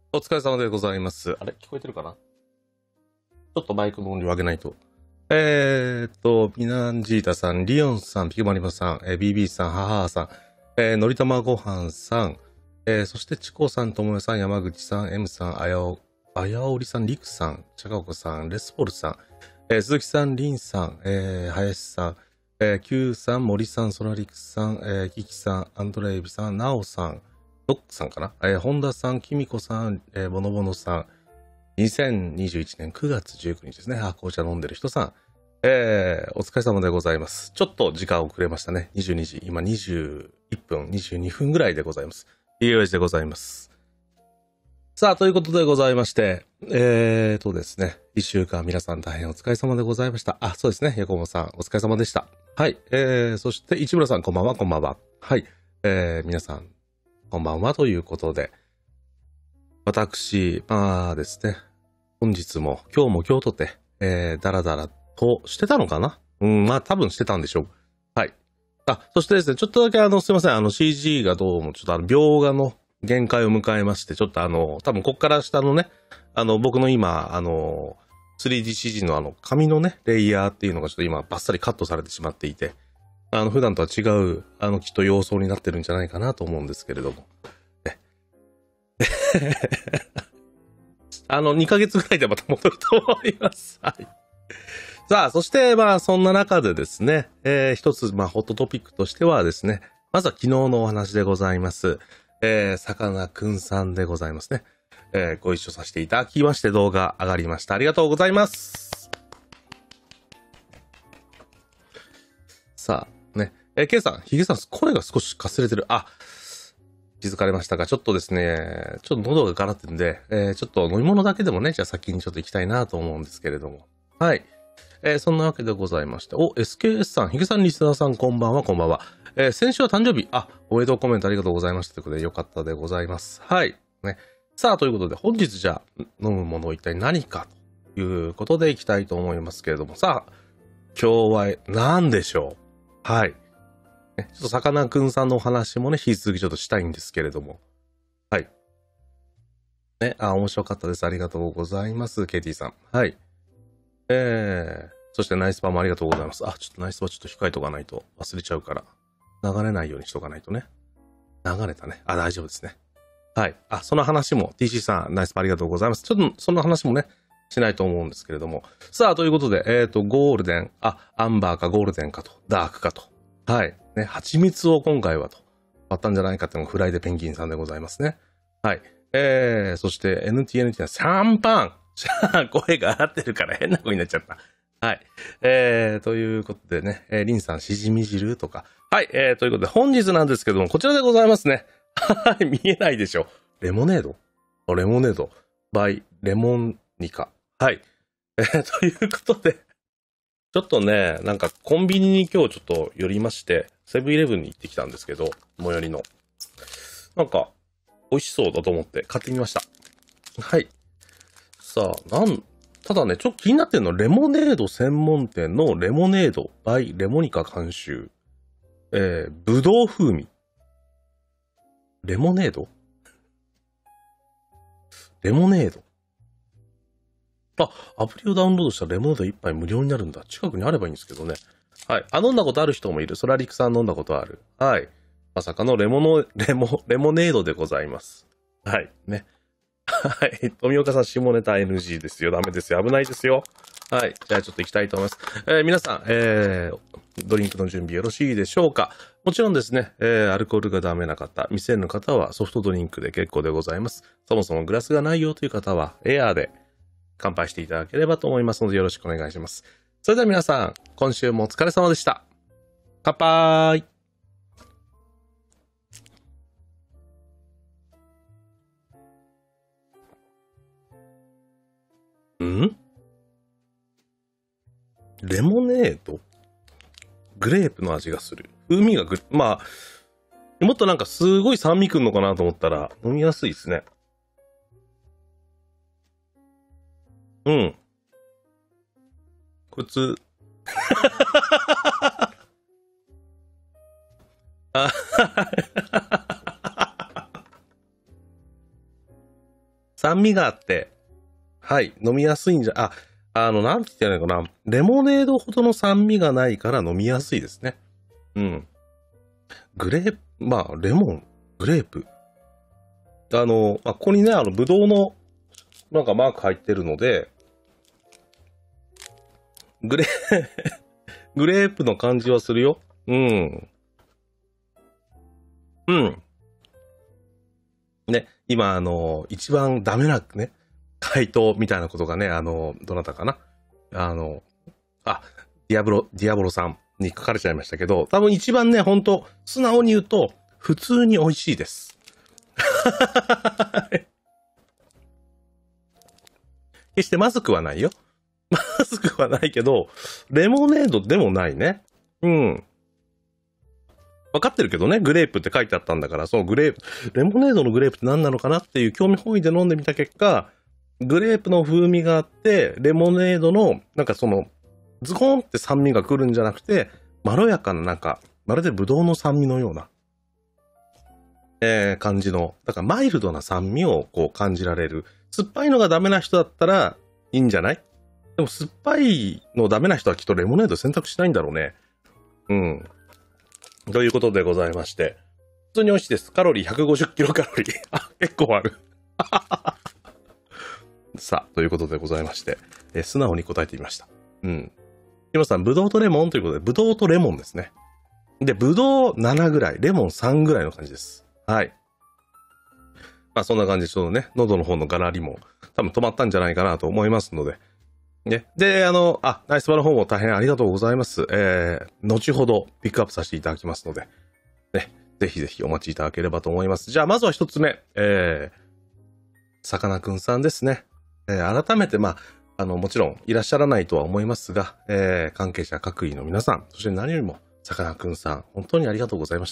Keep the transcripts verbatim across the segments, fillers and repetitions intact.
お疲れ様でございます。あれ聞こえてるかな？ちょっとマイクの音量上げないと。えーっと、ミナンジータさん、リオンさん、ピケマリマさん、えー、ビービー さん、ハハーさん、えー、のりたまごはんさん、えー、そしてチコさん、ともよさん、山口さん、M さん、あやお、あやおりさん、りくさん、ちゃかこさん、レスポルさん、えー、鈴木さん、りんさん、えー、林さん、えー、Q さん、森さん、ソラリクさん、えー、キキさん、アンドレイビさん、ナオさん、ドックさんかな、えー、本田さん、キミコさん、えー、ボノボノさん、にせんにじゅういちねんくがつじゅうくにちですね。あ、紅茶飲んでる人さん。えー、お疲れ様でございます。ちょっと時間遅れましたね。にじゅうにじ、今にじゅういっぷん、にじゅうにふんぐらいでございます。いいよいでございます。さあ、ということでございまして、えーとですね、いっしゅうかん皆さん大変お疲れ様でございました。あ、そうですね、ヤコモさん、お疲れ様でした。はい、えー、そして市村さん、こんばんは、こんばんは。はい、えー、皆さん、こんばんはということで、私、まあですね、本日も今日も今日とて、えー、だらだらとしてたのかな？うん、まあ多分してたんでしょう。はい。あ、そしてですね、ちょっとだけあの、すいません、あの シージー がどうもちょっとあの、描画の限界を迎えまして、ちょっとあの、多分こっから下のね、あの、僕の今、あの、スリーディーシージー のあの、紙のね、レイヤーっていうのがちょっと今バッサリカットされてしまっていて、あの、普段とは違う、あの、きっと様相になってるんじゃないかなと思うんですけれども。あの、にかげつぐらいでまた戻ると思います。はい。さあ、そして、まあ、そんな中でですね、えー、一つ、まあ、ホットトピックとしてはですね、まずは昨日のお話でございます。えー、さかなクンさんでございますね。えー、ご一緒させていただきまして動画上がりました。ありがとうございます。さあ、ね。えー、ケイさん、ヒゲさん、声が少しかすれてる。あ、気づかれましたが、ちょっとですね、ちょっと喉がガラってんで、えー、ちょっと飲み物だけでもね、じゃあ先にちょっと行きたいなと思うんですけれども。はい。えー、そんなわけでございまして。お、エスケーエス さん、ヒゲさんリスナーさん、こんばんは、こんばんは。えー、先週は誕生日。あ、おめでとうコメントありがとうございました。ということで、よかったでございます。はい。ね。さあ、ということで、本日じゃあ、飲むものを一体何かということでいきたいと思いますけれども、さあ、今日は何でしょう？はい。ね、ちょっとさかなクンさんのお話もね、引き続きちょっとしたいんですけれども。はい。ね、あ、面白かったです。ありがとうございます。ケイティさん。はい。えー、そしてナイスパーもありがとうございます。あ、ちょっとナイスパーちょっと控えとかないと忘れちゃうから。流れないようにしとかないとね。流れたね。あ、大丈夫ですね。はい。あ、その話も ティーシー さん、ナイスパーありがとうございます。ちょっとその話もね、しないと思うんですけれども。さあ、ということで、えっと、ゴールデン、あ、アンバーかゴールデンかと、ダークかと。はい。ね、蜂蜜を今回はと、あったんじゃないかっていうのがフライデペンギンさんでございますね。はい。えー、そして エヌティーエヌティー はシャンパン声が上がってるから変な声になっちゃった。はい。えー、ということでね、えー、リンさん、しじみ汁とか。はい。えー、ということで、本日なんですけども、こちらでございますね。はい。見えないでしょ。レモネードレモネード。バイ、レモンニカ。はい。えー、ということで、ちょっとね、なんかコンビニに今日ちょっと寄りまして、セブンイレブンに行ってきたんですけど、最寄りの。なんか、美味しそうだと思って買ってみました。はい。さあ、なん、ただね、ちょっと気になってるのは、レモネード専門店のレモネード by レモニカ監修。えー、ぶどう風味。レモネードレモネード。あ、アプリをダウンロードしたらレモネード一杯無料になるんだ。近くにあればいいんですけどね。はい。あ、飲んだことある人もいる。ソラリクさん飲んだことある。はい。まさかのレモノ、レモ、レモネードでございます。はい。ね。はい。富岡さん、下ネタ エヌジー ですよ。ダメですよ。危ないですよ。はい。じゃあちょっと行きたいと思います。えー、皆さん、えー、ドリンクの準備よろしいでしょうか？もちろんですね、えー、アルコールがダメな方、未成年の方はソフトドリンクで結構でございます。そもそもグラスがないよという方は、エアーで乾杯していただければと思いますのでよろしくお願いします。それでは皆さん、今週もお疲れ様でした。乾杯。ん？レモネード？グレープの味がする。風味がグレ、まあ、もっとなんかすごい酸味くんのかなと思ったら飲みやすいですね。うん。普通。あ酸味があって、はい、飲みやすいんじゃ、あ、あの、なんて言ったらいいのかな。レモネードほどの酸味がないから飲みやすいですね。うん。グレープ、まあ、レモン、グレープ。あの、まあ、ここにね、あの、ブドウの、なんかマーク入ってるので、グレー、グレープの感じはするよ。うん。うん。ね、今、あの、一番ダメなね、回答みたいなことがね、あの、どなたかなあの、あ、ディアブロ、ディアボロさんに書かれちゃいましたけど、多分一番ね、ほんと、素直に言うと、普通に美味しいです。決してまずくはないよ。まずくはないけど、レモネードでもないね。うん。分かってるけどね、グレープって書いてあったんだから、そのグレープ、レモネードのグレープって何なのかなっていう興味本位で飲んでみた結果、グレープの風味があって、レモネードの、なんかその、ズコーンって酸味が来るんじゃなくて、まろやかななんか、まるでブドウの酸味のような、えー、感じの、だからマイルドな酸味をこう感じられる。酸っぱいのがダメな人だったらいいんじゃない？でも酸っぱいのダメな人はきっとレモネード選択しないんだろうね。うん。ということでございまして。普通に美味しいです。カロリーひゃくごじゅっキロカロリー。あ、結構ある。さあ、ということでございまして、えー、素直に答えてみました。うん。ひまさん、ブドウとレモンということで、ブドウとレモンですね。で、ブドウななぐらい、レモンさんぐらいの感じです。はい。まあ、そんな感じで、ちょっとね、喉の方のガラリも多分止まったんじゃないかなと思いますので。ね。で、あの、あ、ナイスバの方も大変ありがとうございます。えー、後ほどピックアップさせていただきますので、ね。ぜひぜひお待ちいただければと思います。じゃあ、まずは一つ目、えー、さかなクンさんですね。えー、改めて、まあ、あの、もちろんいらっしゃらないとは思いますが、えー、関係者各位の皆さん、そして何よりも、さかなクンさん、本当にありがとうございました。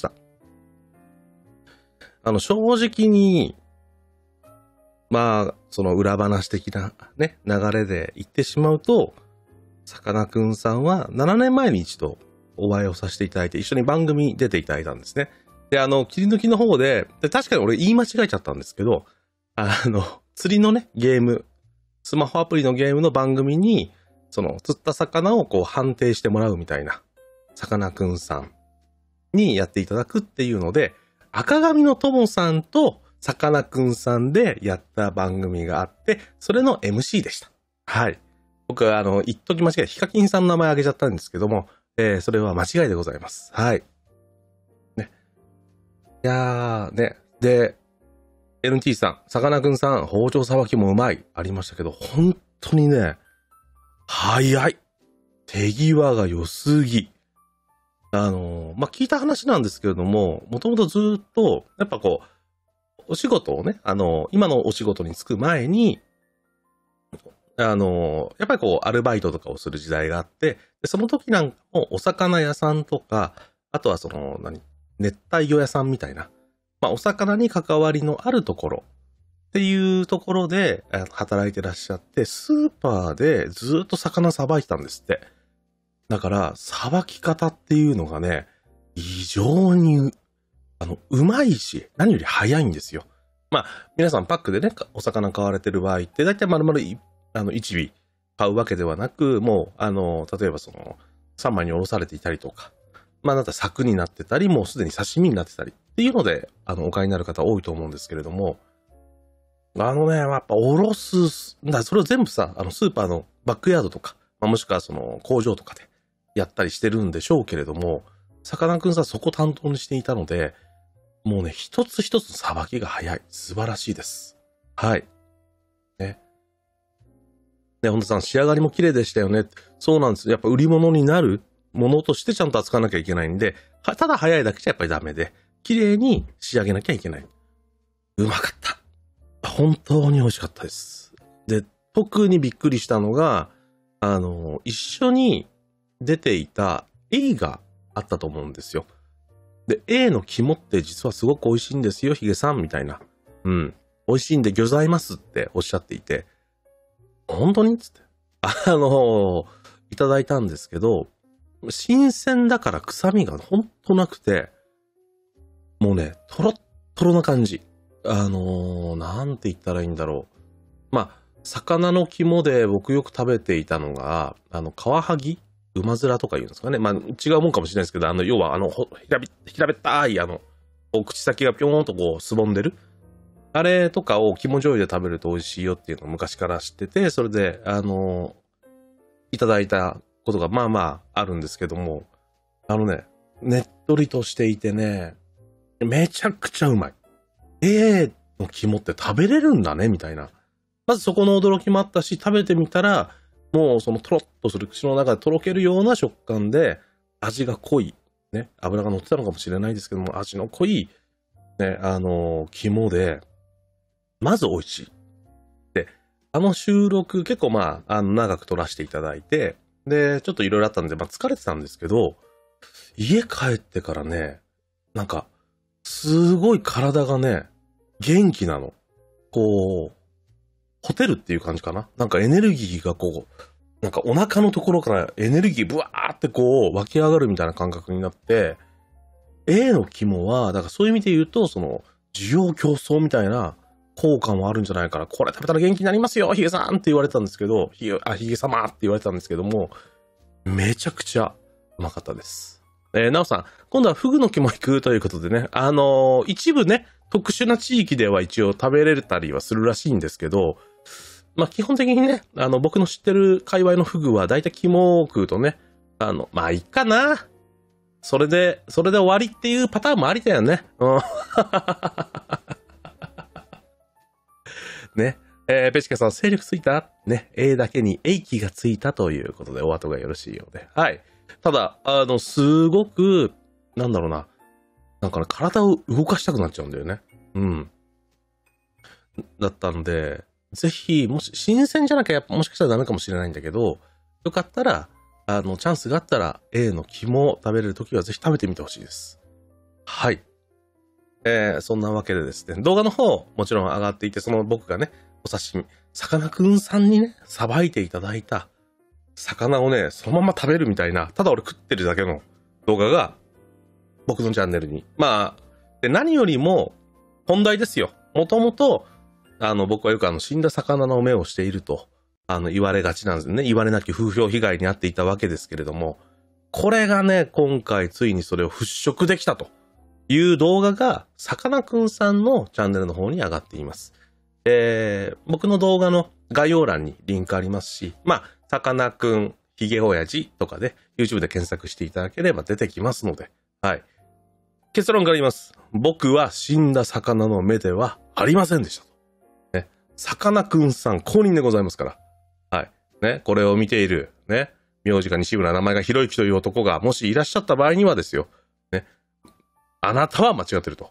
あの、正直に、まあ、その裏話的なね、流れで言ってしまうと、さかなクンさんはななねんまえに一度お会いをさせていただいて、一緒に番組に出ていただいたんですね。で、あの、切り抜きの方で、で確かに俺言い間違えちゃったんですけど、あの、釣りのね、ゲーム、スマホアプリのゲームの番組に、その、釣った魚をこう判定してもらうみたいな、さかなクンさんにやっていただくっていうので、赤髪のともさんとさかなクンさんでやった番組があって、それの エムシー でした。はい。僕はあの、一時間違えてヒカキンさんの名前挙げちゃったんですけども、えー、それは間違いでございます。はい。ね。いやー、ね。で、エヌティー さん、さかなクンさん、包丁さばきもうまい、ありましたけど、本当にね、早い。手際が良すぎ。あの、まあ、聞いた話なんですけれども、もともとずっと、やっぱこう、お仕事をね、あの、今のお仕事に就く前に、あの、やっぱりこう、アルバイトとかをする時代があって、でその時なんかもお魚屋さんとか、あとはその、何、熱帯魚屋さんみたいな、まあ、お魚に関わりのあるところっていうところで働いてらっしゃって、スーパーでずっと魚さばいてたんですって。だから、さばき方っていうのがね、異常に、あの、うまいし、何より早いんですよ。まあ、皆さんパックでね、お魚買われてる場合って、だいたい丸々あの、いち尾買うわけではなく、もう、あの、例えばその、さんまいにおろされていたりとか、まあ、なんか柵になってたり、もうすでに刺身になってたりっていうので、あの、お買いになる方多いと思うんですけれども、あのね、やっぱおろす、だそれを全部さ、あの、スーパーのバックヤードとか、まあ、もしくはその、工場とかでやったりしてるんでしょうけれども、さかなクンさんそこ担当にしていたので、もうね、一つ一つさばきが早い。素晴らしいです。はい。ね。ね、本田さん、仕上がりも綺麗でしたよね。そうなんです。やっぱ売り物になるものとしてちゃんと扱わなきゃいけないんで、ただ早いだけじゃやっぱりダメで、綺麗に仕上げなきゃいけない。うまかった。本当に美味しかったです。で、特にびっくりしたのが、あの、一緒に出ていた A があったと思うんですよ。で、A の肝って実はすごく美味しいんですよ、ヒゲさんみたいな。うん。美味しいんでギョざいますっておっしゃっていて、本当につって。あの、いただいたんですけど、新鮮だから臭みがほんとなくて、もうね、トロットロな感じ。あのー、なんて言ったらいいんだろう。 まあ、魚の肝で僕よく食べていたのが、あの、カワハギ馬面とか言うんですかね。まあ、違うもんかもしれないですけど、あの、要は、あの、ほ平べ、平べったい、あの、こう口先がぴょーんとこう、すぼんでる。あれとかを肝醤油で食べると美味しいよっていうのを昔から知ってて、それで、あの、いただいたことがまあまああるんですけども、あのね、ねっとりとしていてね、めちゃくちゃうまい。ええの肝って食べれるんだね、みたいな。まずそこの驚きもあったし、食べてみたら、もうそのトロッとする口の中でとろけるような食感で、味が濃い。ね、油が乗ってたのかもしれないですけども、味の濃い、ね、あのー肝で、まず美味しい。で、あの収録結構まあ、あの長く撮らせていただいて、で、ちょっといろいろあったんで、まあ疲れてたんですけど、家帰ってからね、なんか、すごい体がね、元気なの。こう、ホテルっていう感じかな。なんかエネルギーがこう、なんかお腹のところからエネルギーブワーってこう湧き上がるみたいな感覚になって、A の肝は、だからそういう意味で言うと、その、需要競争みたいな効果もあるんじゃないかな。これ食べたら元気になりますよ、ヒゲさんって言われたんですけど、ヒゲ、あ、ヒゲ様って言われたんですけども、めちゃくちゃうまかったです。えー、なおさん、今度はフグの肝行くということでね、あのー、一部ね、特殊な地域では一応食べれたりはするらしいんですけど、まあ基本的にね、あの、僕の知ってる界隈のフグは大体肝を食うとね、あの、まあいいかな。それで、それで終わりっていうパターンもありだよね。うん。ね。えー、ペチカさん、勢力ついたね。A だけに A 気がついたということでお後がよろしいようで。はい。ただ、あの、すごく、なんだろうな。なんかね、体を動かしたくなっちゃうんだよね。うん。だったんで、ぜひ、もし、新鮮じゃなきゃやっぱもしかしたらダメかもしれないんだけど、よかったら、あの、チャンスがあったら A の肝を食べれるときはぜひ食べてみてほしいです。はい。えー、そんなわけでですね、動画の方、もちろん上がっていて、その僕がね、お刺身、さかなクンさんにね、さばいていただいた魚をね、そのまま食べるみたいな、ただ俺食ってるだけの動画が、僕のチャンネルに。まあ、で、何よりも、本題ですよ。もともと、あの、僕はよくあの、死んだ魚の目をしていると、あの、言われがちなんですね。言われなき風評被害に遭っていたわけですけれども、これがね、今回ついにそれを払拭できたという動画が、さかなクンさんのチャンネルの方に上がっています。えー、僕の動画の概要欄にリンクありますし、まあ、さかなクン、ひげおやじとかで YouTube で検索していただければ出てきますので、はい。結論から言います。僕は死んだ魚の目ではありませんでしたと。ね。さかなクンさん公認でございますから。はい。ね。これを見ている、ね。名字が西村、名前がひろゆきという男がもしいらっしゃった場合にはですよ。ね。あなたは間違ってると。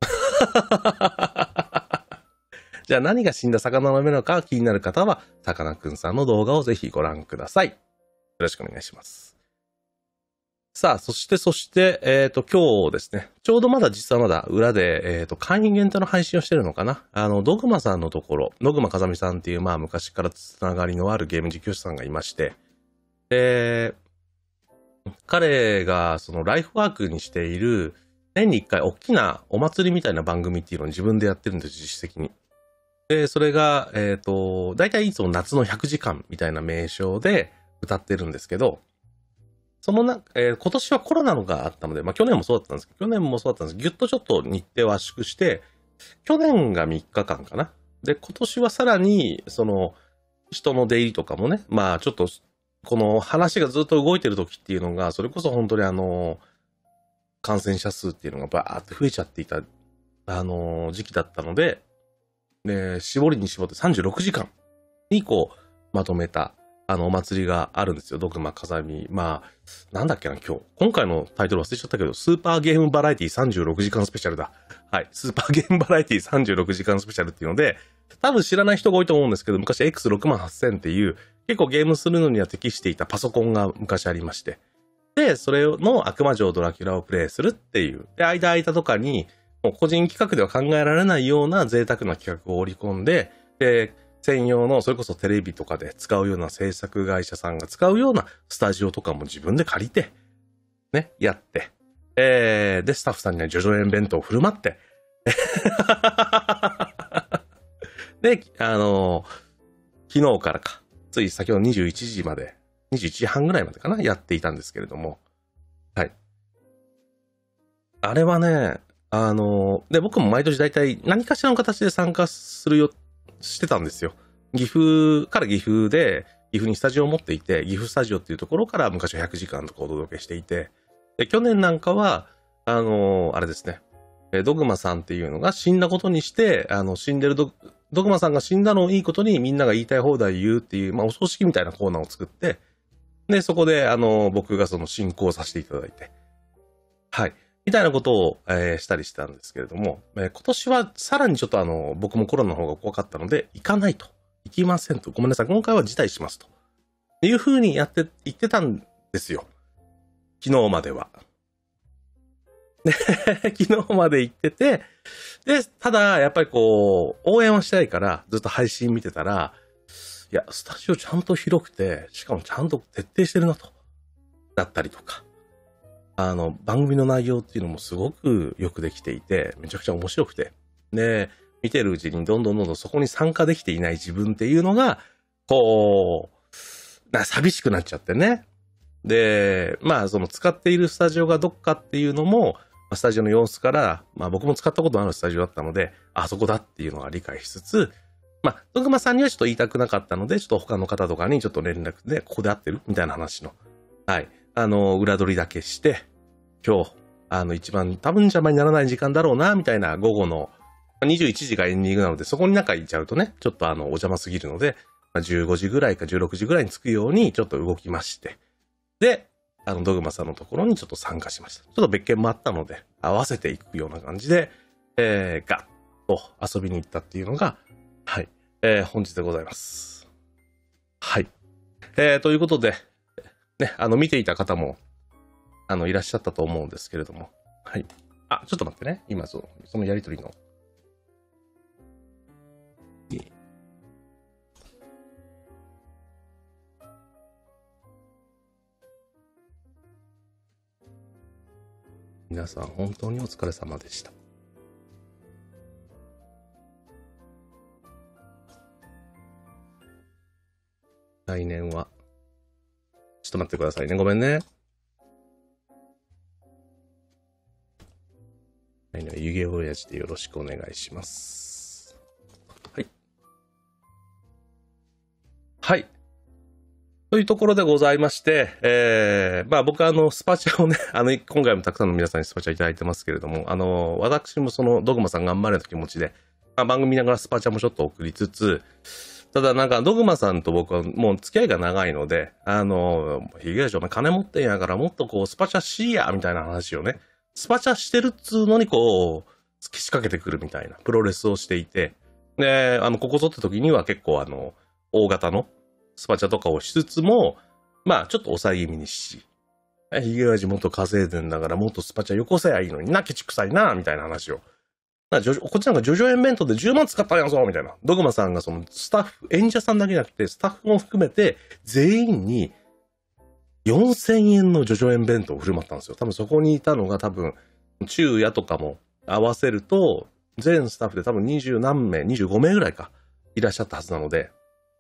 じゃあ何が死んだ魚の目なのか気になる方は、さかなクンさんの動画をぜひご覧ください。よろしくお願いします。さあ、そしてそして、えっと、今日ですね、ちょうどまだ実はまだ裏で、えっと、会員限定の配信をしてるのかな。あの、ドグマさんのところ、ドグマ風見さんっていう、まあ、昔からつながりのあるゲーム実況者さんがいまして、で、彼が、その、ライフワークにしている、年に一回大きなお祭りみたいな番組っていうのを自分でやってるんです、自主的に。で、それが、えっと、大体いつも夏のひゃくじかんみたいな名称で歌ってるんですけど、そのな、えー、今年はコロナのがあったので、まあ去年もそうだったんですけど、去年もそうだったんですけど、ぎゅっとちょっと日程を圧縮して、去年がみっかかんかな。で、今年はさらに、その、人の出入りとかもね、まあちょっと、この話がずっと動いてる時っていうのが、それこそ本当にあの、感染者数っていうのがバーって増えちゃっていた、あの、時期だったので、で、絞りに絞ってさんじゅうろくじかんにこう、まとめた、あの、お祭りがあるんですよ。ドグマ風見。まあ、なんだっけな、今日。今回のタイトル忘れちゃったけど、スーパーゲームバラエティさんじゅうろくじかんスペシャルだ。はい。スーパーゲームバラエティさんじゅうろくじかんスペシャルっていうので、多分知らない人が多いと思うんですけど、昔 エックスろくまんはっせんっていう、結構ゲームするのには適していたパソコンが昔ありまして。で、それの悪魔城ドラキュラをプレイするっていう。で、間間とかに、もう個人企画では考えられないような贅沢な企画を織り込んで、で、専用の、それこそテレビとかで使うような制作会社さんが使うようなスタジオとかも自分で借りて、ね、やって、えー、で、スタッフさんにはジョジョ園弁当を振る舞って、で、あの、 昨日からか、つい先ほどにじゅういちじまで、にじゅういちじはんぐらいまでかな、やっていたんですけれども、はい。あれはね、あの、で、僕も毎年大体何かしらの形で参加するよ、してたんですよ。岐阜から岐阜で、岐阜にスタジオを持っていて、岐阜スタジオっていうところから昔はひゃくじかんとかお届けしていて、で去年なんかは、あの、あれですね、ドグマさんっていうのが死んだことにして、あの、死んでるド、ドグマさんが死んだのをいいことにみんなが言いたい放題言うっていう、まあ、お葬式みたいなコーナーを作って、で、そこで、あの、僕がその進行させていただいて、はい。みたいなことを、えー、したりしたんですけれども、えー、今年はさらにちょっとあの、僕もコロナの方が怖かったので、行かないと。行きませんと。ごめんなさい。今回は辞退しますと。いう風にやって、言ってたんですよ。昨日までは。で、昨日まで行ってて、で、ただ、やっぱりこう、応援はしたいから、ずっと配信見てたら、いや、スタジオちゃんと広くて、しかもちゃんと徹底してるなと。だったりとか。あの、番組の内容っていうのもすごくよくできていて、めちゃくちゃ面白くて。で、見てるうちにどんどんどんどんそこに参加できていない自分っていうのが、こう、な寂しくなっちゃってね。で、まあ、その使っているスタジオがどっかっていうのも、スタジオの様子から、まあ僕も使ったことのあるスタジオだったので、あそこだっていうのは理解しつつ、まあ、ドグマさんにはちょっと言いたくなかったので、ちょっと他の方とかにちょっと連絡で、ここで合ってるみたいな話の、はい。あの、裏取りだけして、今日、あの、一番多分邪魔にならない時間だろうな、みたいな午後の、にじゅういちじがエンディングなので、そこに中行っちゃうとね、ちょっとあの、お邪魔すぎるので、まあ、じゅうごじぐらいかじゅうろくじぐらいに着くように、ちょっと動きまして、で、あの、ドグマさんのところにちょっと参加しました。ちょっと別件もあったので、合わせていくような感じで、えー、ガッと遊びに行ったっていうのが、はい、えー、本日でございます。はい。えー、ということで、ね、あの、見ていた方も、あの、いらっしゃったと思うんですけれども、はい。あ、ちょっと待ってね。今、その、そのやりとりの。皆さん本当にお疲れ様でした。来年は、ちょっと待ってくださいね。ごめんね。来年は湯気親父でよろしくお願いします。はい。はい。というところでございまして、えー、まあ僕はあの、スパチャをね、あの、今回もたくさんの皆さんにスパチャいただいてますけれども、あの、私もその、ドグマさん頑張れの気持ちで、まあ、番組見ながらスパチャもちょっと送りつつ、ただなんか、ドグマさんと僕はもう付き合いが長いので、あの、ひげやしお前金持ってんやからもっとこう、スパチャしや、みたいな話をね、スパチャしてるっつうのにこう、けしかけてくるみたいなプロレスをしていて、で、あの、ここぞって時には結構あの、大型のスパチャとかをしつつも、まあちょっと抑え気味にし、ヒゲ親父もっと稼いでんだからもっとスパチャよこせやいいのにな、ケチくさいな、みたいな話を。こっちなんかジョジョ園弁当でじゅうまん使ったんやぞ、みたいな。ドグマさんがそのスタッフ、演者さんだけじゃなくてスタッフも含めて全員によんせんえんのジョジョ園弁当を振る舞ったんですよ。多分そこにいたのが多分、昼夜とかも合わせると、全スタッフで多分にじゅうなんめい、にじゅうごめいぐらいか、いらっしゃったはずなので、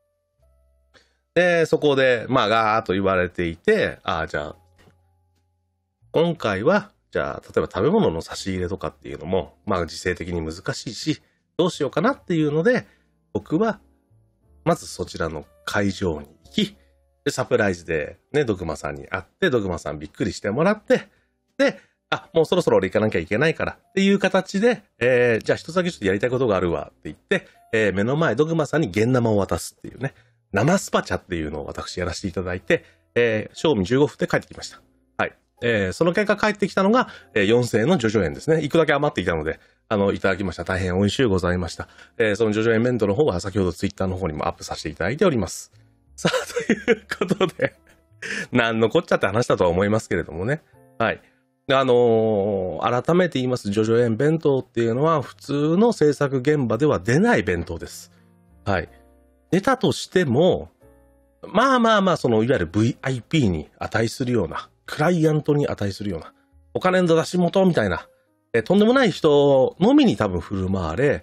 で、そこで、まあ、ガーッと言われていて、ああ、じゃあ、今回は、じゃあ、例えば食べ物の差し入れとかっていうのも、まあ、時勢的に難しいし、どうしようかなっていうので、僕は、まずそちらの会場に行き、で、サプライズで、ね、ドグマさんに会って、ドグマさんびっくりしてもらって、で、あ、もうそろそろ俺行かなきゃいけないからっていう形で、えー、じゃあ一つだけちょっとやりたいことがあるわって言って、えー、目の前ドグマさんに現生を渡すっていうね、生スパチャっていうのを私やらせていただいて、えー、賞味じゅうごふんで帰ってきました。はい。えー、その結果帰ってきたのが、えー、よんせんえんのジョジョ園ですね。いくだけ余っていたので、あの、いただきました。大変美味しゅうございました。えー、そのジョジョ園弁当の方は先ほどツイッターの方にもアップさせていただいております。さあ、ということで、なんのこっちゃって話だとは思いますけれどもね。はい。あのー、改めて言います、ジョジョ園弁当っていうのは普通の制作現場では出ない弁当です。はい。出たとしても、まあまあまあ、その、いわゆる ブイアイピー に値するような、クライアントに値するような、お金の出し元みたいな、えとんでもない人のみに多分振る舞われ、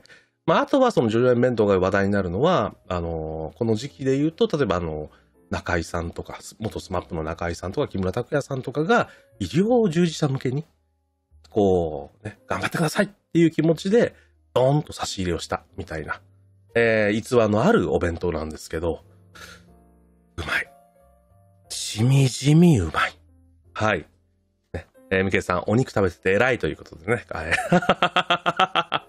まあ、あとはそのじゅうえん弁当が話題になるのは、あのーこの時期で言うと、例えばあの、中井さんとか、元スマップの中井さんとか、木村拓哉さんとかが、医療従事者向けに、こう、ね、頑張ってくださいっていう気持ちで、ドーンと差し入れをした、みたいな、えー、逸話のあるお弁当なんですけど、うまい。しみじみうまい。はい。ね、えー、みけさん、お肉食べてて偉いということでね。はい。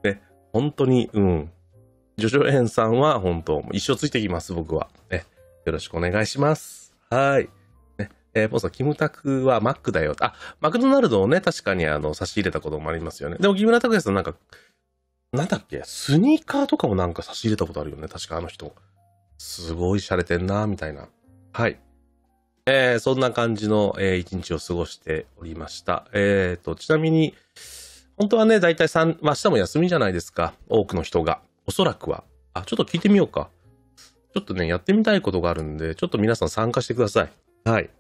ね、本当に、うん。ジョジョ園さんは本当、一生ついてきます、僕は。ね、よろしくお願いします。はい。ね、えー、ポンさん、キムタクはマックだよ。あ、マクドナルドをね、確かにあの、差し入れたこともありますよね。でも、木村拓哉さんなんか、なんだっけ、スニーカーとかもなんか差し入れたことあるよね、確かあの人。すごい洒落てんな、みたいな。はい。えー、そんな感じの、えー、一日を過ごしておりました。えーと、ちなみに、本当はね、だいたいさん、まあ、明日も休みじゃないですか。多くの人が。おそらくは。あ、ちょっと聞いてみようか。ちょっとね、やってみたいことがあるんで、ちょっと皆さん参加してください。はい。よ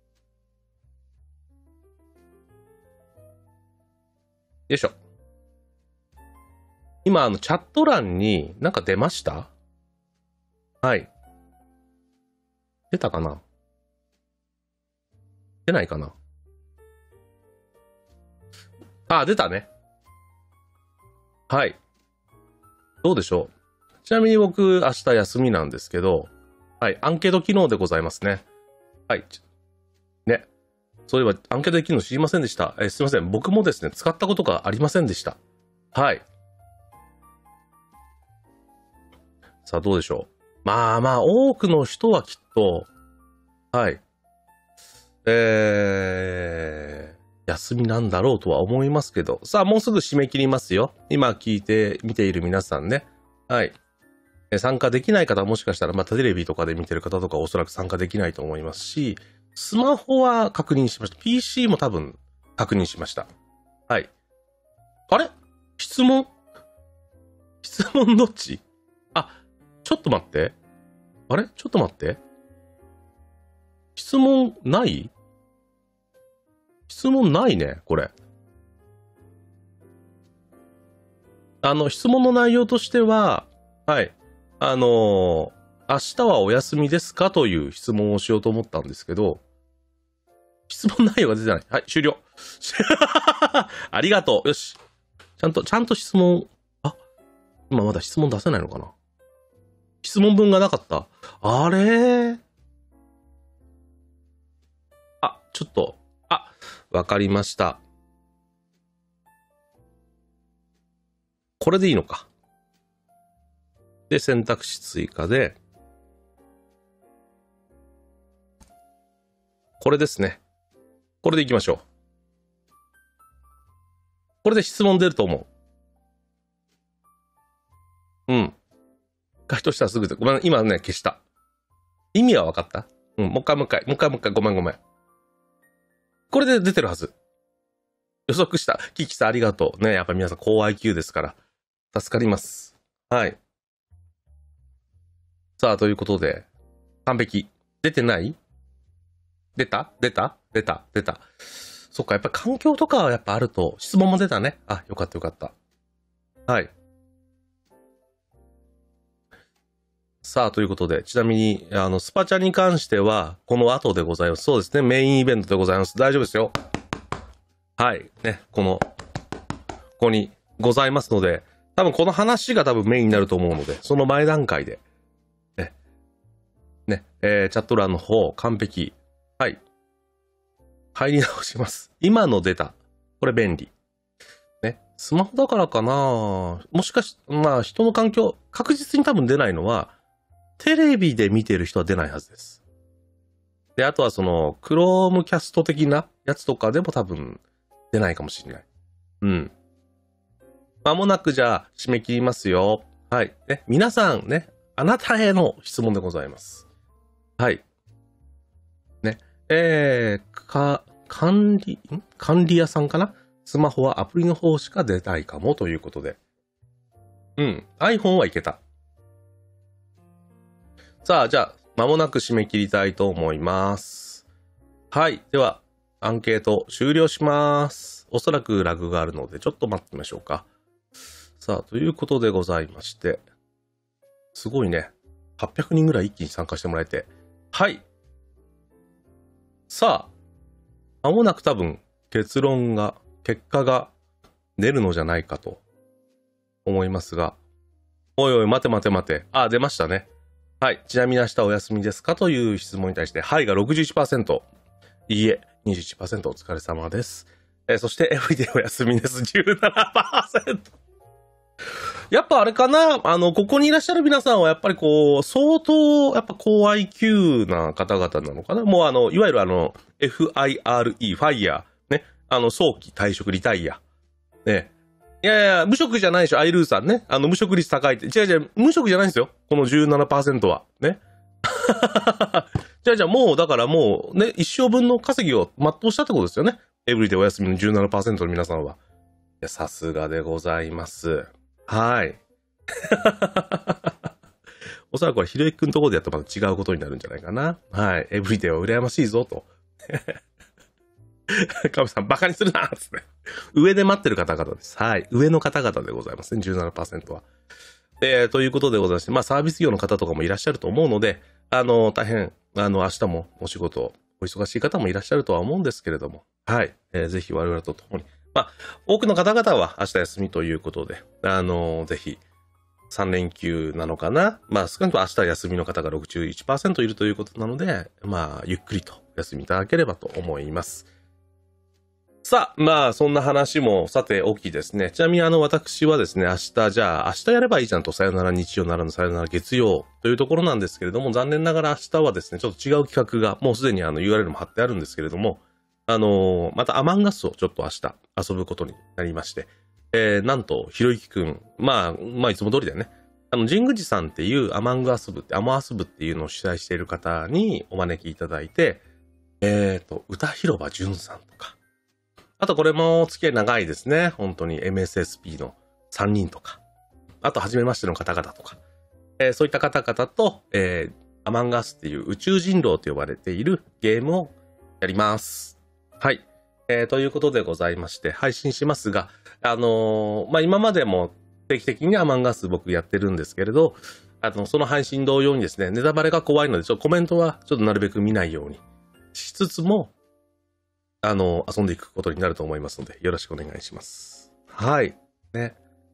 いしょ。今、あの、チャット欄になんか出ました？はい。出たかな？出ないかな？あ、出たね。はい。どうでしょう？ちなみに僕、明日休みなんですけど、はい。アンケート機能でございますね。はい。ね。そういえば、アンケート機能知りませんでした。えーすいません。僕もですね、使ったことがありませんでした。はい。さあ、どうでしょう。まあまあ、多くの人はきっと、はい。えー、休みなんだろうとは思いますけど、さあ、もうすぐ締め切りますよ。今聞いて、見ている皆さんね。はい。え参加できない方はもしかしたら、またテレビとかで見てる方とかおそらく参加できないと思いますし、スマホは確認しました。ピーシー も多分確認しました。はい。あれ？質問質問どっち？あ、ちょっと待って。あれ？ちょっと待って。質問ない？質問ないね、これ。あの、質問の内容としては、はい。あのー明日はお休みですかという質問をしようと思ったんですけど、質問内容が出てない。はい、終了。ありがとう。よし。ちゃんと、ちゃんと質問、あ、今まだ質問出せないのかな？質問文がなかった。あれ？あ、ちょっと、あ、わかりました。これでいいのか。で、選択肢追加で、これですね。これでいきましょう。これで質問出ると思う。うん。回答したらすぐで。ごめん、今ね、消した。意味は分かった？うん、もう一回もう一回、もう一回もう一回、ごめんごめん。これで出てるはず。予測した。キキさんありがとう。ね、やっぱ皆さん高 アイキュー ですから。助かります。はい。さあ、ということで、完璧。出てない？出た出た出た出た。そっか、やっぱ環境とかはやっぱあると、質問も出たね。あ、よかったよかった。はい。さあ、ということで、ちなみに、あの、スパチャに関しては、この後でございます。そうですね、メインイベントでございます。大丈夫ですよ。はい。ね、この、ここにございますので、多分この話が多分メインになると思うので、その前段階で、ね、ね、えー、チャット欄の方、完璧。はい。入り直します。今の出た。これ便利。ね。スマホだからかな？もしかし、まあ人の環境、確実に多分出ないのは、テレビで見てる人は出ないはずです。で、あとはその、クロームキャスト的なやつとかでも多分出ないかもしれない。うん。まもなくじゃあ締め切りますよ。はい。ね。皆さんね、あなたへの質問でございます。はい。ね。えー、か、管理、ん管理屋さんかな？スマホはアプリの方しか出たいかもということで。うん。iPhone はいけた。さあ、じゃあ、間もなく締め切りたいと思います。はい。では、アンケート終了します。おそらくラグがあるので、ちょっと待ってみましょうか。 さあ、ということでございまして、すごいね。はっぴゃくにんぐらい一気に参加してもらえて。はい。さあ、間もなく多分、結論が、結果が出るのじゃないかと思いますが。おいおい、待て待て待て。あ、出ましたね。はい。ちなみに明日お休みですかという質問に対して、はいが ろくじゅういちパーセント。いいえ、にじゅういちパーセント お疲れ様です。えー、そして、エブリデイお休みです。じゅうななパーセント。やっぱあれかな、あの、ここにいらっしゃる皆さんはやっぱりこう、相当、やっぱ高 アイキュー な方々なのかな。もうあの、いわゆるあの、ファイアールイー、ファイヤー、ね。あの、早期退職リタイア。ね。いやいや、無職じゃないでしょ、アイルーさんね。あの、無職率高いって。違う違う、無職じゃないんですよ。この じゅうななパーセント は。ね。じゃあじゃあもう、だからもう、ね、一生分の稼ぎを全うしたってことですよね。エブリデイお休みの じゅうななパーセント の皆さんは。いや、さすがでございます。はい。おそらくこれ、ひろゆきくんのところでやったらまた違うことになるんじゃないかな。はい。エブリデイは羨ましいぞ、と。カメさん、バカにするなつって。上で待ってる方々です。はい。上の方々でございますね、じゅうななパーセント は。えー、ということでございまして、まあ、サービス業の方とかもいらっしゃると思うので、あの、大変、あの、明日もお仕事、お忙しい方もいらっしゃるとは思うんですけれども、はい。えー、ぜひ我々と共に、まあ、多くの方々は明日休みということで、あの、ぜひ、さん連休なのかな。まあ、少なくとも明日休みの方が ろくじゅういちパーセント いるということなので、まあ、ゆっくりと休みいただければと思います。さあ、まあ、そんな話もさておきですね。ちなみにあの、私はですね、明日、じゃあ、明日やればいいじゃんと、さよなら日曜ならぬさよなら月曜というところなんですけれども、残念ながら明日はですね、ちょっと違う企画が、もうすでにあの ユーアールエル も貼ってあるんですけれども、あのー、またアマンガスをちょっと明日遊ぶことになりまして、えー、なんと、ひろゆきくん、まあ、まあ、いつも通りだよね。あの、神宮寺さんっていうアマンガス部って、アマアス部っていうのを主催している方にお招きいただいて、えっと、歌広場淳さんとか、あとこれも付き合い長いですね。本当に エムエスエスピー のさんにんとか。あと初めましての方々とか。えー、そういった方々と、えー、アマンガスっていう宇宙人狼と呼ばれているゲームをやります。はい。えー、ということでございまして、配信しますが、あのー、まあ、今までも定期的にアマンガス僕やってるんですけれど、あの、その配信同様にですね、ネタバレが怖いので、ちょっとコメントはちょっとなるべく見ないようにしつつも、あの、遊んでいくことになると思いますので、よろしくお願いします。はい。ね。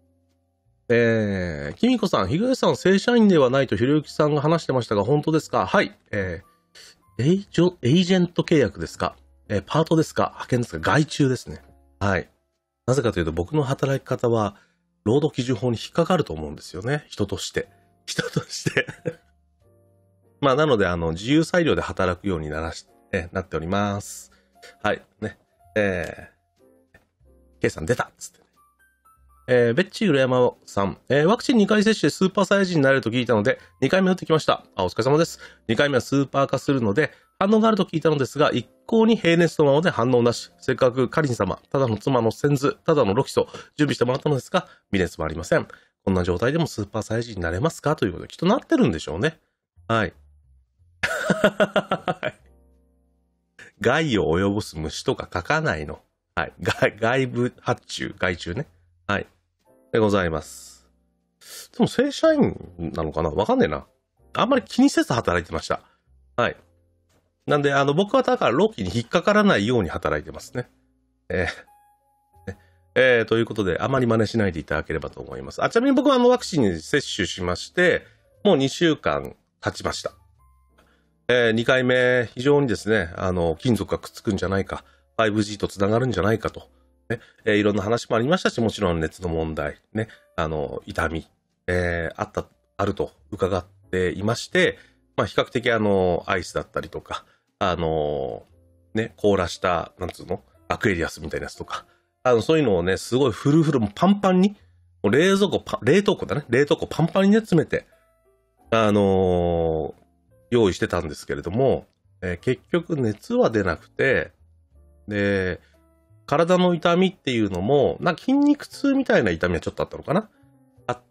えー、きみこさん、東さん正社員ではないとひろゆきさんが話してましたが、本当ですか？はい。えー、エイジョ、エージェント契約ですか？えー、パートですか？派遣ですか？外注ですね。はい。なぜかというと、僕の働き方は、労働基準法に引っかかると思うんですよね。人として。人として。まあ、なので、あの、自由裁量で働くようにならし、えー、なっております。はい。ね。えー、K さん出たっつって、ね。えー、ベッチー浦山さん、えー、ワクチンにかい接種でスーパーサイヤ人になれると聞いたので、にかいめ打ってきました。あ、お疲れ様です。にかいめはスーパー化するので、反応があると聞いたのですが、一向に平熱のままで反応なし。せっかくカリン様、ただの妻の先図、ただのロキソ、準備してもらったのですが、微熱もありません。こんな状態でもスーパーサイヤ人になれますかということで、きっとなってるんでしょうね。はい。害を及ぼす虫とか書かないの。はい。外、外部発注、外注ね。はい。でございます。でも正社員なのかな？わかんねえな。あんまり気にせず働いてました。はい。なんで、あの、僕はだから労基に引っかからないように働いてますね。えー、ねえー、ということで、あまり真似しないでいただければと思います。あ、ちなみに僕はあのワクチンに接種しまして、もうにしゅうかん経ちました。えー、にかいめ、非常にですね、あの、金属がくっつくんじゃないか、ファイブジー とつながるんじゃないかと、ね、えー、いろんな話もありましたし、もちろん熱の問題、ね、あの、痛み、えー、あった、あると伺っていまして、まあ、比較的あの、アイスだったりとか、あの、ね、凍らした、なんつうの、アクエリアスみたいなやつとか、あの、そういうのをね、すごいフルフル、もパンパンに、もう冷蔵庫パ、冷凍庫だね、冷凍庫パンパンにね、詰めて、あのー、用意してたんですけれども、えー、結局熱は出なくて、で、体の痛みっていうのも、なんか筋肉痛みたいな痛みはちょっとあったのかな？あって、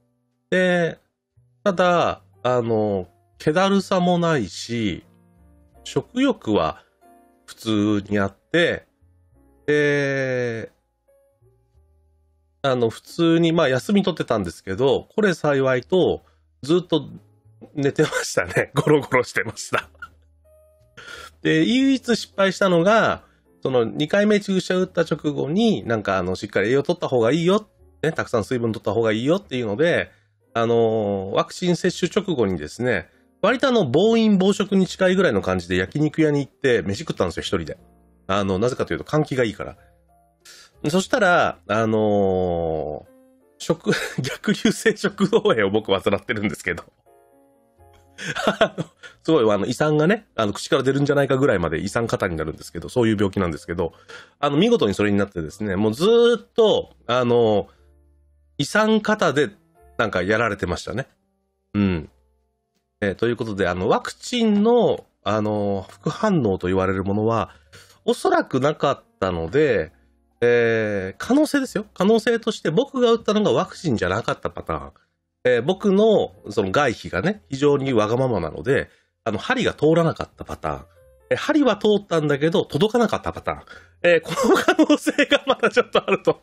ただ、あの、気だるさもないし、食欲は普通にあって、で、 あの、普通に、まあ、休み取ってたんですけど、これ幸いと、ずっと寝てましたね。ゴロゴロしてました。で、唯一失敗したのが、そのにかいめ注射打った直後に、なんかあの、しっかり栄養取った方がいいよ、ね、たくさん水分取った方がいいよっていうので、あの、ワクチン接種直後にですね、割とあの、暴飲暴食に近いぐらいの感じで焼肉屋に行って飯食ったんですよ、一人で。あの、なぜかというと換気がいいから。そしたら、あのー、食、逆流性食道炎を僕は患ってるんですけど。すごい、あの、胃酸がね、あの、口から出るんじゃないかぐらいまで胃酸過多になるんですけど、そういう病気なんですけど、あの、見事にそれになってですね、もうずーっと、あの、胃酸過多で、なんかやられてましたね。うん。えー、ということで、あの、ワクチンの、あの、副反応と言われるものは、おそらくなかったので、えー、可能性ですよ。可能性として僕が打ったのがワクチンじゃなかったパターン。えー、僕のその外皮がね、非常にわがままなので、あの、針が通らなかったパターン。えー、針は通ったんだけど、届かなかったパターン。えー、この可能性がまだちょっとあると。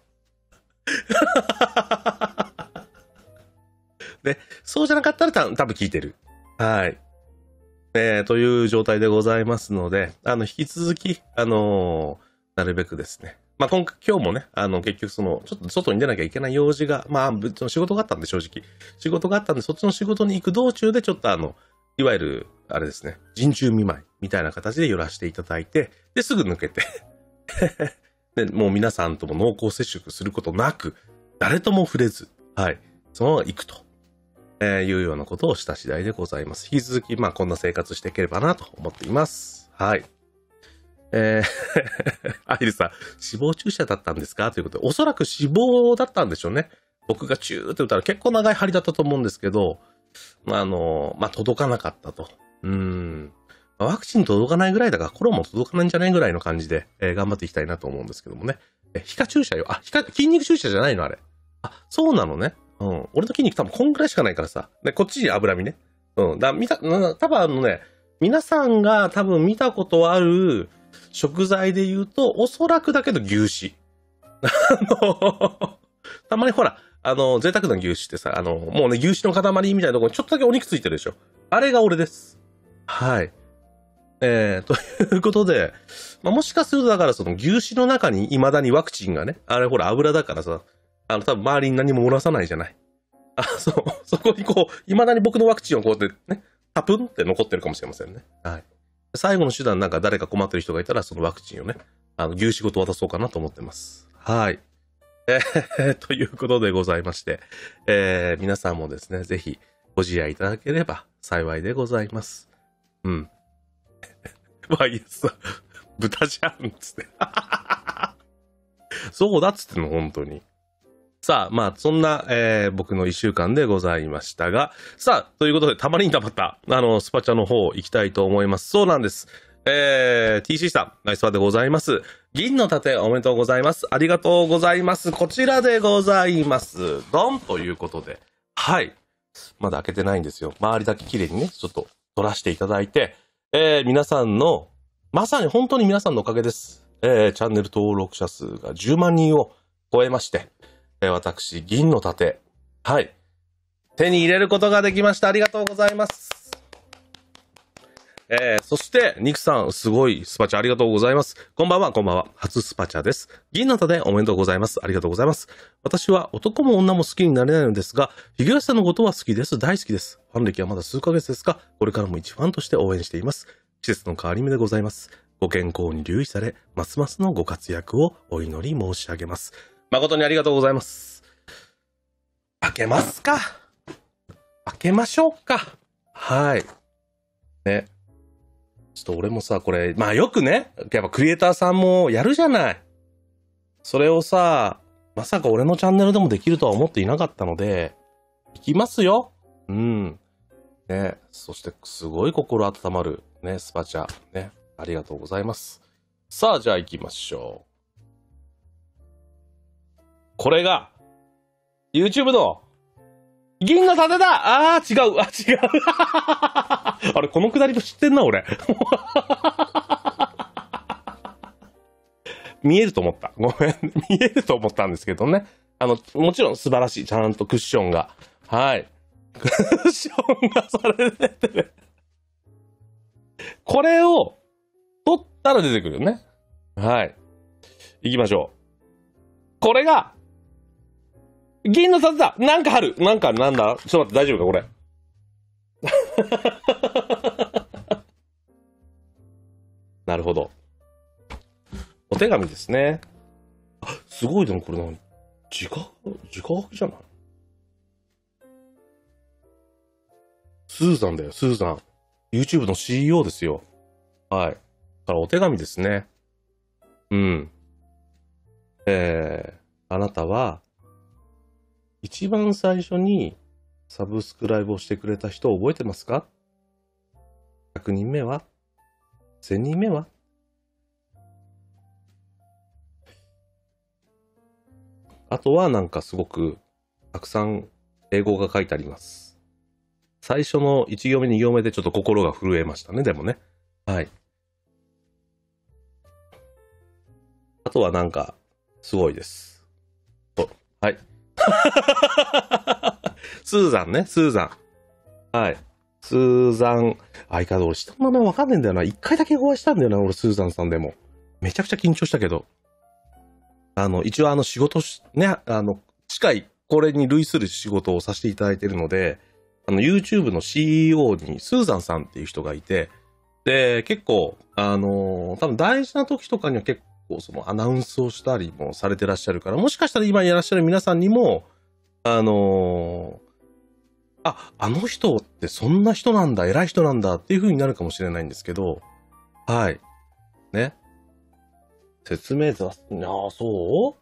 で、そうじゃなかったらた多分効いてる。はい。えー、という状態でございますので、あの、引き続き、あのー、なるべくですね。まあ、今回、今日もね、あの、結局その、ちょっと外に出なきゃいけない用事が、まあ、仕事があったんで、正直。仕事があったんで、そっちの仕事に行く道中で、ちょっとあの、いわゆる、あれですね、陣中見舞いみたいな形で寄らせていただいて、で、すぐ抜けて。で、もう皆さんとも濃厚接触することなく、誰とも触れず、はい、そのまま行くと。えー、いうようなことをした次第でございます。引き続き、まあ、こんな生活していければなと思っています。はい。えー、アイルさん、脂肪注射だったんですかということで、おそらく脂肪だったんでしょうね。僕がチューって打ったら結構長い針だったと思うんですけど、まあ、あの、まあ、届かなかったと。うーん。ワクチン届かないぐらいだから、コロも届かないんじゃないぐらいの感じで、えー、頑張っていきたいなと思うんですけどもね。え、皮下注射よ。あ、皮下、筋肉注射じゃないのあれ。あ、そうなのね。うん。俺の筋肉多分こんぐらいしかないからさ。で、こっちに脂身ね。うん。だ、見た、多分あのね、皆さんが多分見たことある食材で言うと、おそらくだけど牛脂。あの、たまにほら、あの、贅沢な牛脂ってさ、あの、もうね、牛脂の塊みたいなところにちょっとだけお肉ついてるでしょ。あれが俺です。はい。えー、ということで、まあ、もしかするとだからその牛脂の中に未だにワクチンがね、あれほら油だからさ、あの、多分周りに何も漏らさないじゃない。あ、そう、そこにこう、未だに僕のワクチンをこうやってね、タプンって残ってるかもしれませんね。はい。最後の手段なんか誰か困ってる人がいたら、そのワクチンをね、あの、牛脂ごと渡そうかなと思ってます。はい。えー、ということでございまして、えー、皆さんもですね、ぜひご自愛いただければ幸いでございます。うん。まあいいやさ、豚じゃんつって。そうだっつってんの、本当に。さあ、まあ、そんな、えー、僕の一週間でございましたが、さあ、ということで、たまりにたまった、あの、スパチャの方行きたいと思います。そうなんです。えー、ティーシー さん、ナイスパーでございます。銀の盾おめでとうございます。ありがとうございます。こちらでございます。ドンということで、はい。まだ開けてないんですよ。周りだけ綺麗にね、ちょっと撮らせていただいて、えー、皆さんの、まさに本当に皆さんのおかげです。えー、チャンネル登録者数がじゅうまんにんを超えまして、えー、私、銀の盾、はい、手に入れることができました。ありがとうございます。えー、そして、ニクさん、すごいスパチャありがとうございます。こんばんは、こんばんは。初スパチャです。銀の盾おめでとうございます。ありがとうございます。私は男も女も好きになれないのですが、フィギュアスタのことは好きです。大好きです。ファン歴はまだ数ヶ月ですが、これからも一ファンとして応援しています。季節の変わり目でございます。ご健康に留意され、ますますのご活躍をお祈り申し上げます。誠にありがとうございます。開けますか。開けましょうか。はい。ね。ちょっと俺もさ、これ、まあよくね、やっぱクリエイターさんもやるじゃない。それをさ、まさか俺のチャンネルでもできるとは思っていなかったので、いきますよ。うん。ね。そして、すごい心温まる、ね、スパチャ。ね。ありがとうございます。さあ、じゃあ行きましょう。これが、YouTube の、銀の盾だ。あー、違う。あ、違う。あれ、このくだりも知ってんな、俺。見えると思った。ごめん。見えると思ったんですけどね。 あの、もちろん素晴らしい。ちゃんとクッションが。はい。クッションがされててね。これを取ったら出てくるよね。はい。行きましょう。これが、銀の札だ。なんかある。なんかなんだ。ちょっと待って、大丈夫かこれ。なるほど。お手紙ですね。あ、すごいでもこれ何直、直書きじゃない？スーザンだよ、スーザン。YouTube の シーイーオー ですよ。はい。だからお手紙ですね。うん。えー、あなたは、一番最初にサブスクライブをしてくれた人を覚えてますか？ ひゃく 人目は？ せん 人目は？あとはなんかすごくたくさん英語が書いてあります。最初のいち行目に行目でちょっと心が震えましたね、でもね。はい。あとはなんかすごいです。はい。スーザンね、スーザン。はい。スーザン。相変わらず俺人の名前わかんねえんだよな。一回だけお会いしたんだよな、俺スーザンさんでも。めちゃくちゃ緊張したけど。あの、一応あの仕事し、ね、あの、近い、これに類する仕事をさせていただいているので、あの、YouTube の シーイーオー にスーザンさんっていう人がいて、で、結構、あの、多分大事な時とかには結構そのアナウンスをしたりもされてらっしゃるから、もしかしたら今いらっしゃる皆さんにも、あの、あ、あの人ってそんな人なんだ、偉い人なんだっていう風になるかもしれないんですけど、はい。ね。説明図は、ああ、そう？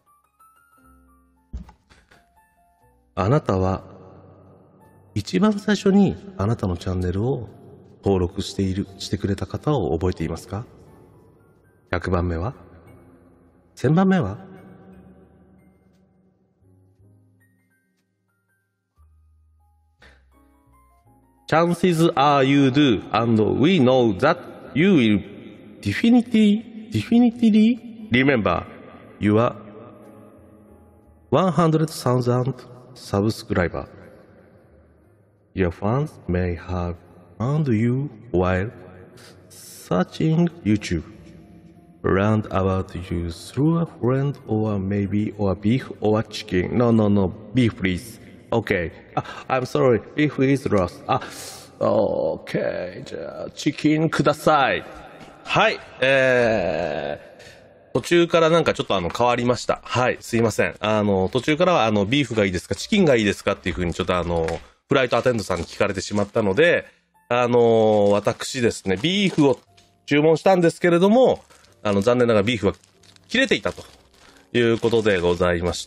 あなたは、一番最初にあなたのチャンネルを登録している、してくれた方を覚えていますか？ ひゃく 番目は？ せん 番目は？Chances are you do, and we know that you will definitely, definitely remember your one hundred thousand subscriber. Your fans may have found you while searching YouTube. Learned about you through a friend or maybe or beef or chicken. No, no, no, beef please. Okay. あ、I'm sorry. Beef is lost. あ、OK. じゃあ、チキンください。はい。えー、途中からなんかちょっとあの変わりました。はい。すいません。あの、途中からはあの、ビーフがいいですか、チキンがいいですかっていう風にちょっとあの、フライトアテンドさんに聞かれてしまったので、あの、私ですね、ビーフを注文したんですけれども、あの、残念ながらビーフは切れていたということでございまして、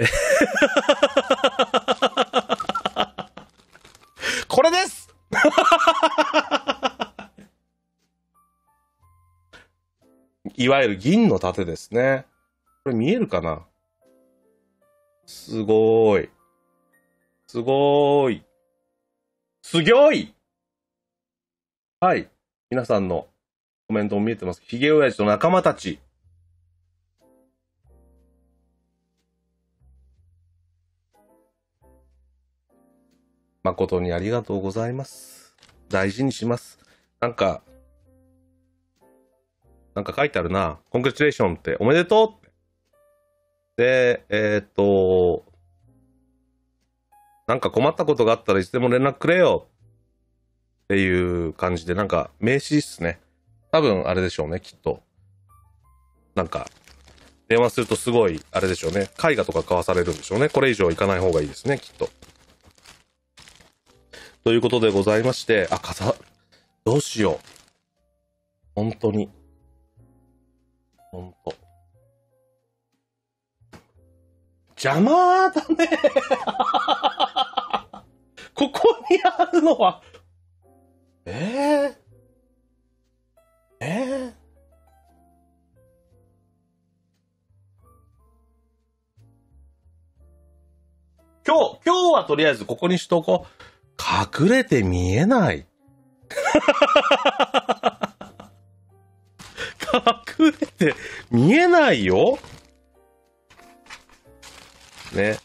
これですいわゆる銀の盾ですね。これ見えるかな？すごーい。すごーい。すぎょい。はい。皆さんのコメントも見えてます。ヒゲ親父と仲間たち。誠にありがとうございます。大事にします。なんか、なんか書いてあるな。コングラチュレーションっておめでとうって。で、えー、っと、なんか困ったことがあったらいつでも連絡くれよっていう感じで、なんか名刺っすね。多分あれでしょうね、きっと。なんか、電話するとすごい、あれでしょうね。絵画とか交わされるんでしょうね。これ以上行かない方がいいですね、きっと。ということでございまして、あ、かさ、どうしよう。本当に。本当。邪魔だね。ここにあるのは、えー、えー、今日、今日はとりあえずここにしとこう。隠れて見えない。隠れて見えないよ。 ね。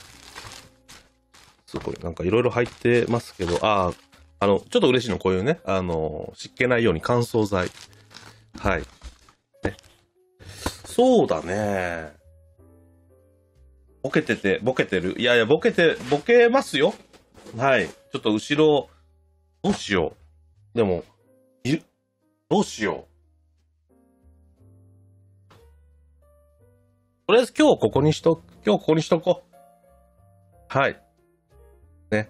すごい、なんかいろいろ入ってますけど、ああ、あの、ちょっと嬉しいの、こういうね、あの、湿気ないように乾燥剤。はい。ね、そうだね。ボケてて、ボケてる。いやいや、ボケて、ボケますよ。はい。ちょっと後ろ、どうしよう。でも、いる、どうしよう。とりあえず今日ここにしと、今日ここにしとこう。はい。ね。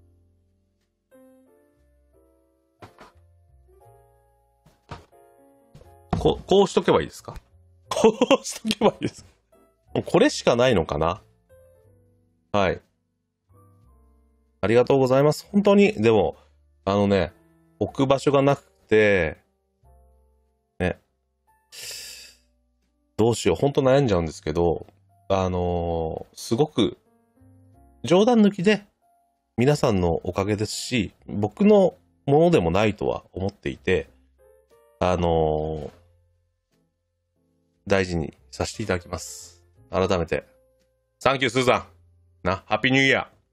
こう、こうしとけばいいですか？こうしとけばいいですか？もうこれしかないのかな？はい。ありがとうございます。本当に、でも、あのね、置く場所がなくて、ね、どうしよう、本当悩んじゃうんですけど、あのーすごく、冗談抜きで、皆さんのおかげですし、僕のものでもないとは思っていて、あのー大事にさせていただきます。改めて。サンキュー、スーさん。な、ハッピーニューイヤー。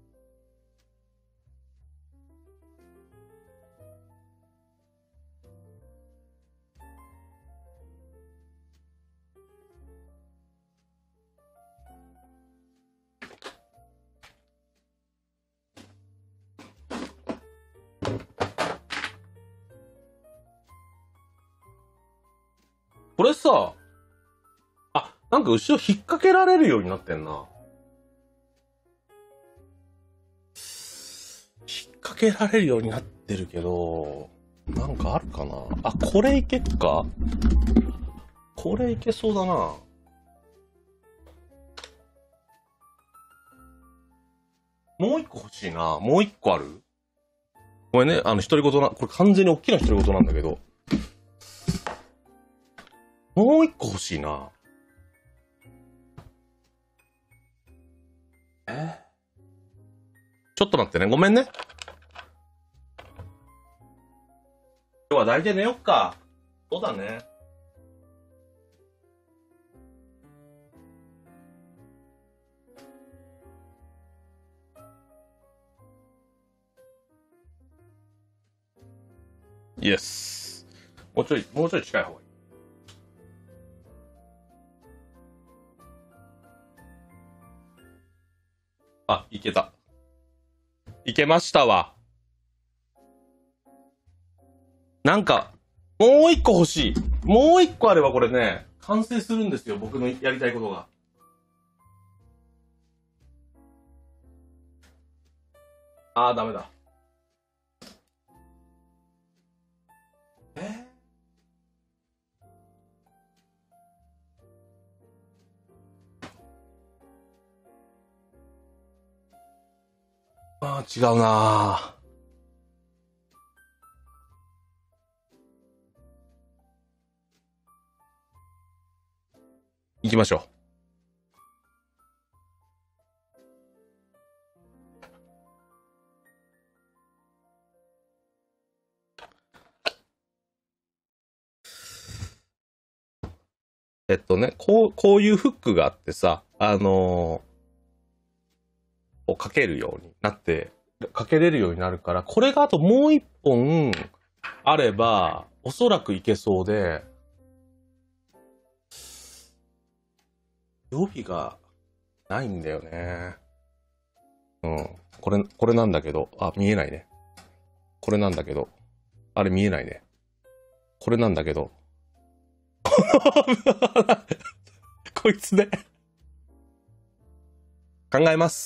これさ、あ、なんか後ろ引っ掛けられるようになってんな。引っ掛けられるようになってるけど、なんかあるかなあ、これいけっか？これいけそうだな。もう一個欲しいな。もう一個ある？これね、あの、独り言な、これ完全に大きな独り言なんだけど、もう一個欲しいな。え？ちょっと待ってね。ごめんね。今日は抱いて寝よっか。そうだね。イエス。もうちょい、もうちょい近い方がいい。あ、いけた。いけましたわ。なんか、もう一個欲しい。もう一個あればこれね、完成するんですよ。僕のやりたいことが。あー、ダメだ。えあー、違うなー。行きましょう。えっとね、こう、こういうフックがあってさ、あのー、をかけるようになって、かけれるようになるから、これがあともう一本あれば、おそらくいけそうで、予備がないんだよね。うん。これ、これなんだけど、あ、見えないね。これなんだけど、あれ見えないね。これなんだけど、こいつで考えます。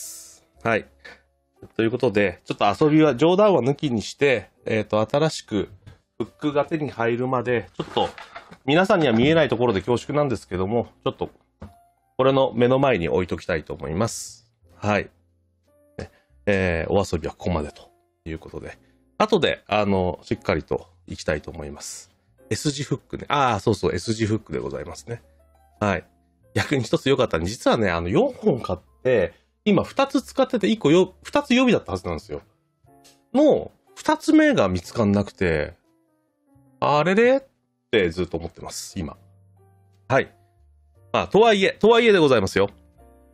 はい。ということで、ちょっと遊びは、冗談は抜きにして、えっと、新しくフックが手に入るまで、ちょっと、皆さんには見えないところで恐縮なんですけども、ちょっと、これの目の前に置いときたいと思います。はい。ねえーお遊びはここまでということで、後で、あの、しっかりといきたいと思います。S 字フックね。ああ、そうそう、S 字フックでございますね。はい。逆に一つ良かったの、実はね、あの、よんほん買って、今ふたつ使ってて、いっこよ、ふたつ予備だったはずなんですよ。の、ふたつめが見つかんなくて、あれれってずっと思ってます、今。はい。まあ、とはいえ、とはいえでございますよ。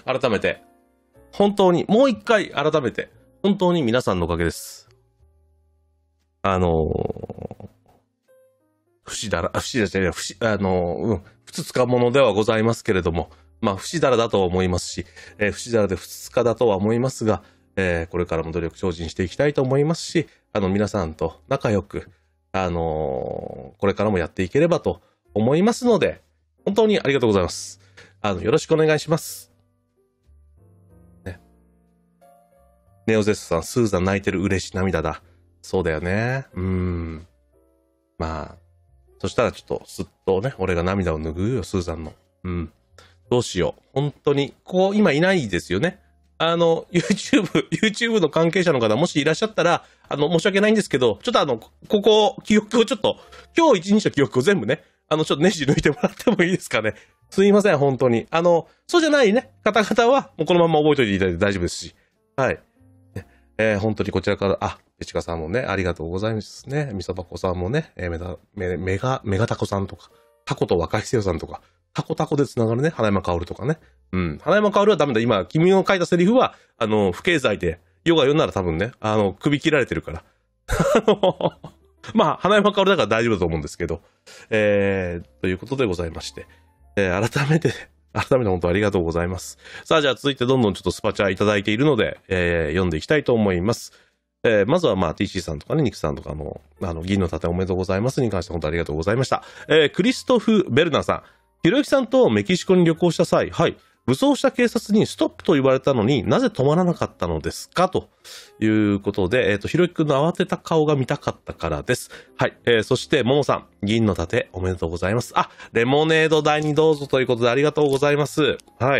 改めて、本当に、もう一回改めて、本当に皆さんのおかげです。あのー、不死だら、不死だじゃない、不死、あのー、うん、ふつつかものではございますけれども、まあ、不死だらだとは思いますし、えー、不死だらでふつつかだとは思いますが、えー、これからも努力精進していきたいと思いますし、あの、皆さんと仲良く、あのー、これからもやっていければと思いますので、本当にありがとうございます。あの、よろしくお願いします。ね。ネオゼスさん、スーザン泣いてる嬉し涙だ。そうだよね。うーん。まあ、そしたらちょっと、すっとね、俺が涙を拭うよ、スーザンの。うん。どうしよう。本当に、こう、今いないですよね。あの、YouTube、YouTube の関係者の方、もしいらっしゃったら、あの、申し訳ないんですけど、ちょっとあの、ここ、記憶をちょっと、今日一日の記憶を全部ね、あの、ちょっとネジ抜いてもらってもいいですかね。すいません、本当に。あの、そうじゃないね、方々は、もうこのまま覚えておいていただいて大丈夫ですし。はい。ね、えー、本当にこちらから、あ、ペチカさんもね、ありがとうございますね。みそばこさんもね、えー、メダ、メ、メガ、メガタコさんとか、タコと若いせよさんとか、タコタコで繋がるね、花山薫とかね。うん。花山薫はダメだ。今、君の書いたセリフは、あの、不経済で、ヨガ読んだら多分ね、あの、首切られてるから。あの、まあ、花山薫だから大丈夫だと思うんですけど。えー、ということでございまして。えー、改めて、改めて本当ありがとうございます。さあ、じゃあ続いてどんどんちょっとスパチャいただいているので、えー、読んでいきたいと思います。えー、まずはまあ ティーシー さんとかね、ニクさんとかの、あの、銀の盾おめでとうございますに関して本当ありがとうございました。えー、クリストフ・ベルナーさん。ひろゆきさんとメキシコに旅行した際、はい。武装した警察にストップと言われたのになぜ止まらなかったのですかということで、えっと、ひろゆきくんの慌てた顔が見たかったからです。はい。えー、そして、ももさん、銀の盾おめでとうございます。あ、レモネード代にどうぞということでありがとうございます。はい。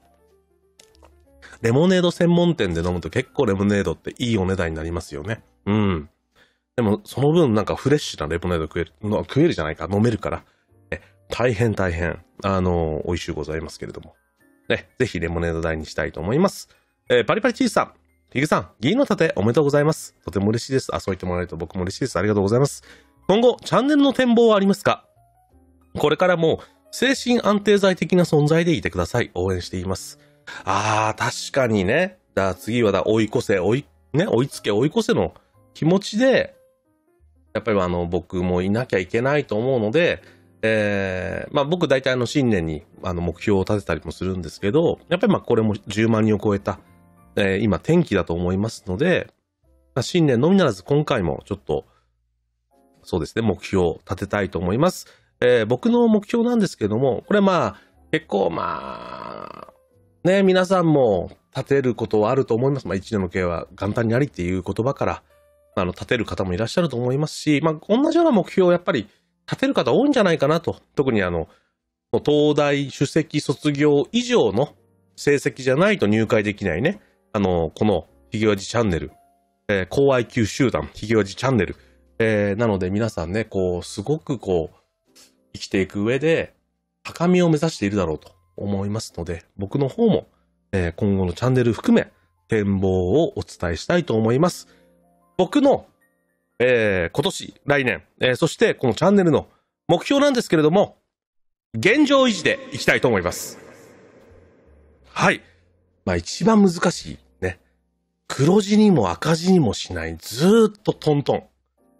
レモネード専門店で飲むと結構レモネードっていいお値段になりますよね。うん。でも、その分なんかフレッシュなレモネード食える、食えるじゃないか、飲めるから。え、大変大変、あの、美味しゅうございますけれども。ね、ぜひレモネード代にしたいと思います。えー、パリパリチーズさん、ヒゲさん、銀の盾おめでとうございます。とても嬉しいです。あ、そう言ってもらえると僕も嬉しいです。ありがとうございます。今後、チャンネルの展望はありますか？これからも、精神安定剤的な存在でいてください。応援しています。あー、確かにね。だ次はだ、追い越せ、追い、ね、追いつけ、追い越せの気持ちで、やっぱりあの、僕もいなきゃいけないと思うので、えー、まあ僕大体あの新年にあの目標を立てたりもするんですけど、やっぱりまあこれもじゅうまんにんを超えた、えー、今転機だと思いますので、まあ、新年のみならず今回もちょっと、そうですね、目標を立てたいと思います。えー、僕の目標なんですけども、これまあ結構まあ、ね、皆さんも立てることはあると思います。まあ一年の計は元旦にありっていう言葉から、あの立てる方もいらっしゃると思いますし、まあ同じような目標をやっぱり立てる方多いんじゃないかなと。特にあの、東大首席卒業以上の成績じゃないと入会できないね。あの、このひげわじチャンネル、えー、高 アイキュー 集団、ひげわじチャンネル。えー、なので皆さんね、こう、すごくこう、生きていく上で、高みを目指しているだろうと思いますので、僕の方も、えー、今後のチャンネル含め、展望をお伝えしたいと思います。僕のえー、今年、来年、えー、そしてこのチャンネルの目標なんですけれども、現状維持でいきたいと思います。はい。まあ一番難しいね。黒字にも赤字にもしない、ずーっとトントン。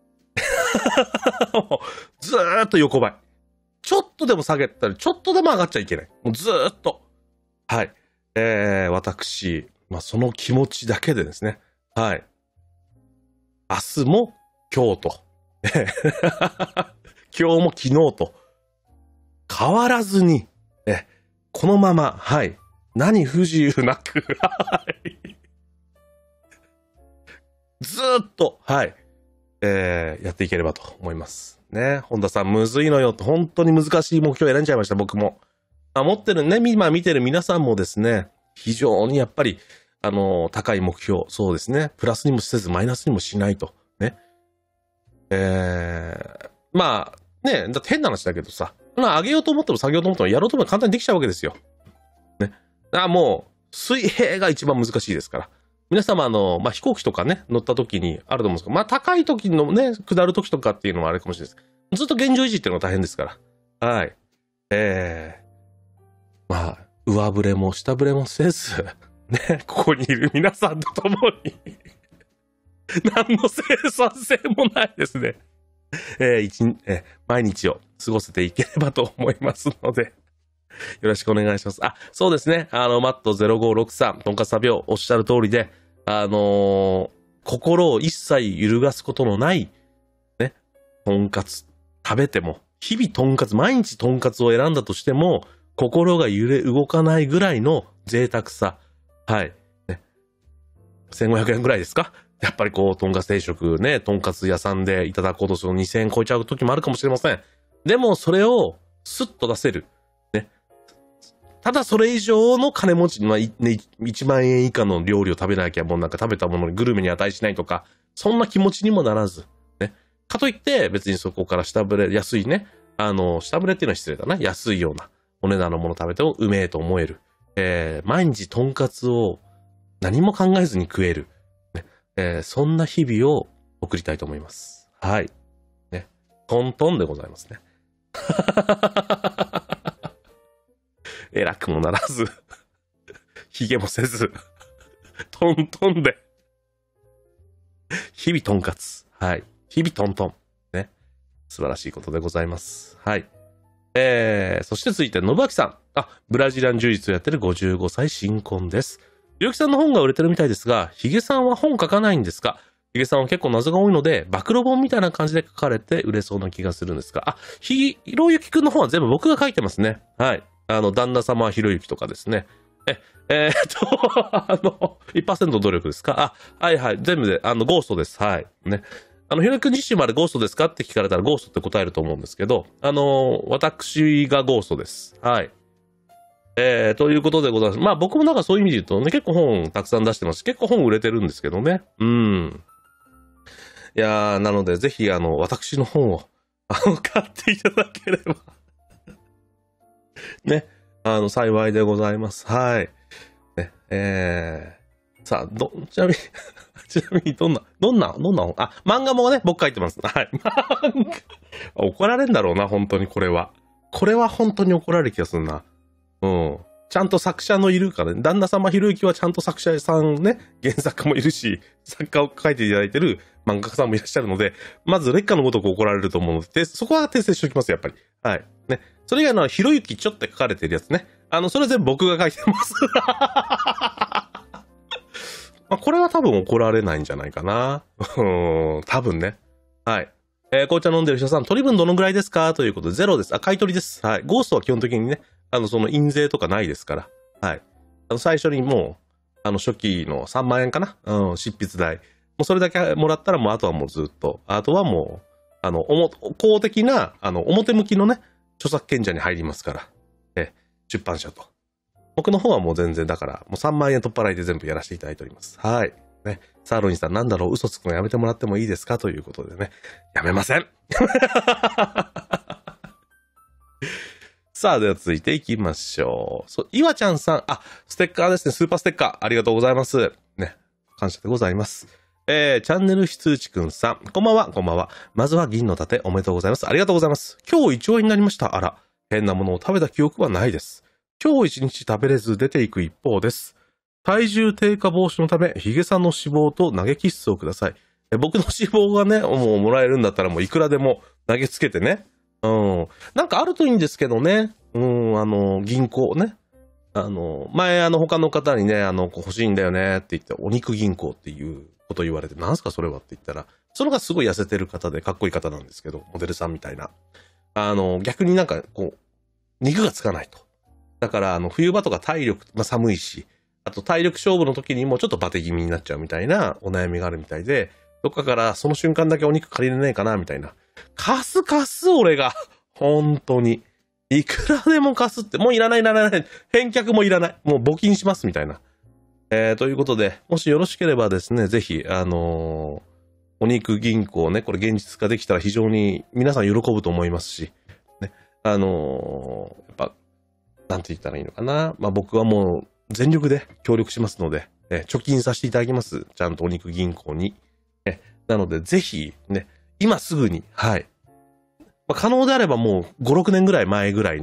ずーっと横ばい。ちょっとでも下げたり、ちょっとでも上がっちゃいけない。もうずーっと。はい。えー、私、まあその気持ちだけでですね。はい。明日も今日と。今日も昨日と。変わらずに、え、このまま、はい。何不自由なく、はい。ずーっと、はい。えー、やっていければと思います。ね。本田さん、むずいのよって、本当に難しい目標を選んじゃいました、僕も。あ、持ってるね、今見てる皆さんもですね、非常にやっぱり、あの、高い目標、そうですね。プラスにもせず、マイナスにもしないと。ね。えー、まあ、ね、だって変な話だけどさ、まあ、上げようと思っても下げようと思ってもやろうと思っても簡単にできちゃうわけですよ。ね。あ、もう、水平が一番難しいですから。皆様、あの、まあ、飛行機とかね、乗った時にあると思うんですけど、まあ、高い時のね、下る時とかっていうのはあれかもしれないです。ずっと現状維持っていうのが大変ですから。はい。えー、まあ、 上振れも下振れもせず、ね、ここにいる皆さんと共に、何の生産性もないですね。えー、一、えー、毎日を過ごせていければと思いますので、よろしくお願いします。あ、そうですね。あの、マットゼロごろくさん、とんかつ旅をおっしゃる通りで、あのー、心を一切揺るがすことのない、ね、とんかつ食べても、日々とんかつ、毎日とんかつを選んだとしても、心が揺れ動かないぐらいの贅沢さ。はい。ね、せんごひゃくえんぐらいですか？やっぱりこう、とんかつ定食ね、とんかつ屋さんでいただこうとするとにせんえん超えちゃう時もあるかもしれません。でもそれをスッと出せる。ね。ただそれ以上の金持ち、まあ、ね、いちまんえん以下の料理を食べなきゃもうなんか食べたものにグルメに値しないとか、そんな気持ちにもならず。ね。かといって別にそこから下振れ、安いね。あの、下振れっていうのは失礼だな。安いようなお値段のもの食べてもうめえと思える。えー、毎日とんかつを何も考えずに食える。えー、そんな日々を送りたいと思います。はい。ね。トントンでございますね。偉くもならず、髭もせず、トントンで、日々とんかつ。はい。日々トントン。ね。素晴らしいことでございます。はい。えー、そして続いて、信明さん。あ、ブラジリアン柔術をやってるごじゅうごさい新婚です。ひろゆきさんの本が売れてるみたいですが、ヒゲさんは本書かないんですか？ヒゲさんは結構謎が多いので、暴露本みたいな感じで書かれて売れそうな気がするんですが、あ、ひろゆきくんの本は全部僕が書いてますね。はい。あの、旦那様ひろゆきとかですね。え、えー、っと、あの、いちパーセント 努力ですか？あ、はいはい。全部で、あの、ゴーストです。はい。ね。あの、ひろゆきくん自身までゴーストですかって聞かれたらゴーストって答えると思うんですけど、あの、私がゴーストです。はい。えー、ということでございます。まあ僕もなんかそういう意味で言うとね、結構本たくさん出してますし、結構本売れてるんですけどね。うん。いやー、なのでぜひあの、私の本を、あの、買っていただければ。ね。あの、幸いでございます。はい。ね、えー、さあ、ど、ちなみに、ちなみにどんな、どんな、どんな本、あ、漫画もね、僕書いてます。はい。漫画、怒られんだろうな、本当にこれは。これは本当に怒られる気がするな。うん。ちゃんと作者のいるからね。旦那様ひろゆきはちゃんと作者さんね、原作家もいるし、作家を書いていただいてる漫画家さんもいらっしゃるので、まず劣化のごとく怒られると思うので、そこは訂正しておきます、やっぱり。はい。ね。それ以外のひろゆきちょって書かれてるやつね。あの、それは全部僕が書いてます。まあ、これは多分怒られないんじゃないかな。うん、多分ね。はい。えー、紅茶飲んでる人さん、取り分どのぐらいですかということで、ゼロです。あ、買い取りです。はい。ゴーストは基本的にね、あの、その印税とかないですから。はい。あの、最初にもう、あの、初期のさんまんえんかな。うん、執筆代。もうそれだけもらったら、もうあとはもうずっと、あとはもう、あの、おも、公的な、あの、表向きのね、著作権者に入りますから。え、出版社と。僕の方はもう全然だから、もうさんまんえん取っ払いで全部やらせていただいております。はい。ね。サーロインさん、なんだろう、嘘つくのやめてもらってもいいですかということでね。やめません。さあ、では続いていきましょう。そう、いわちゃんさん、あ、ステッカーですね。スーパーステッカー。ありがとうございます。ね。感謝でございます。えー、チャンネル非通知くんさん。こんばんは、こんばんは。まずは銀の盾おめでとうございます。ありがとうございます。今日一応になりました。あら、変なものを食べた記憶はないです。今日一日食べれず出ていく一方です。体重低下防止のため、ヒゲさんの脂肪と投げキッスをください。え僕の脂肪がね、もうもらえるんだったらもういくらでも投げつけてね。うん。なんかあるといいんですけどね。うん、あの、銀行ね。あの、前あの他の方にね、あの、欲しいんだよねって言って、お肉銀行っていうこと言われて、なんすかそれはって言ったら、それがすごい痩せてる方でかっこいい方なんですけど、モデルさんみたいな。あの、逆になんかこう、肉がつかないと。だから、あの、冬場とか体力、まあ、寒いし、あと体力勝負の時にもちょっとバテ気味になっちゃうみたいなお悩みがあるみたいで、どっかからその瞬間だけお肉借りれないかなみたいな。貸す貸す俺が。本当に。いくらでも貸すって、もういらないいらないいらない。返却もいらない。もう募金しますみたいな。えー、ということで、もしよろしければですね、ぜひ、あのー、お肉銀行ね、これ現実化できたら非常に皆さん喜ぶと思いますし、ね、あのー、やっぱ、なんて言ったらいいのかな。まあ僕はもう全力で協力しますので、え貯金させていただきます。ちゃんとお肉銀行に。えなので、ぜひ、ね、今すぐに、はい。まあ、可能であればもうご、ろくねんぐらい前ぐらいに、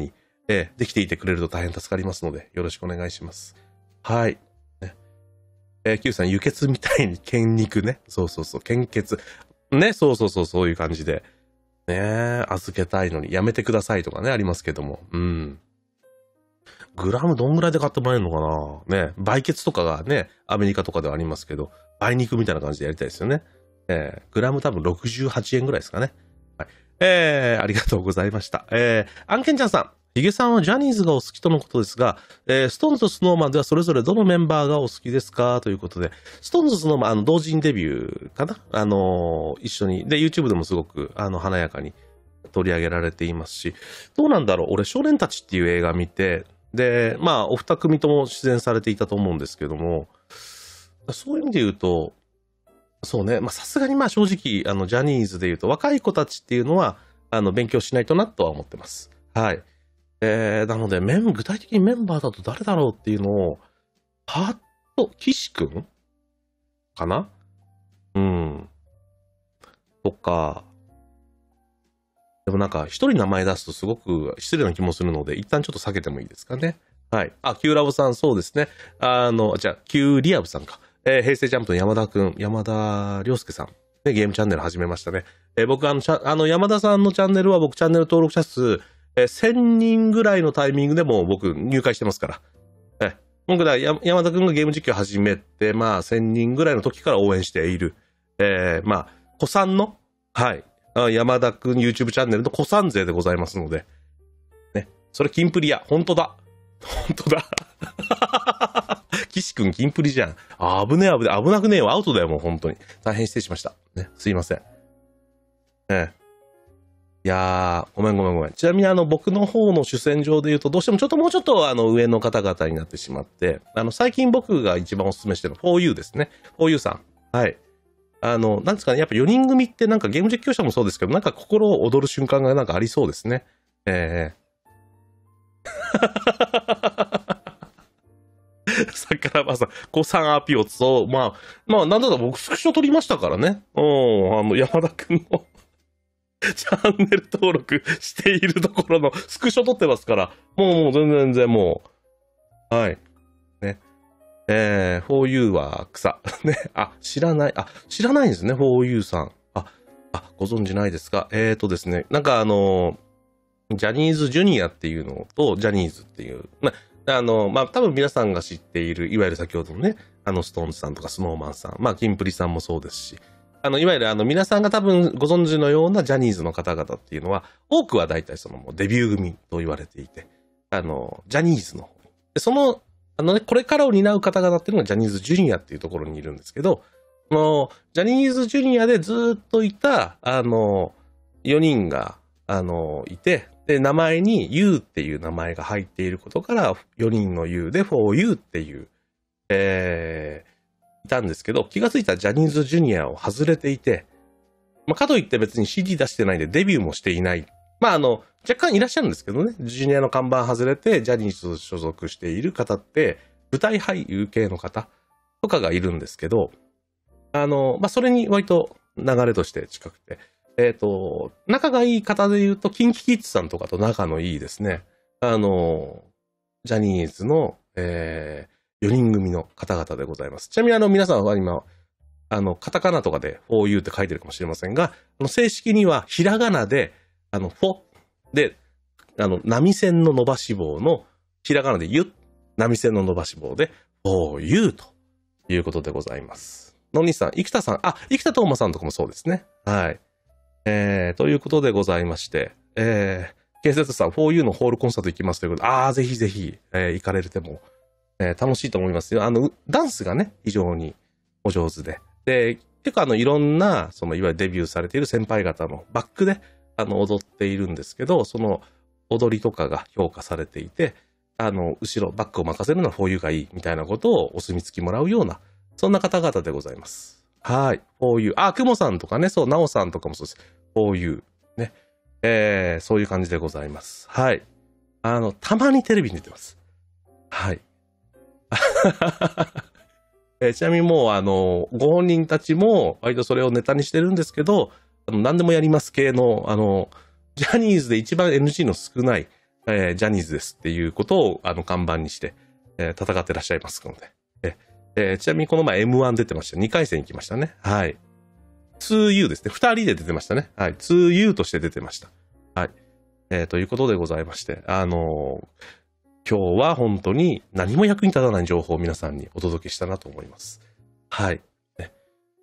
えー、できていてくれると大変助かりますので、よろしくお願いします。はい。ね、えー、Q さん、輸血みたいに献肉ね。そうそうそう、献血。ね、そうそうそう、そういう感じで。ね、預けたいのにやめてくださいとかね、ありますけども。うん。グラムどんぐらいで買ってもらえるのかなね、売血とかがね、アメリカとかではありますけど、売肉みたいな感じでやりたいですよね。えー、グラム多分ろくじゅうはちえんぐらいですかね。はい。えー、ありがとうございました。えー、アンケンちゃんさん。ヒゲさんはジャニーズがお好きとのことですが、えー、ストーンズとスノーマンではそれぞれどのメンバーがお好きですかということで、ストーンズとスノーマン、あの、同人デビューかなあのー、一緒に。で、YouTube でもすごく、あの、華やかに取り上げられていますし、どうなんだろう俺、少年たちっていう映画見て、で、まあ、お二組とも出演されていたと思うんですけども、そういう意味で言うと、そうね、まあ、さすがにまあ正直、あの、ジャニーズで言うと、若い子たちっていうのは、あの、勉強しないとなとは思ってます。はい。えー、なので、メン、具体的にメンバーだと誰だろうっていうのを、パッと、岸くんかなうん。とか、でもなんか、一人名前出すとすごく失礼な気もするので、一旦ちょっと避けてもいいですかね。はい。あ、キューラブさん、そうですね。あの、じゃあ、キューリアブさんか。えー、平成ジャンプの山田くん、山田涼介さん。ね、ゲームチャンネル始めましたね。えー、僕、あの、あの、山田さんのチャンネルは僕、チャンネル登録者数、えー、せんにんぐらいのタイミングでも僕、入会してますから。えー、僕だ、山田くんがゲーム実況始めて、まあ、せんにんぐらいの時から応援している。えー、まあ、子さんの、はい。山田くん YouTube チャンネルの子さん勢でございますので。ね。それ、キンプリや。本当だ。本当だ。岸くん、キンプリじゃん。あ、危ねえ、危ねえ、危なくねえよ。アウトだよ、もう本当に。大変失礼しました。ね。すいません。ね。いやー、ごめんごめんごめん。ちなみにあの、僕の方の主戦場で言うと、どうしてもちょっともうちょっとあの、上の方々になってしまって、あの、最近僕が一番お勧めしてるのは フォーユー ですね。フォーユー さん。はい。あの、なんですかね、やっぱよにん組ってなんかゲーム実況者もそうですけど、なんか心を躍る瞬間がなんかありそうですね。えー。桜庭さん、子さんアピオツを、まあ、まあ、なんだろう、僕スクショ撮りましたからね。うん、あの、山田くんのチャンネル登録しているところのスクショ撮ってますから、もう、もう全然全然もう、はい。ね。えー、フォーユー は草。ね。あ、知らない。あ、知らないんですね、フォーユー さん。あ、あ、ご存知ないですか。えーとですね、なんかあの、ジャニーズジュニアっていうのと、ジャニーズっていう、まあ、あの、まあ、多分皆さんが知っている、いわゆる先ほどのね、あの、ストーンズさんとかスノーマンさん、まあ、キンプリさんもそうですし、あの、いわゆるあの、皆さんが多分ご存知のようなジャニーズの方々っていうのは、多くは大体そのもうデビュー組と言われていて、あの、ジャニーズの方で、その、あのね、これからを担う方々っていうのがジャニーズジュニアっていうところにいるんですけど、この、ジャニーズジュニアでずっといた、あの、よにんが、あの、いて、で、名前に ユー っていう名前が入っていることから、よにんの ユー で フォーユー っていう、えー、いたんですけど、気がついたらジャニーズジュニアを外れていて、まあ、かといって別に シーディー 出してないんでデビューもしていない。まあ、あの、若干いらっしゃるんですけどね、ジュニアの看板外れて、ジャニーズ所属している方って、舞台俳優系の方とかがいるんですけど、あの、まあ、それに割と流れとして近くて、えっと、仲がいい方で言うと、キンキキッズさんとかと仲のいいですね。あの、ジャニーズの、えー、よにん組の方々でございます。ちなみにあの、皆さんは今、あの、カタカナとかで フォーユー って書いてるかもしれませんが、あの正式にはひらがなで、あの、フォで、あの、波線の伸ばし棒の、ひらがなでユ、波線の伸ばし棒で、フォーユー ということでございます。のにさん、生田さん、あ、生田斗真さんとかもそうですね。はい。えー、ということでございまして、えー、ケーゼット さん、フォーユー のホールコンサート行きますということで、あー、ぜひぜひ、えー、行かれるても、えー、楽しいと思いますよ。あの、ダンスがね、非常にお上手で。で、結構あの、いろんな、その、いわゆるデビューされている先輩方のバックで、あの、踊っているんですけど、その、踊りとかが評価されていて、あの、後ろ、バックを任せるのは フォーユー がいい、みたいなことをお墨付きもらうような、そんな方々でございます。はい。フォーユー。あ、クモさんとかね、そう、ナオさんとかもそうです。フォーユー。ね。えー、そういう感じでございます。はい。あの、たまにテレビに出てます。はい。えー、ちなみにもう、あの、ご本人たちも、割とそれをネタにしてるんですけど、あの何でもやります系の、あの、ジャニーズで一番 エヌジー の少ない、 えー、ジャニーズですっていうことを、あの、看板にして、えー、戦ってらっしゃいますので。ええー、ちなみにこの前 エムワン 出てました。にかい戦行きましたね。はい。ツーユー ですね。ふたりで出てましたね。はい。ツーユー として出てました。はい。えー、ということでございまして、あのー、今日は本当に何も役に立たない情報を皆さんにお届けしたなと思います。はい。ね、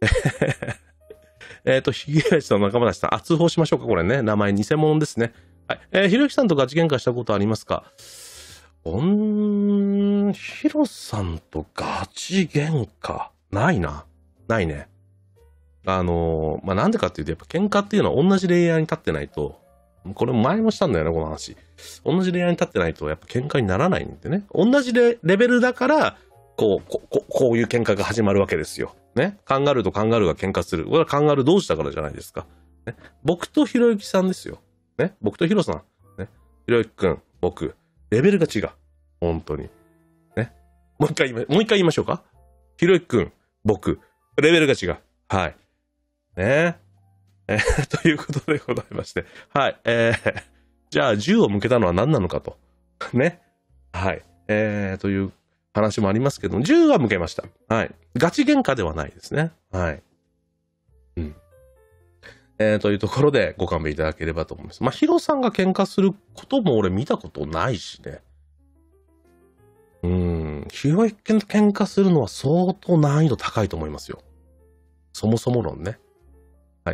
えっと、ひげらしさん、中村さん、あ、通報しましょうか、これね。名前偽物ですね。はい。えー、ひろゆきさんとガチ喧嘩したことありますか？おん、ひろさんとガチ喧嘩ないな。ないね。あのー、まあ、なんでかっていうと、やっぱ喧嘩っていうのは同じレイヤーに立ってないと、これ前もしたんだよね、この話。同じレイヤーに立ってないと、やっぱ喧嘩にならないんでね。同じレベルだから、こう、こここういう喧嘩が始まるわけですよ。ね。カンガルーとカンガルーが喧嘩する。これはカンガルー同士だからじゃないですか。ね、僕とひろゆきさんですよ。ね。僕とひろさん。ね。ひろゆきくん、僕。レベルが違う。本当に。ね。もう一回言いま、もう一回言いましょうか。ひろゆきくん、僕。レベルが違う。はい。ね。えー、ということでございまして。はい。えー、じゃあ、銃を向けたのは何なのかと。ね。はい。えー、という話もありますけど、銃は向けました。はい。ガチ喧嘩ではないですね。はい。うん。えー、というところでご勘弁いただければと思います。まあ、ヒロさんが喧嘩することも俺見たことないしね。うーん。ヒロイケンと喧嘩するのは相当難易度高いと思いますよ。そもそも論ね。はい。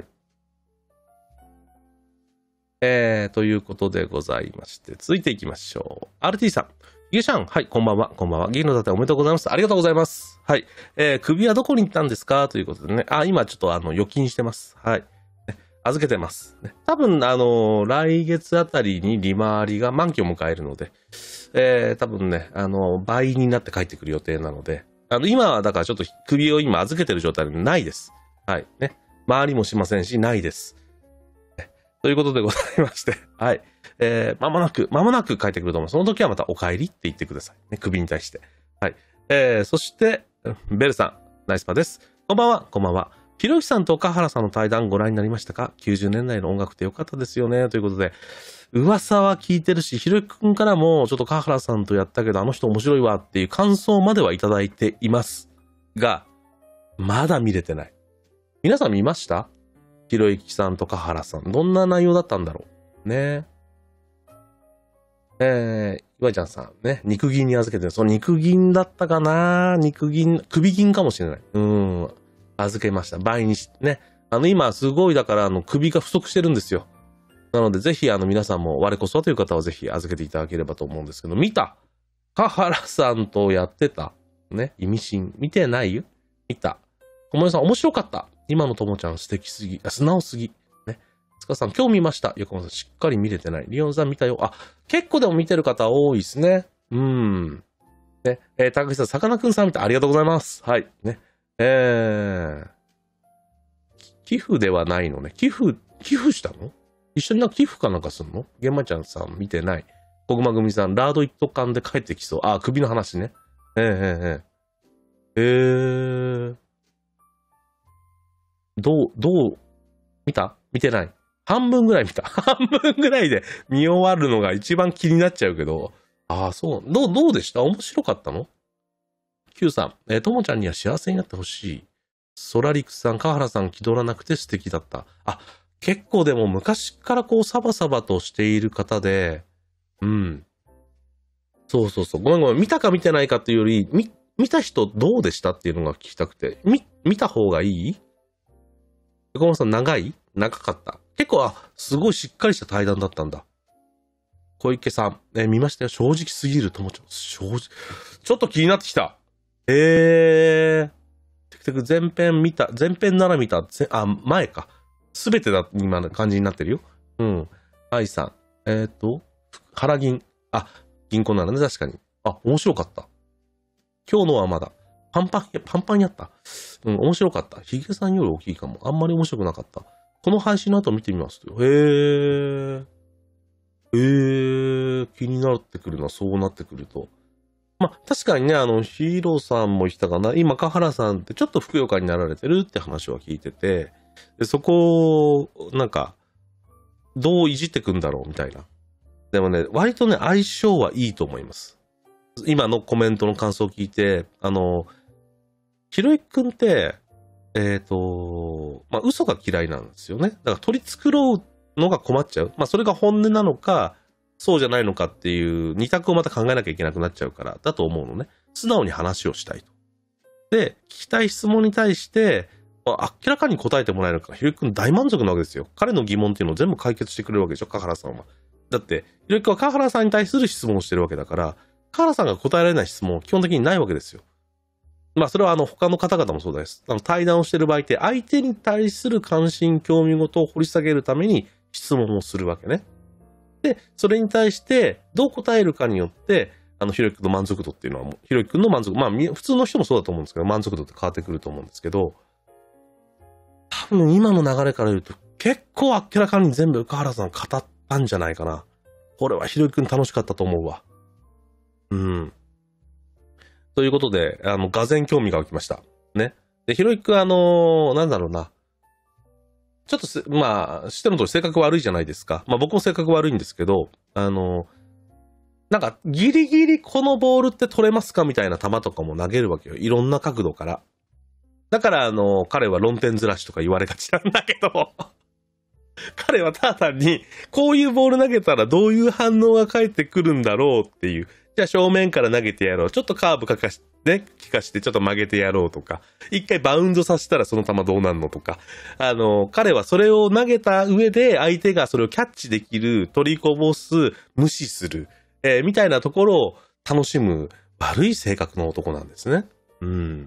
えー、ということでございまして、続いていきましょう。アールティー さん。ヒゲシャン、はい、こんばんは、こんばんは。銀の盾おめでとうございます。ありがとうございます。はい。えー、首はどこに行ったんですかということでね。あ、今ちょっとあの、預金してます。はい。預けてます。多分、あのー、来月あたりに利回りが満期を迎えるので、えー、多分ね、あのー、倍になって帰ってくる予定なので、あの、今はだからちょっと首を今預けてる状態でないです。はい。ね。回りもしませんし、ないです。ということでございまして、はい。えー、まもなく、まもなく帰ってくると思う。その時はまたお帰りって言ってください。ね、首に対して。はい。えー、そして、ベルさん、ナイスパです。こんばんは、こんばんは。ひろゆきさんと岡原さんの対談ご覧になりましたか？ きゅうじゅう 年代の音楽って良かったですよね。ということで、噂は聞いてるし、ひろゆきくんからも、ちょっと岡原さんとやったけど、あの人面白いわっていう感想まではいただいていますが、まだ見れてない。皆さん見ました？ひろゆきさんと岡原さん。どんな内容だったんだろう。ね。えー、岩井ちゃんさんね、肉銀に預けてる。その肉銀だったかな？肉銀、首銀かもしれない。うん。預けました。倍にして、ね。あの、今すごいだからあの首が不足してるんですよ。なのでぜひあの皆さんも我こそはという方はぜひ預けていただければと思うんですけど、見た？川原さんとやってたね。意味深。見てないよ？見た。ともよさん面白かった。今のともちゃん素敵すぎ。あ、素直すぎ。ね。つかさん今日見ました。横山さんしっかり見れてない。リオンさん見たよ。あ、結構でも見てる方多いですね。うん。ね。えー、高橋さん、さかなクンさん見た。ありがとうございます。はい。ね。えー、寄付ではないのね。寄付、寄付したの？一緒になんか寄付かなんかすんの？げんまちゃんさん見てない。こぐま組さん、ラード一斗缶で帰ってきそう。あ、首の話ね。えー、えー、えー。えー、どう、どう、見た？見てない。半分ぐらい見た。半分ぐらいで見終わるのが一番気になっちゃうけど。ああ、そう。どう、どうでした？面白かったの？ Q さん、えー、ともちゃんには幸せになってほしい。ソラリクさん、川原さん気取らなくて素敵だった。あ、結構でも昔からこうサバサバとしている方で、うん。そうそうそう。ごめんごめん。見たか見てないかっていうより、見、見た人どうでしたっていうのが聞きたくて。見、見た方がいい？横山さん長い？長かった。結構、あ、すごいしっかりした対談だったんだ。小池さん、えー、見ましたよ。正直すぎるともちゃん。正直。ちょっと気になってきた。えー。てくてく前編見た。前編なら見た。あ、前か。すべてだ、今の感じになってるよ。うん。愛さん。えっと、原銀。あ、銀行ならね、確かに。あ、面白かった。今日のはまだ。パンパン、パンパンにあった。うん、面白かった。ヒゲさんより大きいかも。あんまり面白くなかった。この配信の後見てみますと。へー。へー。気になってくるな。そうなってくると。まあ、確かにね、あの、ヒーローさんも言ってたかな。今、カハラさんってちょっとふくよかになられてるって話は聞いてて、でそこを、なんか、どういじってくんだろうみたいな。 でもね、割とね、相性はいいと思います。今のコメントの感想を聞いて、あの、ひろゆきくんって、えっと、まあ、嘘が嫌いなんですよね。だから取り繕うのが困っちゃう。まあ、それが本音なのか、そうじゃないのかっていう二択をまた考えなきゃいけなくなっちゃうからだと思うのね。素直に話をしたいと。で、聞きたい質問に対して、まあ、明らかに答えてもらえるから、ひろゆきくん大満足なわけですよ。彼の疑問っていうのを全部解決してくれるわけでしょ、川原さんは。だって、ひろゆきくんは川原さんに対する質問をしてるわけだから、川原さんが答えられない質問は基本的にないわけですよ。まあ、それはあの、他の方々もそうです。あの、対談をしてる場合って、相手に対する関心、興味事を掘り下げるために質問をするわけね。で、それに対して、どう答えるかによって、あの、ひろゆきくんの満足度っていうのは、ひろゆきくんの満足、まあ、普通の人もそうだと思うんですけど、満足度って変わってくると思うんですけど、多分今の流れから言うと、結構明らかに全部岡原さん語ったんじゃないかな。これはひろゆきくん楽しかったと思うわ。うん。ということで、あの、がぜん興味が湧きました。ね。で、ひろゆきくん、あのー、なんだろうな。ちょっとす、まあ、知っての通り性格悪いじゃないですか。まあ僕も性格悪いんですけど、あのー、なんか、ギリギリこのボールって取れますかみたいな球とかも投げるわけよ。いろんな角度から。だから、あのー、彼は論点ずらしとか言われがちなんだけど、彼はただ単に、こういうボール投げたらどういう反応が返ってくるんだろうっていう。じゃあ正面から投げてやろう。ちょっとカーブかかして、ね、効かしてちょっと曲げてやろうとか。一回バウンドさせたらその球どうなんのとか。あの、彼はそれを投げた上で相手がそれをキャッチできる、取りこぼす、無視する、えー、みたいなところを楽しむ悪い性格の男なんですね。うん。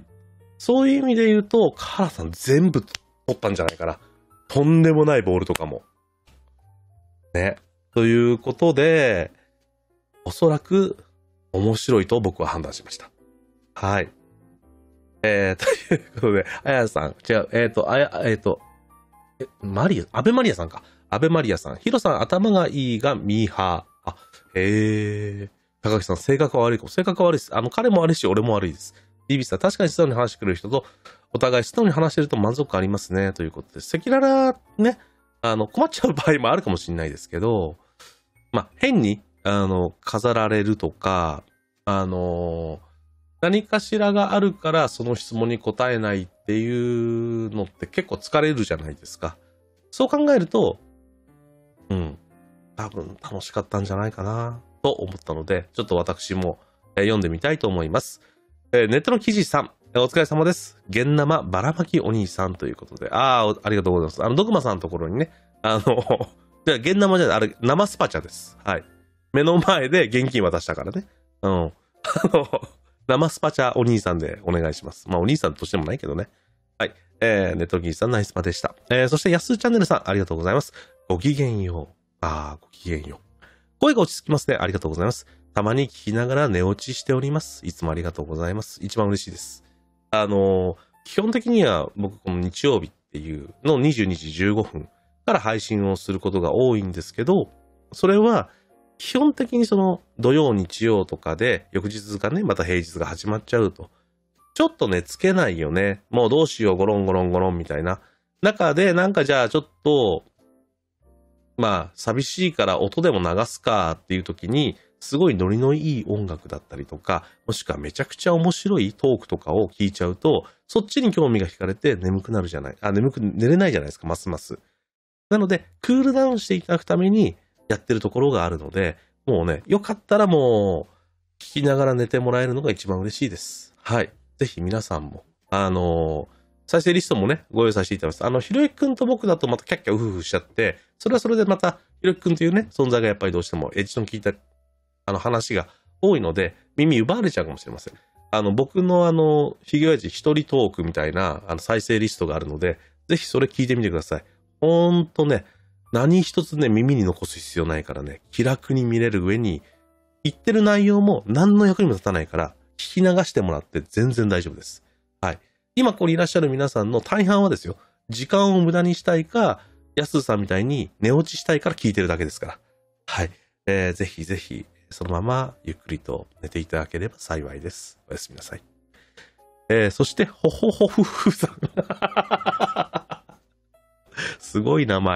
そういう意味で言うと、河原さん全部取ったんじゃないかな。とんでもないボールとかも。ね。ということで、おそらく面白いと僕は判断しました。はい。えー、ということで、あやさん、違う、えっ、ー、と、あや、えっ、ー、と、え、マリア、安倍マリアさんか。安倍マリアさん。ヒロさん、頭がいいがミーハー。あ、へえ。高木さん、性格は悪い子。性格は悪いです。あの、彼も悪いし、俺も悪いです。ビビさん、確かに素直に話してくれる人と、お互い素直に話してると満足感ありますね。ということで、赤裸々ね、あの、困っちゃう場合もあるかもしれないですけど、まあ、変に、あの、飾られるとか、あの、何かしらがあるからその質問に答えないっていうのって結構疲れるじゃないですか。そう考えると、うん、多分楽しかったんじゃないかなと思ったので、ちょっと私も読んでみたいと思います。えー、ネットの記事さん、お疲れ様です。ゲン生ばらまきお兄さんということで、ああ、ありがとうございます。あの、ドグマさんのところにね、あの、でゲン生じゃない、あれ、生スパチャです。はい。目の前で現金渡したからね。うん。あの、生スパチャお兄さんでお願いします。まあお兄さんとしてもないけどね。はい。えー、ネットギーさんナイスパでした。えー、そして安チャンネルさんありがとうございます。ごきげんよう。あー、ごきげんよう。声が落ち着きますね。ありがとうございます。たまに聞きながら寝落ちしております。いつもありがとうございます。一番嬉しいです。あのー、基本的には僕この日曜日っていうのにじゅうにじじゅうごふんから配信をすることが多いんですけど、それは基本的にその土曜日曜とかで翌日がねまた平日が始まっちゃうとちょっとねつけないよね、もうどうしようゴロンゴロンゴロンみたいな中でなんかじゃあちょっとまあ寂しいから音でも流すかっていう時にすごいノリのいい音楽だったりとかもしくはめちゃくちゃ面白いトークとかを聞いちゃうとそっちに興味が惹かれて眠くなるじゃないあ眠く寝れないじゃないですかますます。なのでクールダウンしていただくためにやってるところがあるので、もうね、よかったらもう、聞きながら寝てもらえるのが一番嬉しいです。はい。ぜひ皆さんも、あのー、再生リストもね、ご用意させていただきます。あの、ひろゆきくんと僕だとまたキャッキャウフフしちゃって、それはそれでまた、ひろゆきくんというね、存在がやっぱりどうしてもエッジの効いた、あの話が多いので、耳奪われちゃうかもしれません。あの、僕のあの、ひげおやじ一人トークみたいな、あの、再生リストがあるので、ぜひそれ聞いてみてください。ほんとね、何一つね、耳に残す必要ないからね、気楽に見れる上に、言ってる内容も何の役にも立たないから、聞き流してもらって全然大丈夫です。はい。今ここにいらっしゃる皆さんの大半はですよ、時間を無駄にしたいか、やすさんみたいに寝落ちしたいから聞いてるだけですから。はい。えー、ぜひぜひ、そのままゆっくりと寝ていただければ幸いです。おやすみなさい。えー、そして、ほほほふふさん。すごい名前。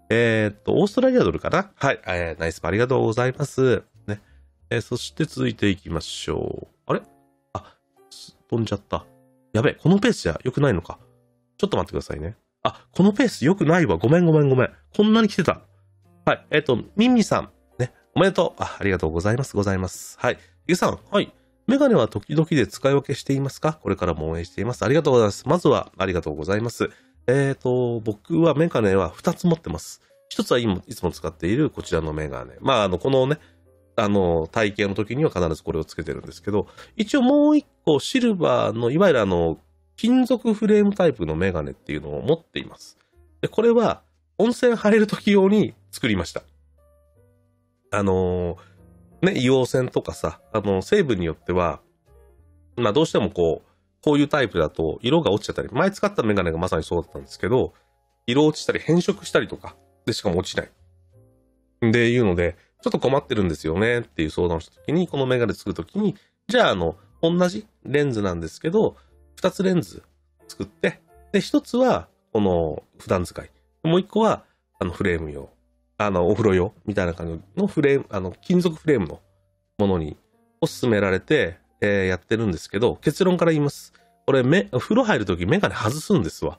えー、っと、オーストラリアドルかな。はい。えー、ナイスパありがとうございます。ね。えー、そして続いていきましょう。あれあ、飛んじゃった。やべえ、このペースじゃ良くないのか。ちょっと待ってくださいね。あ、このペース良くないわ。ごめんごめんごめん。こんなに来てた。はい。えー、っと、ミンミさん。ね。おめでとう。あ、ありがとうございます。ございます。はい。ゆうさん。はい。メガネは時々で使い分けしていますか？これからも応援しています。ありがとうございます。まずは、ありがとうございます。えっと、僕はメガネはふたつ持ってます。ひとつはいつも使っているこちらのメガネ。まあ、あの、このね、あの、体型の時には必ずこれをつけてるんですけど、一応もう一個シルバーの、いわゆるあの、金属フレームタイプのメガネっていうのを持っています。で、これは温泉入る時用に作りました。あのー、ね、硫黄泉とかさ、あの、成分によっては、まあどうしてもこう、こういうタイプだと色が落ちちゃったり、前使ったメガネがまさにそうだったんですけど、色落ちたり変色したりとか、でしかも落ちない。で、いうので、ちょっと困ってるんですよねっていう相談をしたときに、このメガネ作るときに、じゃああの、同じレンズなんですけど、二つレンズ作って、で、一つはこの普段使い。もう一個は、あのフレーム用。あの、お風呂用みたいな感じのフレーム、あの、金属フレームのものに、を勧められて、えー、やってるんですけど、結論から言います。これ、め、風呂入るときメガネ外すんですわ。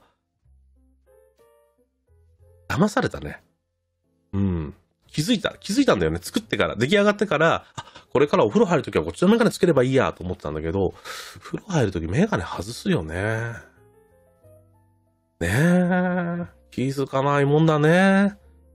騙されたね。うん。気づいた。気づいたんだよね。作ってから。出来上がってから、あ、これからお風呂入るときはこっちのメガネつければいいやと思ってたんだけど、風呂入るときメガネ外すよね。ねえ。気づかないもんだね。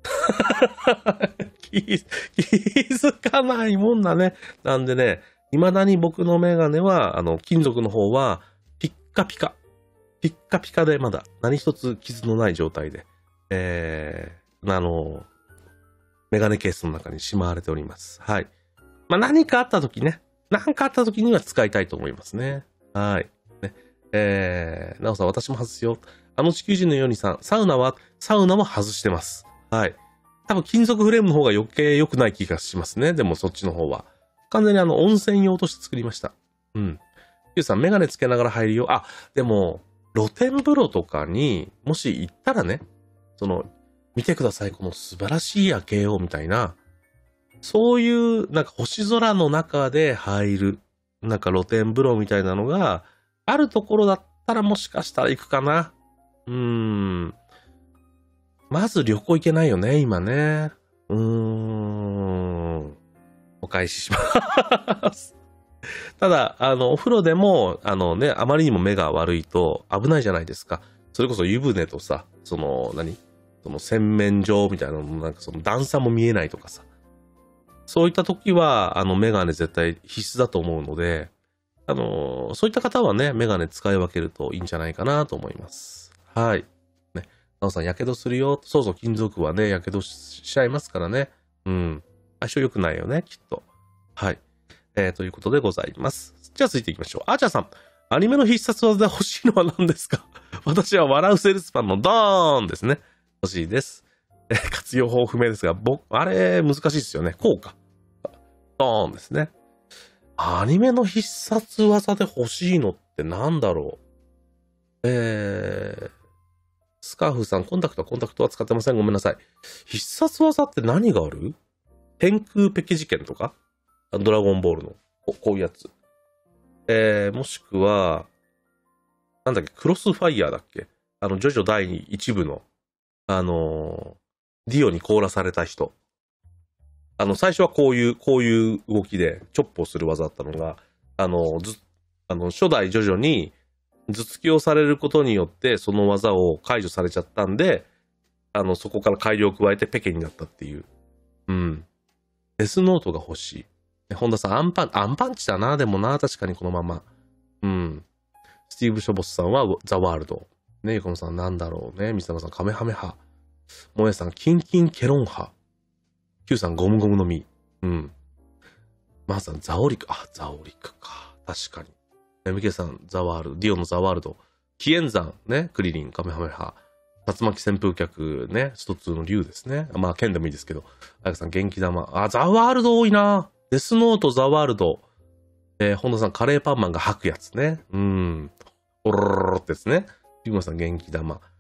気, 気づかないもんだね。なんでね、未だに僕のメガネは、あの、金属の方は、ピッカピカ。ピッカピカでまだ何一つ傷のない状態で、えー、あの、メガネケースの中にしまわれております。はい。まあ、何かあった時ね、何かあった時には使いたいと思いますね。はい。ね、えー、なおさん、私も外すよ。あの地球人のようにさん、サウナは、サウナも外してます。はい。多分金属フレームの方が余計良くない気がしますね。でもそっちの方は。完全にあの温泉用として作りました。うん。ゆうさん、メガネつけながら入るよ。あ、でも、露天風呂とかにもし行ったらね、その、見てください、この素晴らしい夜景をみたいな、そういうなんか星空の中で入る、なんか露天風呂みたいなのがあるところだったらもしかしたら行くかな。うーん。まず旅行行けないよね、今ね。うーん。お返しします。ただ、あの、お風呂でも、あのね、あまりにも目が悪いと危ないじゃないですか。それこそ湯船とさ、その、何その洗面所みたいなのもなんかその段差も見えないとかさ。そういった時は、あの、メガネ絶対必須だと思うので、あの、そういった方はね、メガネ使い分けるといいんじゃないかなと思います。はい。ね。なおさん、やけどするよ。そうそう、金属はね、やけどしちゃいますからね。うん。相性良くないよね、きっと。はい。えー、ということでございます。じゃあ続いていきましょう。あーちゃんさん。アニメの必殺技で欲しいのは何ですか？私は笑うセールスマンのドーンですね。欲しいです。えー、活用法不明ですが、僕、あれ、難しいですよね。こうか。ドーンですね。アニメの必殺技で欲しいのってなんだろう。えー、スカーフさん、コンタクトはコンタクトは使ってません。ごめんなさい。必殺技って何がある？天空ペケ事件とか？ドラゴンボールの、こういうやつ。えー、もしくは、なんだっけ、クロスファイヤーだっけ？あの、ジョジョだいいち部の、あのー、ディオに凍らされた人。あの、最初はこういう、こういう動きで、チョップをする技だったのが、あの、ず、あの、初代ジョジョに、頭突きをされることによって、その技を解除されちゃったんで、あの、そこから改良を加えてペケになったっていう。うん。デスノートが欲しい。本田さん、アンパン、アンパンチだな、でもな、確かにこのまま。うん。スティーブ・ショボスさんはザ・ワールド。ね、ゆこのさん、なんだろうね。水玉さん、カメハメハ。もえさん、キンキンケロンハ。Q さん、ゴムゴムの実。うん。マーさん、ザオリク。あ、ザオリクか。確かに。エムケー さん、ザ・ワールド。ディオのザ・ワールド。キエンザン、ね。クリリン、カメハメハ。竜巻旋風客、ね。ストツーの竜ですね。まあ、剣でもいいですけど。あやかさん、元気玉。あ、ザ・ワールド多いな。デスノート、ザ・ワールド。えー、本田さん、カレーパンマンが吐くやつね。うん。おろろろってですね。ゆうまさん、元気玉。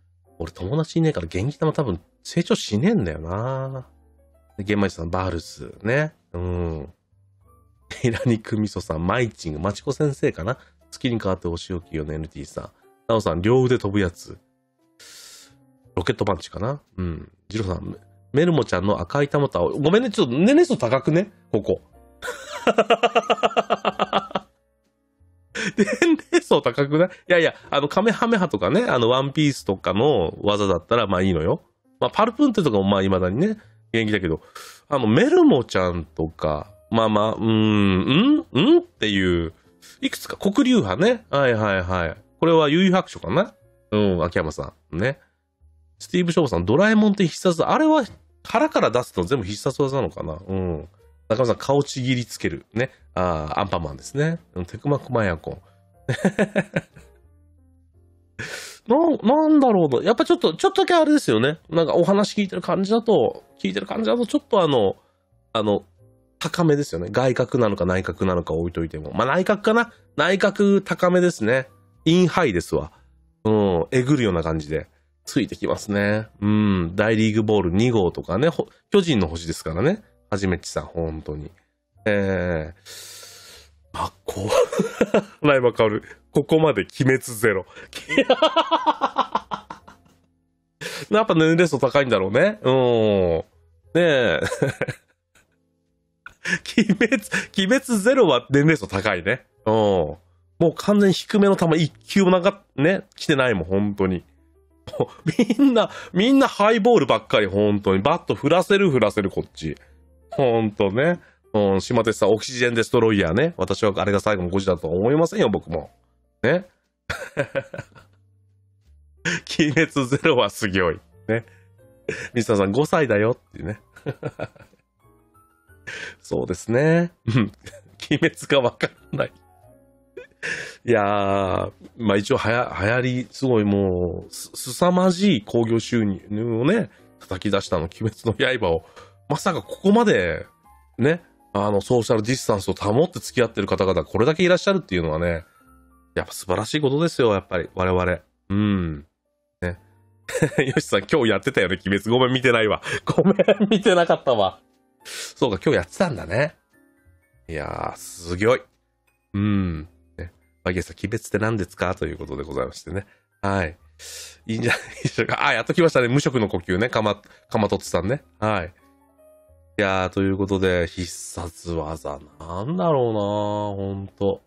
俺友達いねえから元気玉多分成長しねえんだよな。で、玄米さん、バルス、ね。うん。イラ肉味噌さん、マイチング、マチコ先生かな。月に変わってお仕置きよね、エヌティー さん。ナオさん、両腕飛ぶやつ。ロケットパンチかな。うん。ジローさん、メルモちゃんの赤い玉と青。ごめんね、ちょっと年齢層高くね、ここ。年齢層高くない？いやいや、あの、カメハメハとかね、あの、ワンピースとかの技だったら、まあいいのよ。まあ、パルプンテとかもまあ未だにね、元気だけど、あの、メルモちゃんとか、まあまあ、うーん、んんっていう、いくつか、黒竜派ね。はいはいはい。これは悠々白書かな？うん、秋山さん。ね。スティーブ・ショーさん、ドラえもんって必殺、あれは腹から出すの全部必殺技なのかな？うん。中村さん、顔ちぎりつける。ね。ああ、アンパンマンですね。テクマクマヤコン。な、なんだろうな。やっぱちょっと、ちょっとだけあれですよね。なんかお話聞いてる感じだと、聞いてる感じだと、ちょっとあの、あの、高めですよね。外角なのか内角なのか置いといても。まあ内角かな？内角高めですね。インハイですわ。うん、えぐるような感じで。ついてきますね。うん、大リーグボールに号とかね。巨人の星ですからね。はじめっちさん、本当に。えー、あ、こう、ライバカオル。ここまで鬼滅ゼロ。やっぱ年齢層高いんだろうね。うん。ねえ。鬼滅、鬼滅ゼロは年齢層高いね。うん。もう完全に低めの球一球もなんかね、来てないもん、本当に。みんな、みんなハイボールばっかり、本当に。バット振らせる振らせる、こっち。本当ね。うん、島手さん、オキシジェンデストロイヤーね。私はあれが最後のごじだとは思いませんよ、僕も。ね。鬼滅ゼロはすぎょい。ね。ミスターさんごさいだよっていうね。そうですね。うん。鬼滅がわからない。いやー、まあ一応はや、流行り、すごいもう、す、すさまじい興行収入をね、叩き出したの、鬼滅の刃を、まさかここまで、ね、あの、ソーシャルディスタンスを保って付き合ってる方々、これだけいらっしゃるっていうのはね、やっぱ素晴らしいことですよ、やっぱり、我々。うん。ね。よしさん、今日やってたよね、鬼滅。ごめん、見てないわ。ごめん、見てなかったわ。そうか、今日やってたんだね。いやー、すごい。うん。ね。マギエさん、鬼滅って何ですかということでございましてね。はい。いいんじゃないでしょうか。あ、やっと来ましたね。無色の呼吸ね。かま、かまとつさんね。はい。いやー、ということで、必殺技、なんだろうなー、ほんと。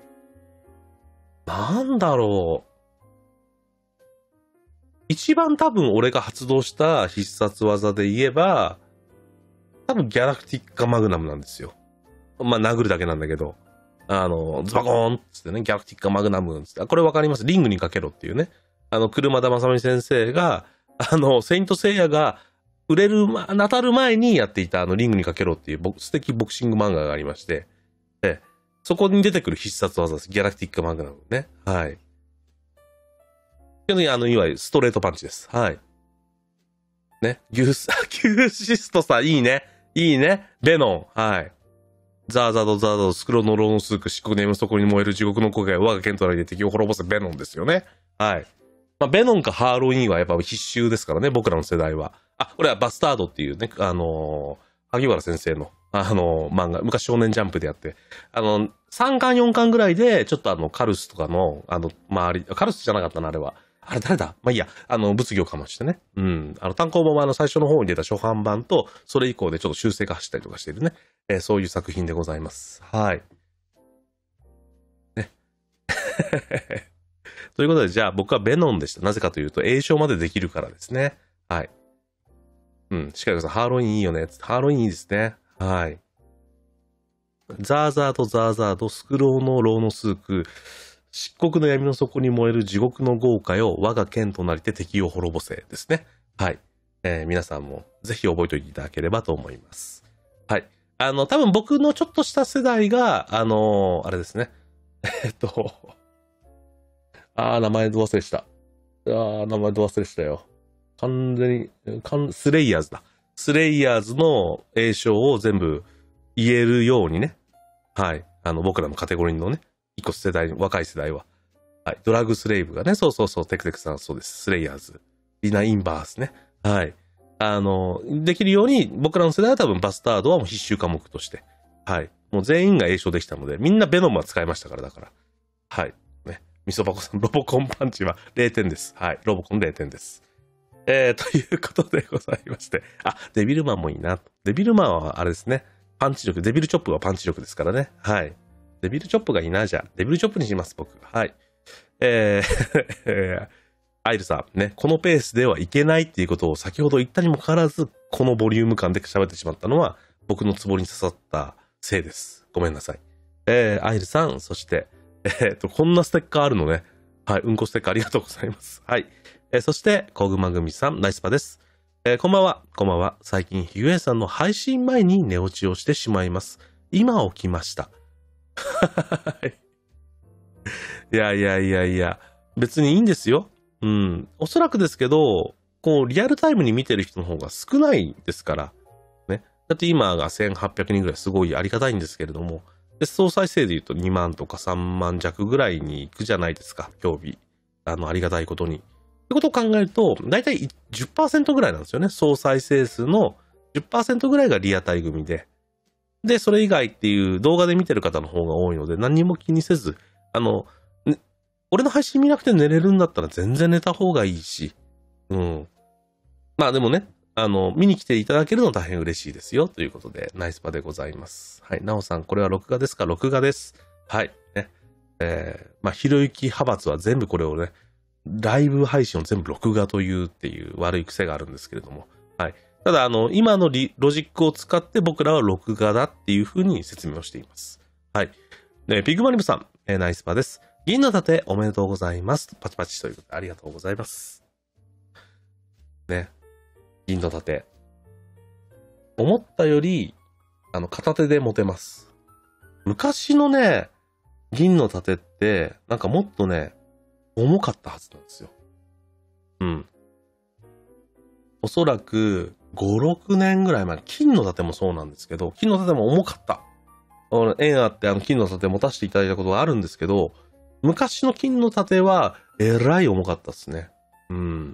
なんだろう。一番多分俺が発動した必殺技で言えば、多分ギャラクティッカマグナムなんですよ。まあ、殴るだけなんだけど。あの、ズバコーンっつってね、ギャラクティッカマグナムっつって、これわかります？リングにかけろっていうね。あの、車田正美先生が、あの、セイントセイヤが売れる、ま、なたる前にやっていたあの、リングにかけろっていう素敵ボクシング漫画がありまして、え、そこに出てくる必殺技です。ギャラクティッカマグナムね。はい。基本的にあの、いわゆるストレートパンチです。はい。ね。ギュース、ギューシストさん、いいね。いいね。ベノン。はい。ザーザードザードスクロノローノスーク漆黒ネームそこに燃える地獄の声が我が剣となりで敵を滅ぼすベノンですよね。はい。まあ、ベノンかハーロウィンはやっぱ必修ですからね、僕らの世代は。あ、これはバスタードっていうね、あのー、萩原先生の、あのー、漫画、昔少年ジャンプでやって、あの、さんかんよんかんぐらいで、ちょっとあの、カルスとかの、あの、周り、カルスじゃなかったな、あれは。あれ誰だまあ、いいや、あの、物議をかましてね。うん。あの、単行本はあの、最初の方に出た初版版と、それ以降でちょっと修正が走ったりとかしているね。えー、そういう作品でございます。はい。ね。ということで、じゃあ僕はベノンでした。なぜかというと、栄唱までできるからですね。はい。うん。しかもさん、ハーロウィンいいよね。ハーロウィンいいですね。はい。ザーザーとザーザーとスクローのローのスーク、漆黒の闇の底に燃える地獄の豪華よ、我が剣となりて敵を滅ぼせですね。はい。えー、皆さんもぜひ覚えておいていただければと思います。はい。あの、多分僕のちょっとした世代が、あのー、あれですね。えっと、あー、名前ど忘れした。あー、名前ど忘れしたよ。完全に、かんスレイヤーズだ。スレイヤーズの栄称を全部言えるようにね。はい。あの、僕らのカテゴリーのね、一個世代、若い世代は。はい。ドラッグスレイブがね、そうそうそう、テクテクさんそうです。スレイヤーズ。 リナインバースね。はい。あの、できるように、僕らの世代は多分バスタードはもう必修科目として。はい。もう全員が栄唱できたので、みんなベノムは使いましたから、だから。はい。ね。みそばこさん、ロボコンパンチはれいてんです。はい。ロボコンれいてんです。えー、ということでございまして。あ、デビルマンもいいな。デビルマンはあれですね。パンチ力。デビルチョップはパンチ力ですからね。はい。デビルチョップがいいな、じゃあ。デビルチョップにします、僕。はい。えー、アイルさん、ね。このペースではいけないっていうことを先ほど言ったにもかかわらず、このボリューム感で喋ってしまったのは、僕のツボに刺さったせいです。ごめんなさい。えー、アイルさん、そして、えー、っと、こんなステッカーあるのね。はい。うんこステッカーありがとうございます。はい。えー、そして、コグマグミさん、ナイスパです。えー、こんばんは。こんばんは。最近、ひぐえさんの配信前に寝落ちをしてしまいます。今起きました。いやいやいやいや、別にいいんですよ。うん。おそらくですけど、こう、リアルタイムに見てる人の方が少ないですから。ね。だって今がせんはっぴゃくにんぐらいすごいありがたいんですけれども、で総再生で言うとにまんとかさんまん弱ぐらいに行くじゃないですか、今日日。あの、ありがたいことに。ってことを考えると、だいたい じゅっパーセント ぐらいなんですよね。総再生数の じゅっパーセント ぐらいがリアタイ組で。で、それ以外っていう動画で見てる方の方が多いので、何にも気にせず、あの、ね、俺の配信見なくて寝れるんだったら全然寝た方がいいし、うん。まあでもね、あの、見に来ていただけるの大変嬉しいですよ、ということで、ナイスパでございます。はい。なおさん、これは録画ですか？録画です。はい。ね。えー、まあ、ひろゆき派閥は全部これをね、ライブ配信を全部録画というっていう悪い癖があるんですけれども。はい。ただ、あの、今のリロジックを使って僕らは録画だっていう風に説明をしています。はい。ね、ピグマリブさん、えー、ナイスパです。銀の盾おめでとうございます。パチパチということでありがとうございます。ね。銀の盾。思ったより、あの、片手で持てます。昔のね、銀の盾って、なんかもっとね、重かったはずなんですよ。うん。おそらく、ご、ろくねんぐらい前、金の盾もそうなんですけど、金の盾も重かった。縁あってあの金の盾持たせていただいたことがあるんですけど、昔の金の盾は、えらい重かったですね。うん。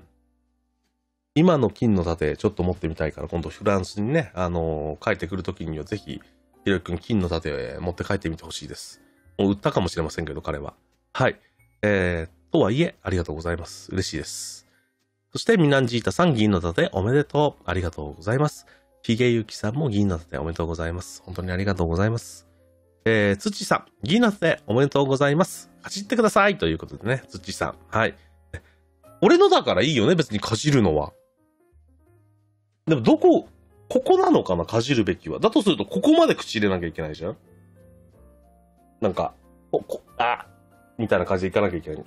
今の金の盾、ちょっと持ってみたいから、今度フランスにね、あのー、帰ってくるときにはぜひ、ひろゆきくん金の盾持って帰ってみてほしいです。もう売ったかもしれませんけど、彼は。はい。えー、とはいえ、ありがとうございます。嬉しいです。そして、ミナンジータさん、銀の盾おめでとう。ありがとうございます。ひげゆきさんも銀の盾おめでとうございます。本当にありがとうございます。えー、つちさん、銀の盾おめでとうございます。かじってください。ということでね、つちさん。はい。俺のだからいいよね、別にかじるのは。でもどこ、ここなのかな、かじるべきは。だとすると、ここまで口入れなきゃいけないじゃん。なんか、お、こ、あみたいな感じでいかなきゃいけない。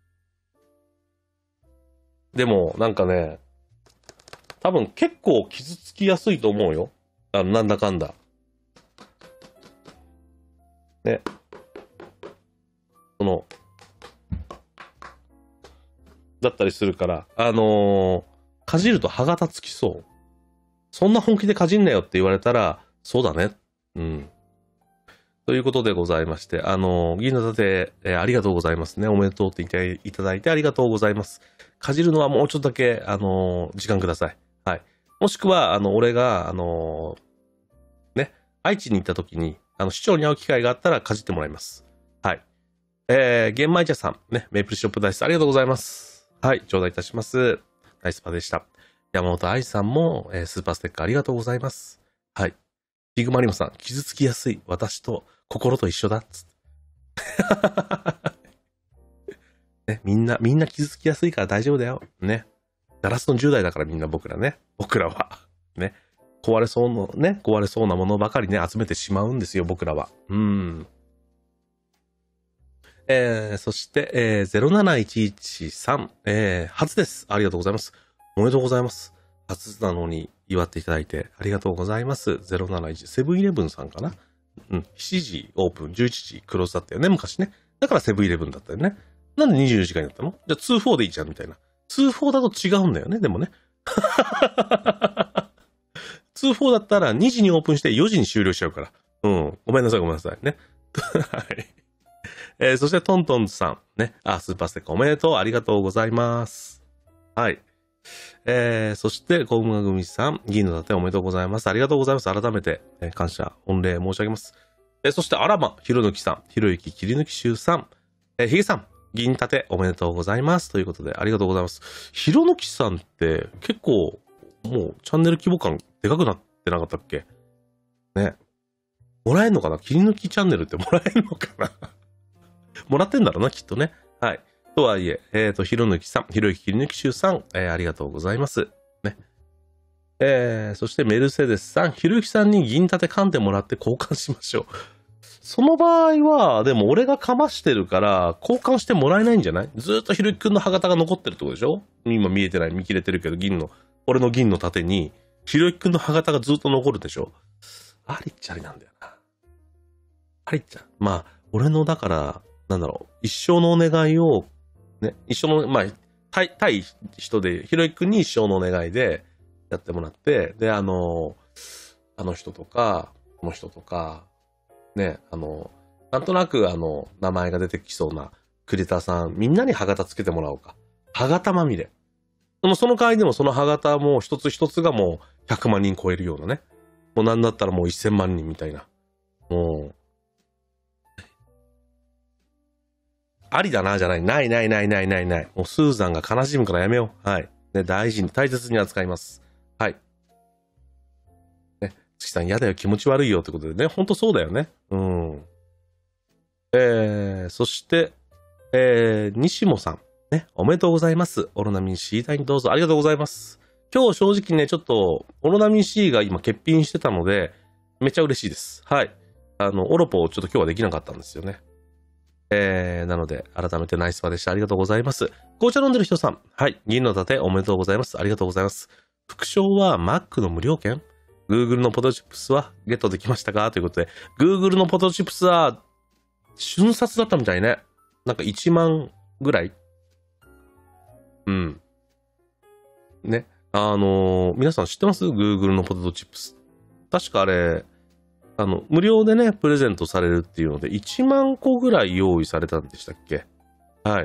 でも、なんかね、多分結構傷つきやすいと思うよ。あの、なんだかんだ。ね。その、だったりするから、あのー、かじると歯が立つきそう。そんな本気でかじんなよって言われたら、そうだね。うん。ということでございまして、あのー、銀の盾、えー、ありがとうございますね。おめでとうって言っていただいてありがとうございます。かじるのはもうちょっとだけ、あのー、時間ください。はい。もしくは、あの、俺が、あのー、ね、愛知に行った時に、あの、市長に会う機会があったらかじってもらいます。はい。えー、玄米茶さん、ね、メープルショップダイス、ありがとうございます。はい、頂戴いたします。ナイスパでした。山本愛さんも、えー、スーパーステッカーありがとうございます。はい。ピグマリモさん、傷つきやすい。私と心と一緒だ。つね、みんな、みんな傷つきやすいから大丈夫だよ。ね。ガラスのじゅう代だからみんな僕らね。僕らは。ね。壊れそうの、ね。壊れそうなものばかりね、集めてしまうんですよ、僕らは。うん。えー、そして、えー、ゼロなないちいちさん、えー、初です。ありがとうございます。おめでとうございます。初なのに祝っていただいてありがとうございます。ゼロなないち、セブンイレブンさんかな。うん。しちじオープン、じゅういちじクローズだったよね、昔ね。だからセブンイレブンだったよね。なんでにじゅうよじかんになったの？じゃあに、よんでいいじゃん、みたいな。に、よんだと違うんだよね、でもね。に、よんだったらにじにオープンしてよじに終了しちゃうから。うん。ごめんなさい、ごめんなさいね。はい。えー、そしてトントンさん。ね。あ、スーパーステッカーおめでとう。ありがとうございます。はい。 えー、そして、小馬組さん、銀の盾おめでとうございます。ありがとうございます。改めて、えー、感謝、御礼申し上げます。えー、そして、あらま、ひろぬきさん、ひろゆき切り抜きしゅうさん、えー、ひげさん、銀盾おめでとうございます。ということで、ありがとうございます。ひろぬきさんって、結構、もう、チャンネル規模感でかくなってなかったっけね。もらえんのかな切り抜きチャンネルってもらえんのかなもらってんだろうな、きっとね。はい。とはいえ、えっ、ー、と、ひろぬきさん、ひろゆき切り抜きしゅうさん、えー、ありがとうございます。ね。えー、そしてメルセデスさん、ひろゆきさんに銀盾噛んでもらって交換しましょう。その場合は、でも俺がかましてるから、交換してもらえないんじゃない？ずーっとひろゆきくんの歯型が残ってるってことでしょ？今見えてない、見切れてるけど、銀の、俺の銀の盾に、ひろゆきくんの歯型がずっと残るでしょ？ありっちゃありなんだよな。ありっちゃ。まあ、俺のだから、なんだろう、一生のお願いを、ね、一生の、まあ、対、対人で、ひろゆきくんに一生のお願いでやってもらって、で、あの、あの人とか、この人とか、ね、あの、なんとなくあの、名前が出てきそうな栗田さん、みんなに歯型つけてもらおうか。歯型まみれ。でもその代わりでもその歯型も一つ一つがもうひゃくまんにん超えるようなね。もうなんだったらもうせんまんにんみたいな。もう、ありだな、じゃない。ないないないないないない。もうスーザンが悲しむからやめよう。はい。ね、大事に、大切に扱います。はい。ね、月さん嫌だよ、気持ち悪いよってことでね、ほんとそうだよね。うん。えー、そして、えー、西もさん。ね、おめでとうございます。オロナミン C 隊にどうぞありがとうございます。今日正直ね、ちょっと、オロナミン C が今欠品してたので、めっちゃ嬉しいです。はい。あの、オロポをちょっと今日はできなかったんですよね。えー、なので、改めてナイスパでした。ありがとうございます。紅茶飲んでる人さん。はい。銀の盾おめでとうございます。ありがとうございます。副賞は Mac の無料券？ Google のポテトチップスはゲットできましたかということで、Google のポテトチップスは、瞬殺だったみたいね。なんかいちまんぐらい？うん。ね。あのー、皆さん知ってます？ Google のポテトチップス。確かあれ、あの、無料でね、プレゼントされるっていうので、いちまんこぐらい用意されたんでしたっけ？はい。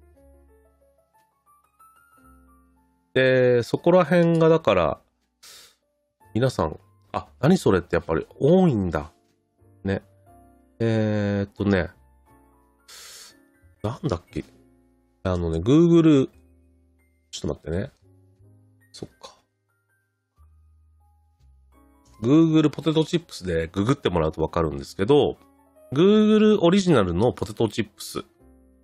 で、そこら辺がだから、皆さん、あ、何それってやっぱり多いんだ。ね。えー、っとね、なんだっけ。あのね、Google、ちょっと待ってね。そっか。Google ポテトチップスでググってもらうとわかるんですけど、Google オリジナルのポテトチップス。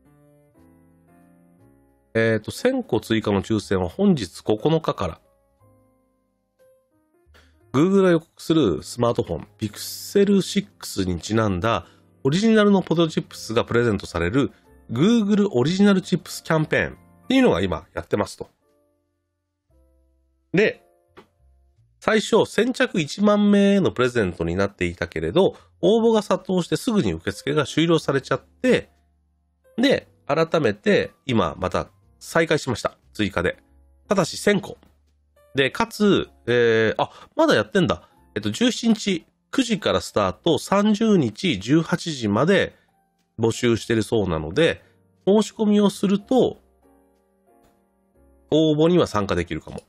えっと、せんこ追加の抽選は本日ここのかから。Google が予告するスマートフォン Pixel シックスにちなんだオリジナルのポテトチップスがプレゼントされる Google オリジナルチップスキャンペーンっていうのが今やってますと。で、最初先着いちまんめのプレゼントになっていたけれど、応募が殺到してすぐに受付が終了されちゃって、で、改めて今また再開しました。追加で。ただしせんこ。で、かつ、えー、あ、まだやってんだ。えっと、じゅうしちにちくじからスタート、さんじゅうにちじゅうはちじまで募集してるそうなので、申し込みをすると、応募には参加できるかも。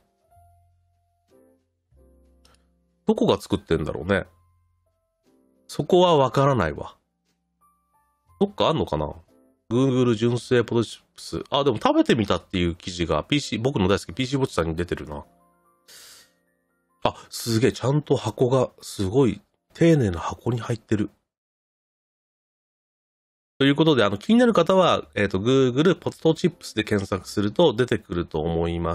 どこが作ってんだろうね。そこはわからないわ。どっかあんのかな？ Google 純正ポテトチップス。あ、でも食べてみたっていう記事が ピーシー、僕の大好き ピーシー ボッチさんに出てるな。あ、すげえ、ちゃんと箱が、すごい、丁寧な箱に入ってる。ということで、あの、気になる方は、えっと、Google ポテトチップスで検索すると出てくると思います。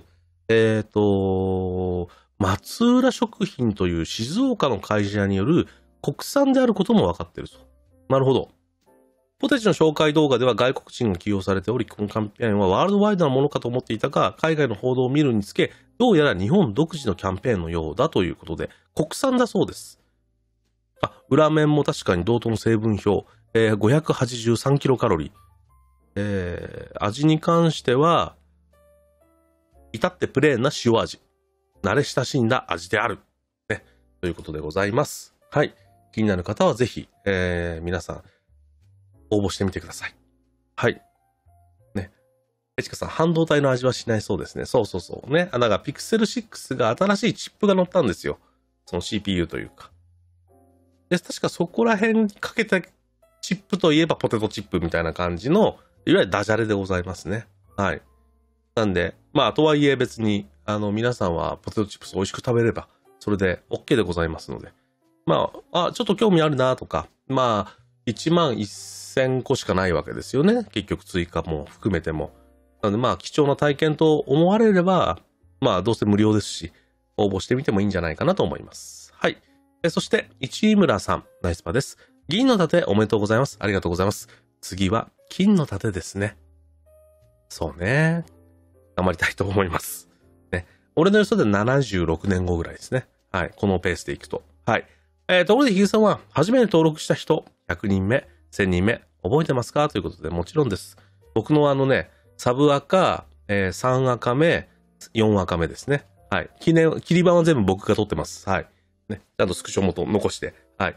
えっと、松浦食品という静岡の会社による国産であることも分かっていると。なるほど。ポテチの紹介動画では外国人が起用されており、このキャンペーンはワールドワイドなものかと思っていたが、海外の報道を見るにつけ、どうやら日本独自のキャンペーンのようだということで、国産だそうです。あ、裏面も確かに同等の成分表、えー、ごひゃくはちじゅうさんキロカロリー。えー、味に関しては、至ってプレーンな塩味。慣れ親しんだ味である。ね。ということでございます。はい。気になる方はぜひ、えー、皆さん、応募してみてください。はい。ね。 えちかさん、半導体の味はしないそうですね。そうそうそうね。あ、だからピクセルシックスが新しいチップが乗ったんですよ。その シーピーユー というか。で、確かそこら辺にかけたチップといえばポテトチップみたいな感じの、いわゆるダジャレでございますね。はい。なんで、まあ、とはいえ別に、あの、皆さんはポテトチップス美味しく食べれば、それで OK でございますので。まあ、あ、ちょっと興味あるなとか、まあ、いちまんせんこしかないわけですよね。結局追加も含めても。なのでまあ貴重な体験と思われれば、まあどうせ無料ですし、応募してみてもいいんじゃないかなと思います。はい。えそして、市村さん、ナイスパです。銀の盾おめでとうございます。ありがとうございます。次は金の盾ですね。そうね。頑張りたいと思います。ね。俺の予想でななじゅうろくねんごぐらいですね。はい。このペースでいくと。はい。えー、ところで、ひげさんは、初めて登録した人、ひゃくにんめ、せんにんめ、覚えてますかということで、もちろんです。僕のあのね、サブ赤、えー、さん赤目、よん赤目ですね。はい。記念、切り板は全部僕が撮ってます。はい。ね。ちゃんとスクショもと残して。はい。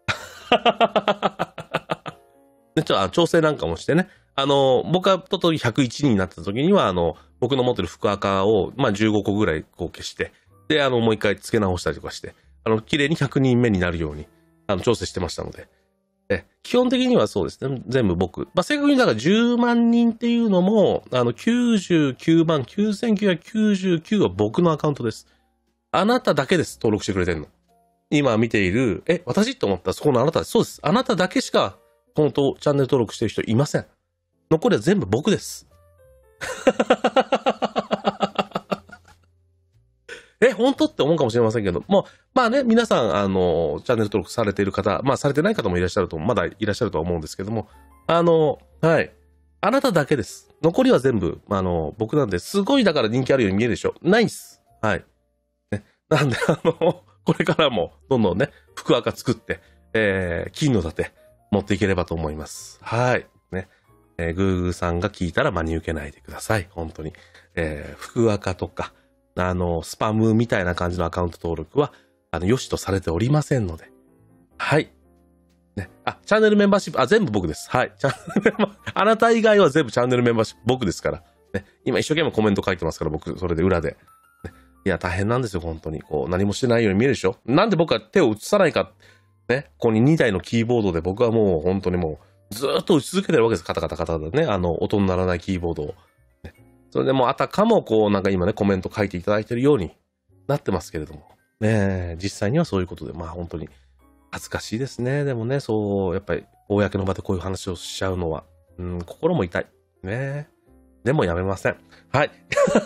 で、ちょっと調整なんかもしてね。あの、僕が撮った時ひゃくいちにんになった時には、あの、僕の持ってる福赤を、まあ、じゅうごこぐらいこう消して、で、あの、もう一回付け直したりとかして、あの、綺麗にひゃくにんめになるように、あの、調整してましたので。え、基本的にはそうですね。全部僕。まあ、正確にだからじゅうまんにんっていうのも、あの、きゅうじゅうきゅうまんきゅうせんきゅうひゃくきゅうじゅうきゅうは僕のアカウントです。あなただけです。登録してくれてんの。今見ている、え、私と思ったらそこのあなたです。そうです。あなただけしか、このとチャンネル登録してる人いません。残りは全部僕です。え、本当って思うかもしれませんけど、もう、まあね、皆さん、あの、チャンネル登録されている方、まあされてない方もいらっしゃると、まだいらっしゃるとは思うんですけども、あの、はい。あなただけです。残りは全部、あの、僕なんで、すごいだから人気あるように見えるでしょ。ないっす。はい。ね。なんで、あの、これからも、どんどんね、福赤作って、えー、金の盾、持っていければと思います。はい。ね。えー、グーグーさんが聞いたら真に受けないでください。本当に。えー、福赤とか、あの、スパムみたいな感じのアカウント登録は、あの、良しとされておりませんので。はい。ね。あ、チャンネルメンバーシップ、あ、全部僕です。はい。チャンネルメンバー、あなた以外は全部チャンネルメンバーシップ僕ですから。ね。今一生懸命コメント書いてますから、僕、それで裏で。ね、いや、大変なんですよ、本当に。こう、何もしてないように見えるでしょ。なんで僕は手を移さないか。ね。ここににだいのキーボードで僕はもう本当にもう、ずーっと打ち続けてるわけです。カタカタカタでね。あの、音にならないキーボードを。ね、それでもうあたかもこう、なんか今ね、コメント書いていただいてるようになってますけれども。ね、実際にはそういうことで、まあ本当に恥ずかしいですね。でもね、そう、やっぱり、公の場でこういう話をしちゃうのは、うん、心も痛い。ね。でもやめません。はい。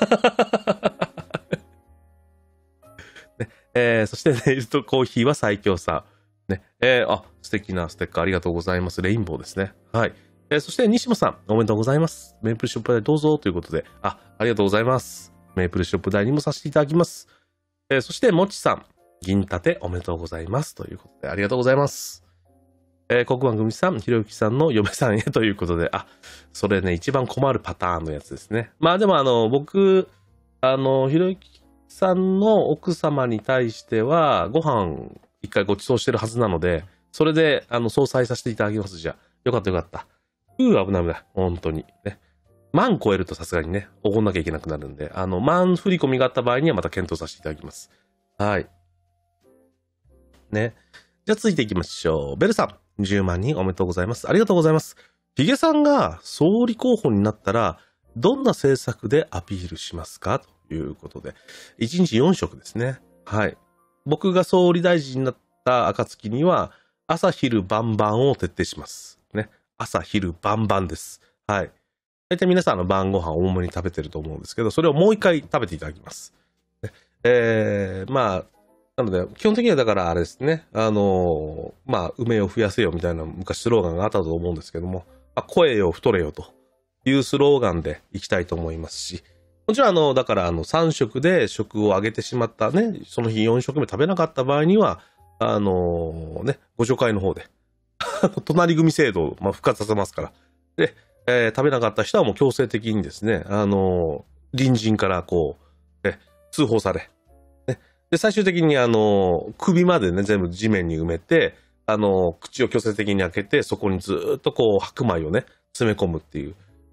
ねえー、そして、ネイルとコーヒーは最強さ。ね。えー、あ、素敵なステッカーありがとうございます。レインボーですね。はい。えー、そして、西野さん、おめでとうございます。メープルショップ代どうぞということで、あ、ありがとうございます。メープルショップ代にもさせていただきます。えー、そして、もちさん、銀盾おめでとうございます。ということで、ありがとうございます。えー、国番組さん、ひろゆきさんの嫁さんへということで、あ、それね、一番困るパターンのやつですね。まあでも、あの、僕、あの、ひろゆきさんの奥様に対しては、ご飯一回ご馳走してるはずなので、それで、あの、総裁させていただきます。じゃあ、よかったよかった。うー、危ない危ない。本当に。ね。万超えるとさすがにね、おごんなきゃいけなくなるんで、あの、万振り込みがあった場合にはまた検討させていただきます。はい。ね。じゃあ続いていきましょう。ベルさん、じゅうまんにんおめでとうございます。ありがとうございます。ヒゲさんが総理候補になったら、どんな政策でアピールしますかということで、いちにちよん食ですね。はい。僕が総理大臣になった暁には、朝昼晩晩を徹底します。ね。朝昼晩晩です。はい。大体皆さんの晩ご飯を多めに食べてると思うんですけど、それをもう一回食べていただきます。ね、えー、まあ、なので、基本的にはだからあれですね、あの、まあ、梅を増やせよみたいな昔スローガンがあったと思うんですけども、まあ、声よ太れよというスローガンでいきたいと思いますし、もちろんあの、だからあの、さん食で食を上げてしまったね、その日よん食目食べなかった場合には、あのね、ご助会の方で、隣組制度をまあ復活させますから。で、えー、食べなかった人はもう強制的にですね、あのー、隣人からこう、え、通報され、ね。で、最終的にあのー、首までね、全部地面に埋めて、あのー、口を強制的に開けて、そこにずっとこう、白米をね、詰め込むっていう、え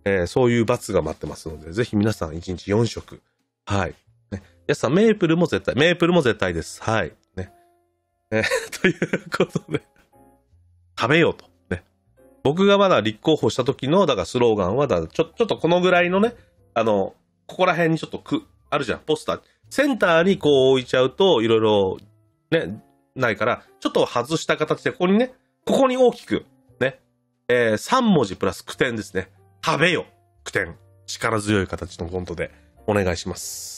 えー、そういう罰が待ってますので、ぜひ皆さんいちにちよんしょく。はい。ね。やすさん、メープルも絶対、メープルも絶対です。はい。ね。えー、ということで、食べようと。ね。僕がまだ立候補した時の、だからスローガンは、だちょ、ちょっとこのぐらいのね、あの、ここら辺にちょっとく、あるじゃん、ポスター。センターにこう置いちゃうと、いろいろ、ね、ないから、ちょっと外した形で、ここにね、ここに大きく、ね、えー、さんもじプラス句点ですね。食べよ、句点。力強い形のフォントでお願いします。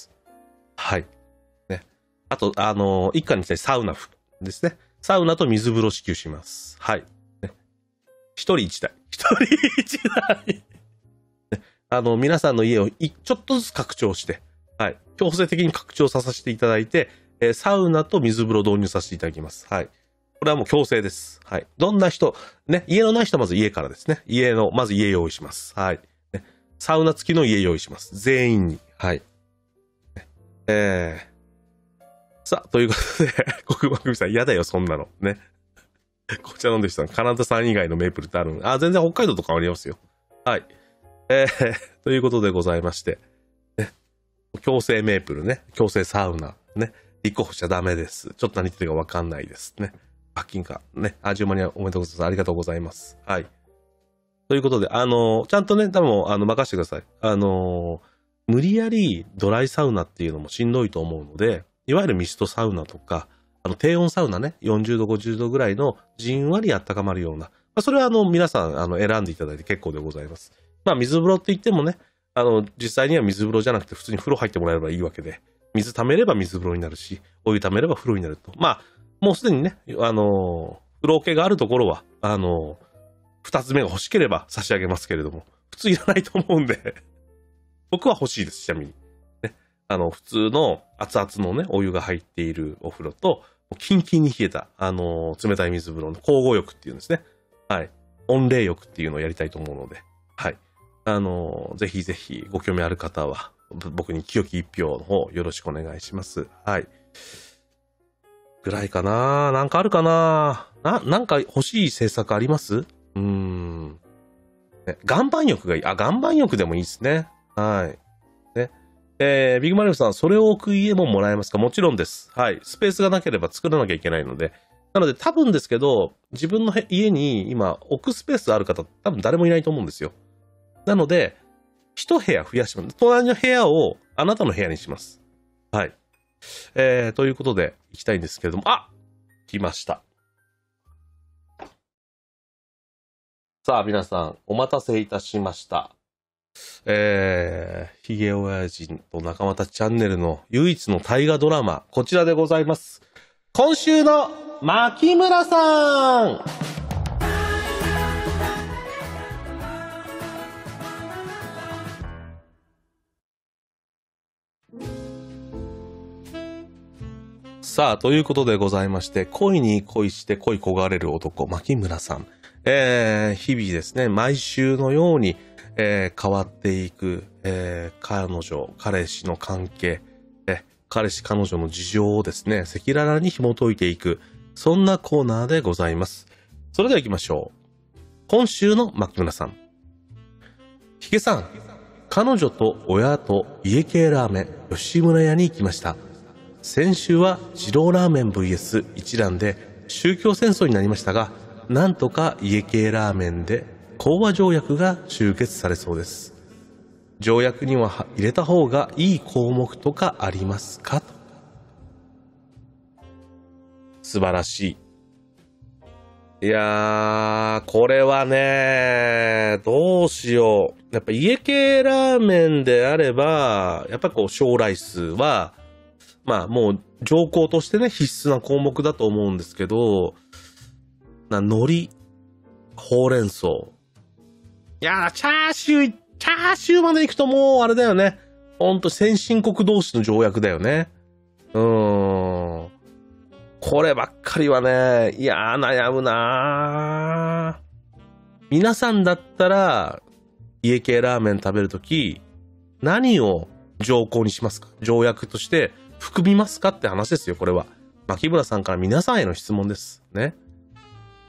はい。ね。あと、あのー、一家に一台サウナですね。サウナと水風呂支給します。はい。ね、一人一台。一人一台。ね、あの、皆さんの家をちょっとずつ拡張して、はい。強制的に拡張させていただいて、えー、サウナと水風呂導入させていただきます。はい。これはもう強制です。はい。どんな人、ね、家のない人はまず家からですね。家の、まず家用意します。はい。ね、サウナ付きの家用意します。全員に。はい。ね、えー。さあ、ということで、国番組さん、嫌だよ、そんなの。ね。こちらの弟子さん、カナダさん以外のメープルってあるんあ、全然北海道とかありますよ。はい。えー、ということでございまして。ね。強制メープルね。強制サウナ。ね。立候補しちゃダメです。ちょっと何言ってるかわかんないですね。罰金か。ね。あ、じゅうまんにんおめでとうございます。ありがとうございます。はい。ということで、あのー、ちゃんとね、多分、あの、任せてください。あのー、無理やりドライサウナっていうのもしんどいと思うので、いわゆるミストサウナとか、あの、低温サウナね、よんじゅうど、ごじゅうどぐらいのじんわり温かまるような、まあ、それはあの、皆さん、あの、選んでいただいて結構でございます。まあ、水風呂って言ってもね、あの、実際には水風呂じゃなくて普通に風呂入ってもらえればいいわけで、水溜めれば水風呂になるし、お湯溜めれば風呂になると。まあ、もうすでにね、あの、風呂桶があるところは、あの、二つ目が欲しければ差し上げますけれども、普通いらないと思うんで、僕は欲しいです、ちなみに。ね、あの、普通の熱々のね、お湯が入っているお風呂と、キンキンに冷えた、あの、冷たい水風呂の交互浴っていうんですね。はい。温冷浴っていうのをやりたいと思うので、はい。あの、ぜひぜひご興味ある方は、僕に清き一票の方よろしくお願いします。はい。ぐらいかな。なんかあるかな。な、なんか欲しい政策あります？うーん。ね、岩盤浴がいい。あ、岩盤浴でもいいですね。はい。ね。えー、ビッグマリオさん、それを置く家ももらえますか？もちろんです。はい。スペースがなければ作らなきゃいけないので。なので多分ですけど、自分の家に今置くスペースある方多分誰もいないと思うんですよ。なので、一部屋増やします。隣の部屋をあなたの部屋にします。はい。えー、ということで、行きたいんですけれども、あ！来ました。さあ、皆さん、お待たせいたしました。えー、ヒゲ親父と仲間たちチャンネルの唯一の大河ドラマ、こちらでございます。今週の牧村さん！さあ、ということでございまして、恋に恋して恋焦がれる男、牧村さん。えー、日々ですね、毎週のように、えー、変わっていく、えー、彼女、彼氏の関係、えー、彼氏彼女の事情をですね、赤裸々に紐解いていく、そんなコーナーでございます。それでは行きましょう。今週の牧村さん。ヒゲさん、彼女と親と家系ラーメン、吉村屋に行きました。先週は二郎ラーメン ブイエス 一蘭で宗教戦争になりましたが、なんとか家系ラーメンで講和条約が終結されそうです。条約には入れた方がいい項目とかありますか？素晴らしい。いやー、これはね、どうしよう。やっぱ家系ラーメンであれば、やっぱこう小ライスは、まあもう条項としてね必須な項目だと思うんですけど、な海苔、ほうれん草。いやー、チャーシュー、チャーシューまで行くともうあれだよね。ほんと先進国同士の条約だよね。うーん。こればっかりはね、いやー悩むなー。皆さんだったら家系ラーメン食べるとき何を条項にしますか？条約として含みますかって話ですよ、これは。牧村さんから皆さんへの質問です。ね。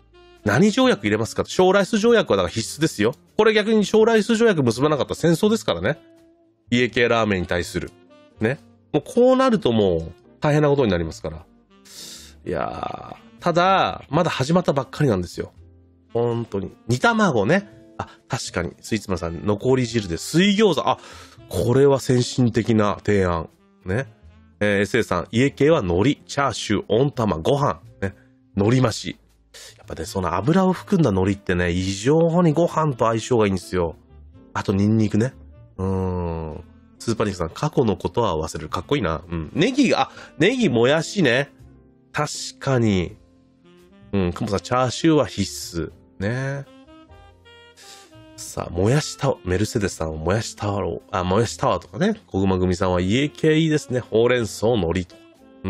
何条約入れますか？小ライス条約はだから必須ですよ。これ逆に小ライス条約結ばなかったら戦争ですからね。家系ラーメンに対する。ね。もうこうなるともう大変なことになりますから。いやー、ただ、まだ始まったばっかりなんですよ。本当に。煮卵ね。あ、確かに。スイーツマンさん、残り汁で水餃子。あ、これは先進的な提案。ね。えー、エスエー さん、家系は海苔、チャーシュー、温玉、ご飯。ね。海苔増し。やっぱね、その油を含んだ海苔ってね、異常にご飯と相性がいいんですよ。あと、ニンニクね。うーん。スーパーニックさん、過去のことは忘れる。かっこいいな。うん。ネギが、あ、ネギ、もやしね。確かに。うん、くもさん、チャーシューは必須。ね。さあ、もやしタワー、メルセデスさんはもやしタワー、あ、もやしタワーとかね。小熊組さんは家系いいですね。ほうれん草、海苔とか。うん。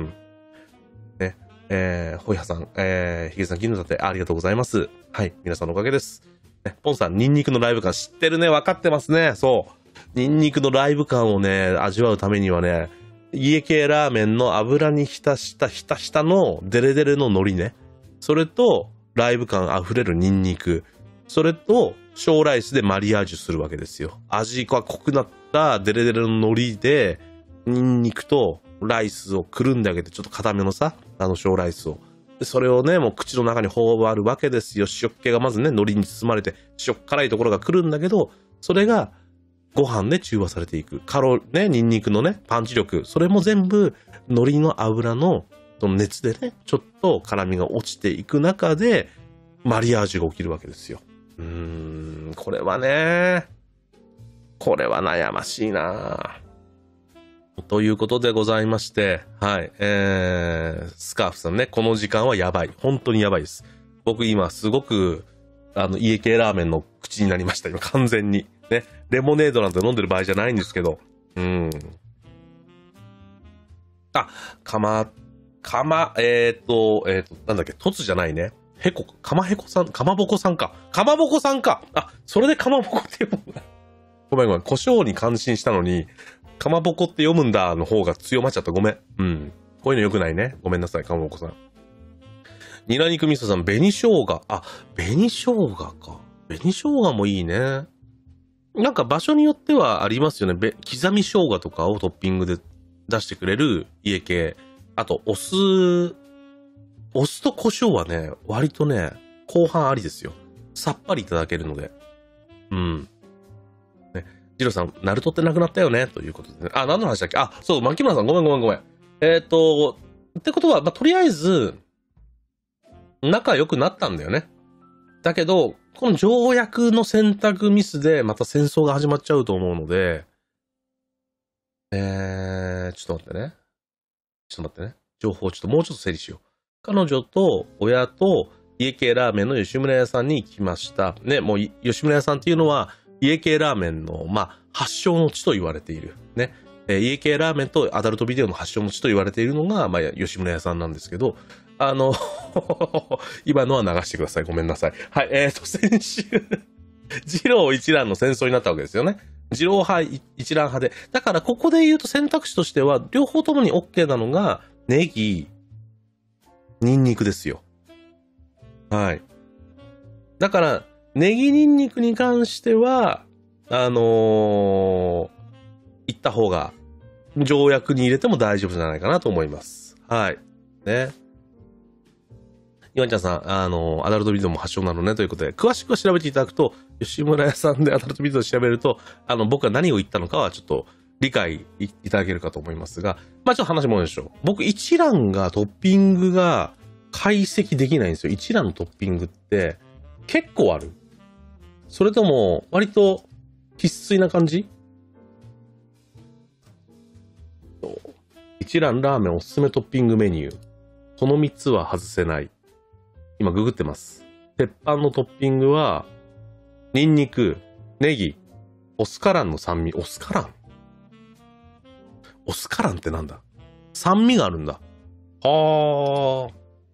ね。えー、ほいはさん、えー、ひげさん、銀の盾、ありがとうございます。はい、皆さんのおかげです。ね、ポンさん、ニンニクのライブ感知ってるね。分かってますね。そう。ニンニクのライブ感をね、味わうためにはね、家系ラーメンの油に浸したひたひたのデレデレの海苔ね。それと、ライブ感あふれるニンニク。それと、小ライスでマリアージュするわけですよ。味が濃くなったデレデレの海苔で、ニンニクとライスをくるんであげて、ちょっと固めのさ、あの小ライスを。でそれをね、もう口の中に頬張るわけですよ。塩っ気がまずね、海苔に包まれて、塩っ辛いところが来るんだけど、それが、ご飯で中和されていく。カロ、ね、ニンニクのね、パンチ力。それも全部、海苔の油の、その熱でね、ちょっと辛みが落ちていく中で、マリアージュが起きるわけですよ。うーん、これはね、これは悩ましいなということでございまして、はい、えー、スカーフさんね、この時間はやばい。本当にやばいです。僕今すごく、あの、家系ラーメンの口になりました。今完全に。ね。レモネードなんて飲んでる場合じゃないんですけど。うん。あ、かま、かま、えっと、えっと、なんだっけ、とつじゃないね。へこ、かまへこさん、かまぼこさんか。かまぼこさんか。あ、それでかまぼこって読むんだ。ごめんごめん。胡椒に感心したのに、かまぼこって読むんだの方が強まっちゃった。ごめん。うん。こういうの良くないね。ごめんなさい、かまぼこさん。ニラ肉味噌さん、紅生姜。あ、紅生姜か。紅生姜もいいね。なんか場所によってはありますよね。べ刻み生姜とかをトッピングで出してくれる家系。あと、お酢、お酢と胡椒はね、割とね、後半ありですよ。さっぱりいただけるので。うん。ね。ジローさん、ナルトってなくなったよねということでね。あ、何の話だっけ？あ、そう、牧村さん、ごめんごめんごめん。えっと、ってことは、まあ、とりあえず、仲良くなったんだよね。だけど、この条約の選択ミスでまた戦争が始まっちゃうと思うので、えー、ちょっと待ってね。ちょっと待ってね。情報をちょっともうちょっと整理しよう。彼女と親と家系ラーメンの吉村屋さんに行きました。ね、もう吉村屋さんっていうのは家系ラーメンの、まあ、発祥の地と言われている。ね。えー、家系ラーメンとアダルトビデオの発祥の地と言われているのが、まあ、吉村屋さんなんですけど、あの、今のは流してください。ごめんなさい。はい、えーと、先週、二郎一蘭の戦争になったわけですよね。二郎派、一蘭派で。だから、ここで言うと選択肢としては、両方ともに OK なのが、ネギ、ニンニクですよ。はい。だから、ネギニンニクに関しては、あのー、言った方が、条約に入れても大丈夫じゃないかなと思います。はい。ね。イワンちゃんさん、あの、アダルトビデオも発祥なのねということで、詳しくは調べていただくと、吉村屋さんでアダルトビデオを調べると、あの、僕が何を言ったのかはちょっと理解いただけるかと思いますが、まあちょっと話もでしょう。僕、一蘭がトッピングが解析できないんですよ。一蘭のトッピングって結構ある。それとも、割と必須な感じ？一蘭ラーメンおすすめトッピングメニュー。このみっつは外せない。今ググってます。鉄板のトッピングは、ニンニク、ネギ、オスカランの酸味。オスカラン？オスカランってなんだ？酸味があるんだ。はー。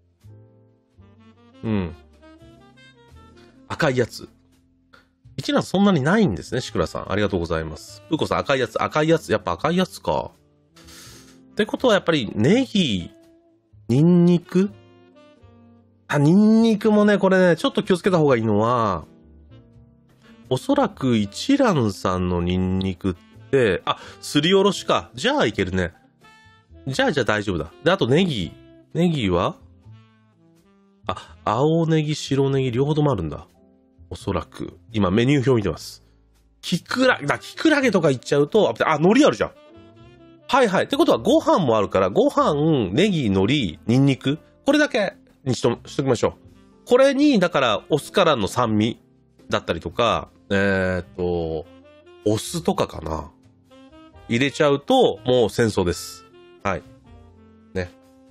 うん。赤いやつ。一蘭そんなにないんですね、シクラさん。ありがとうございます。プーコさん、赤いやつ、赤いやつ、やっぱ赤いやつか。ってことはやっぱりネギ、ニンニク、 あ、ニンニクもね、これね、ちょっと気をつけた方がいいのは、おそらく一蘭さんのニンニクって、あ、すりおろしか。じゃあいけるね。じゃあじゃあ大丈夫だ。で、あとネギ。ネギはあ、青ネギ、白ネギ、両方ともあるんだ。おそらく。今メニュー表見てます。キクラゲ、だ、キクラゲとか言っちゃうと、あ、海苔あるじゃん。はいはい。ってことはご飯もあるから、ご飯、ネギ、海苔、ニンニク。これだけにしと、しときましょう。これに、だから、お酢からの酸味だったりとか、えっと、お酢とかかな。入れちゃうと、もう戦争です。はい。ね。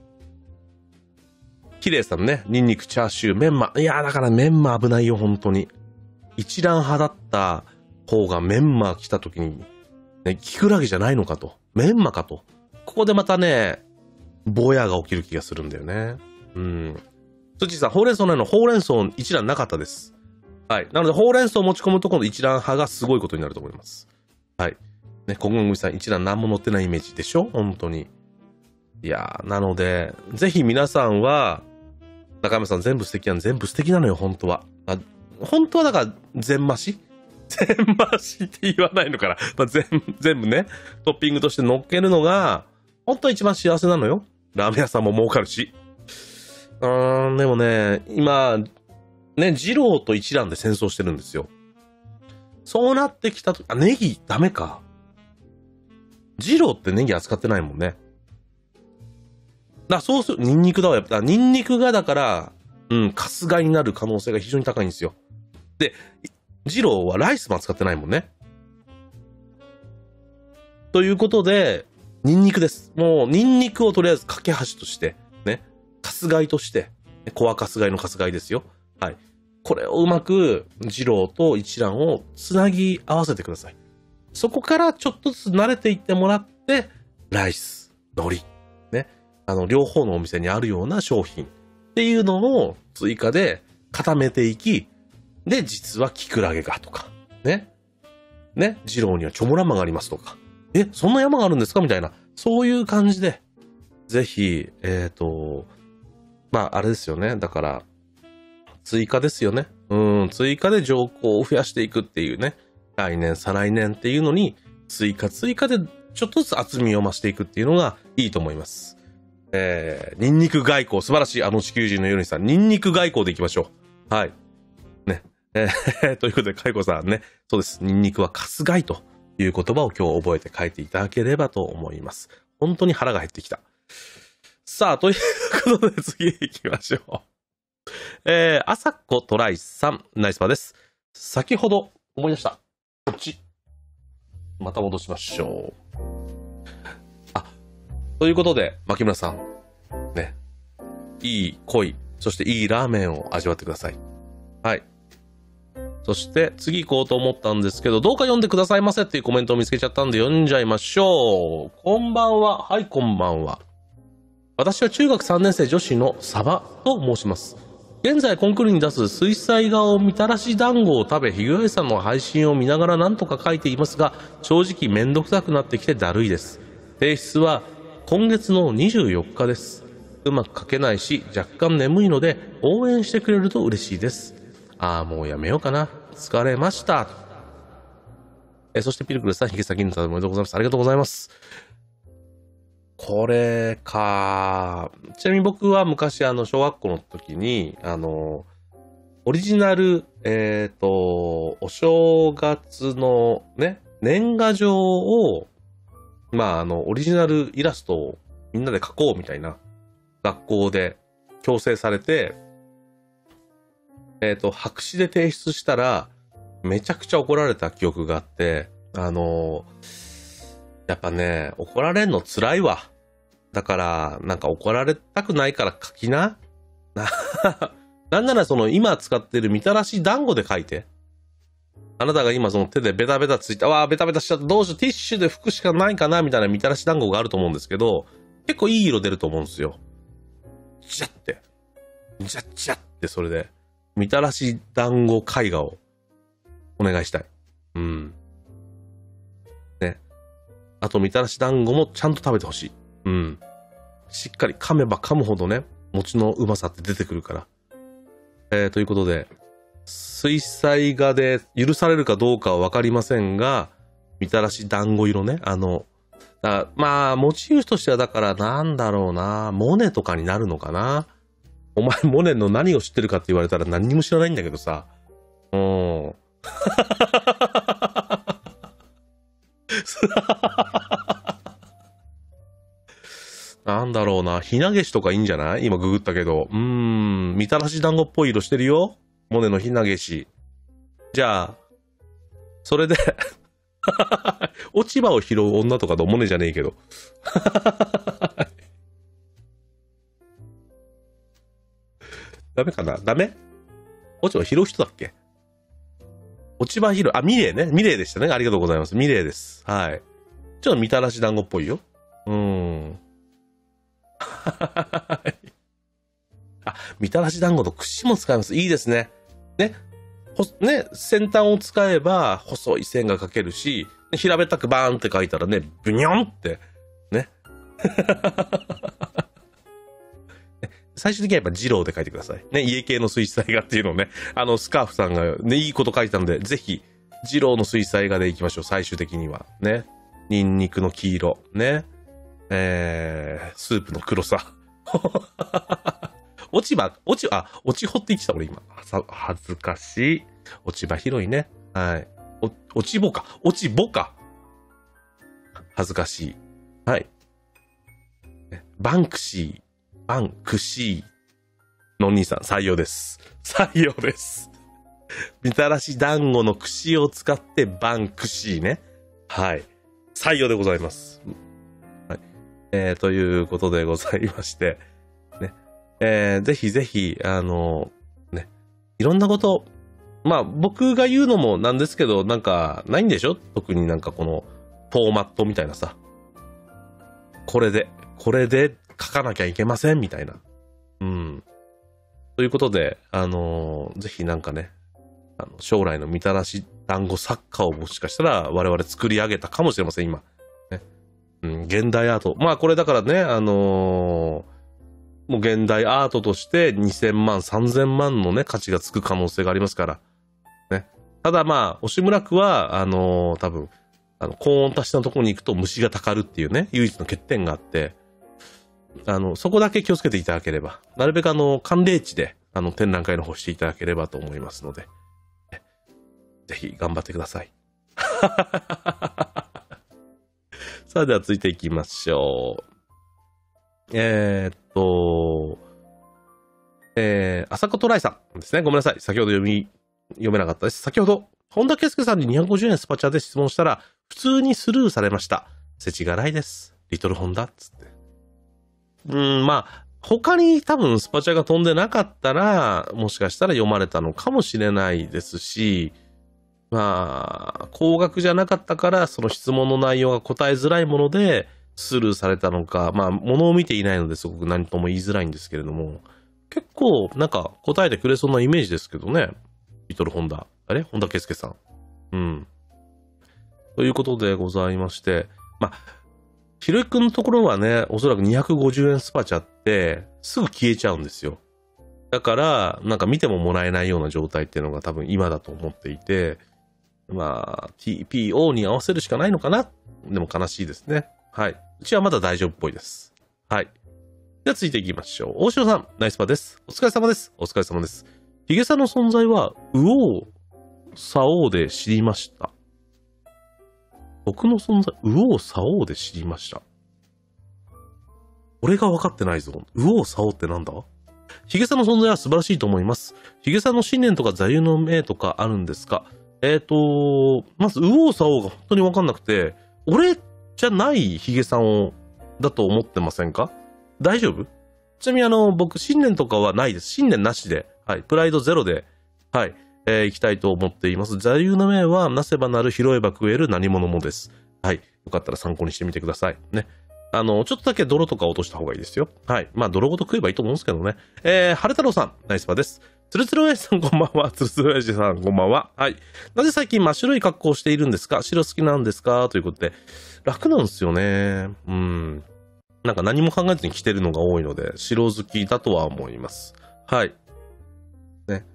綺麗さんね。ニンニク、チャーシュー、メンマ。いやー、だからメンマ危ないよ、本当に。一蘭派だった方がメンマ来た時に、ね、キクラゲじゃないのかと。メンマかと。ここでまたね、ぼやが起きる気がするんだよね。うん。土さん、ほうれん草ないの、ほうれん草一蘭なかったです。はい。なので、ほうれん草を持ち込むところの一蘭派がすごいことになると思います。はい。ね、小郡組さん、一蘭何も乗ってないイメージでしょ本当に。いやー、なので、ぜひ皆さんは、中山さん全部素敵なの、全部素敵なのよ、本当は。あ、本当はだから、全増し全増しって言わないのかな。まあ、全、全部ね、トッピングとして乗っけるのが、本当は一番幸せなのよ。ラーメン屋さんも儲かるし。うーん、でもね、今、ね、二郎と一蘭で戦争してるんですよ。そうなってきたと、あ、ネギダメか。二郎ってネギ扱ってないもんね。だそうする、ニンニクだわ。やっぱ、ニンニクがだから、うん、カスガになる可能性が非常に高いんですよ。で、二郎はライスも扱ってないもんね。ということで、ニンニクです。もう、ニンニクをとりあえず架け橋として、ね、カスガイとして、コアカスガイのカスガイですよ。はい。これをうまく、二郎と一蘭をつなぎ合わせてください。そこからちょっとずつ慣れていってもらって、ライス、海苔、ね。あの、両方のお店にあるような商品っていうのを追加で固めていき、で、実はキクラゲがとか、ね。ね。二郎にはチョモランマがありますとか。え、そんな山があるんですかみたいな。そういう感じで、ぜひ、えっと、まあ、あれですよね。だから、追加ですよね。うん、追加で情報を増やしていくっていうね。来年、再来年っていうのに、追加追加でちょっとずつ厚みを増していくっていうのがいいと思います。えー、ニンニク外交、素晴らしい。あの地球人のようにさん、ニンニク外交でいきましょう。はい。ね。えー、ということで、カイコさんね、そうです。ニンニクはカスガイという言葉を今日覚えて書いていただければと思います。本当に腹が減ってきた。さあ、ということで次行きましょう。えー、あさこトライさん、ナイスパーです。先ほど思い出した。こっち。また戻しましょう。あ、ということで、牧村さん。ね。いい恋、そしていいラーメンを味わってください。はい。そして次行こうと思ったんですけど、どうか読んでくださいませっていうコメントを見つけちゃったんで読んじゃいましょう。こんばんは。はい、こんばんは。私は中学さんねん生女子のサバと申します。現在コンクールに出す水彩画をみたらし団子を食べ、ひぐやさんの配信を見ながら何とか書いていますが、正直めんどくさくなってきてだるいです。提出は今月のにじゅうよっかです。うまく書けないし、若干眠いので応援してくれると嬉しいです。ああ、もうやめようかな。疲れました。えそしてピルクルさん、ひげさきんさんおめでとうございます。ありがとうございます。これか。ちなみに僕は昔あの小学校の時にあのオリジナルえっとお正月のね年賀状をまああのオリジナルイラストをみんなで描こうみたいな学校で強制されてえっと白紙で提出したらめちゃくちゃ怒られた記憶があってあのやっぱね怒られんの辛いわ。だから、なんか怒られたくないから書きな。なんならその今使ってるみたらし団子で書いて。あなたが今その手でベタベタついた、わーベタベタしちゃった、どうしよう、ティッシュで拭くしかないかなみたいなみたらし団子があると思うんですけど、結構いい色出ると思うんですよ。ジャッて。ジャッジャッってそれで、みたらし団子絵画をお願いしたい。うん。ね。あとみたらし団子もちゃんと食べてほしい。うん。しっかり噛めば噛むほどね、餅のうまさって出てくるから。 えー、ということで、水彩画で許されるかどうかはわかりませんが、みたらし団子色ね。あの、あまあ、モチーフとしてはだからなんだろうな。モネとかになるのかな。お前、モネの何を知ってるかって言われたら何にも知らないんだけどさ。うん。なんだろうな。ひなげしとかいいんじゃない？今ググったけど。うーん。みたらし団子っぽい色してるよ。モネのひなげし。じゃあ、それで落ち葉を拾う女とかのモネじゃねえけど。ダメかな？ダメ？落ち葉拾う人だっけ？落ち葉拾う、あ、ミレーね。ミレーでしたね。ありがとうございます。ミレーです。はい。ちょっとみたらし団子っぽいよ。うーん。あ、みたらし団子の串も使います。いいですね。ね。ほ、ね、先端を使えば細い線が描けるし、平べったくバーンって書いたらね、ブニョンって、ね。最終的にはやっぱ二郎で書いてください。ね、家系の水彩画っていうのをね、あの、スカーフさんがね、いいこと書いたんで、ぜひ、二郎の水彩画でいきましょう、最終的には。ね。ニンニクの黄色。ね。えー、スープの黒さ。落ち葉、落ち、あ、落ち穂って言ってた俺今。は、恥ずかしい。落ち葉広いね。はい。お、落ち穂か。落ち穂か。恥ずかしい。はい。バンクシー。バンクシー。のお兄さん、採用です。採用です。みたらし団子の串を使ってバンクシーね。はい。採用でございます。はい。えー、ということでございまして。ね。えー、ぜひぜひ、あの、ね。いろんなこと、まあ、僕が言うのもなんですけど、なんか、ないんでしょ？特になんかこの、フォーマットみたいなさ。これで、これで書かなきゃいけませんみたいな。うん。ということで、あのー、ぜひなんかね、あの将来のみたらし団子作家をもしかしたら我々作り上げたかもしれません、今。ね。うん、現代アート。まあこれだからね、あのー、もう現代アートとしてにせんまん、さんぜんまんのね、価値がつく可能性がありますから。ね。ただまあ、押村区は、あのー、多分、あの、高温多湿なところに行くと虫がたかるっていうね、唯一の欠点があって、あの、そこだけ気をつけていただければ、なるべくあの、寒冷地で、あの、展覧会の方していただければと思いますので、ぜひ頑張ってください。さあ、では続いていきましょう。えー、っと、えー、朝子トライさんですね。ごめんなさい。先ほど読み、読めなかったです。先ほど、本田圭佑さんににひゃくごじゅうえんスパチャで質問したら、普通にスルーされました。世知辛いです。リトルホンダっつって。うーん、まあ、他に多分スパチャが飛んでなかったら、もしかしたら読まれたのかもしれないですし、まあ、高額じゃなかったから、その質問の内容が答えづらいもので、スルーされたのか、まあ、ものを見ていないのですごく何とも言いづらいんですけれども、結構、なんか答えてくれそうなイメージですけどね。リトルホンダ。あれ本田圭佑さん。うん。ということでございまして、まあ、ひろゆきくんのところはね、おそらくにひゃくごじゅうえんスパチャって、すぐ消えちゃうんですよ。だから、なんか見てももらえないような状態っていうのが多分今だと思っていて、まあ、ティーピーオー に合わせるしかないのかな？でも悲しいですね。はい。うちはまだ大丈夫っぽいです。はい。では続いていきましょう。大城さん、ナイスパです。お疲れ様です。お疲れ様です。ヒゲさんの存在は、右往左往で知りました。僕の存在、右往左往で知りました。俺が分かってないぞ。右往左往ってなんだ？ヒゲさんの存在は素晴らしいと思います。ヒゲさんの信念とか座右の銘とかあるんですか？えっと、まず、右往左往が本当に分かんなくて、俺じゃないヒゲさんを、だと思ってませんか？大丈夫？ちなみにあの、僕、信念とかはないです。信念なしで、はい、プライドゼロで、はい、えー、行きたいと思っています。座右の銘は、なせばなる、拾えば食える、何者もです。はい、よかったら参考にしてみてください。ね。あの、ちょっとだけ泥とか落とした方がいいですよ。はい。まあ、泥ごと食えばいいと思うんですけどね。えー、晴れ太郎さん、ナイスパです。つるつるおやじさんこんばんは。つるつるおやじさんこんばんは。はい。なぜ最近真っ白い格好をしているんですか？白好きなんですか？ということで、楽なんですよね。うん。なんか何も考えずに着てるのが多いので、白好きだとは思います。はい。ね。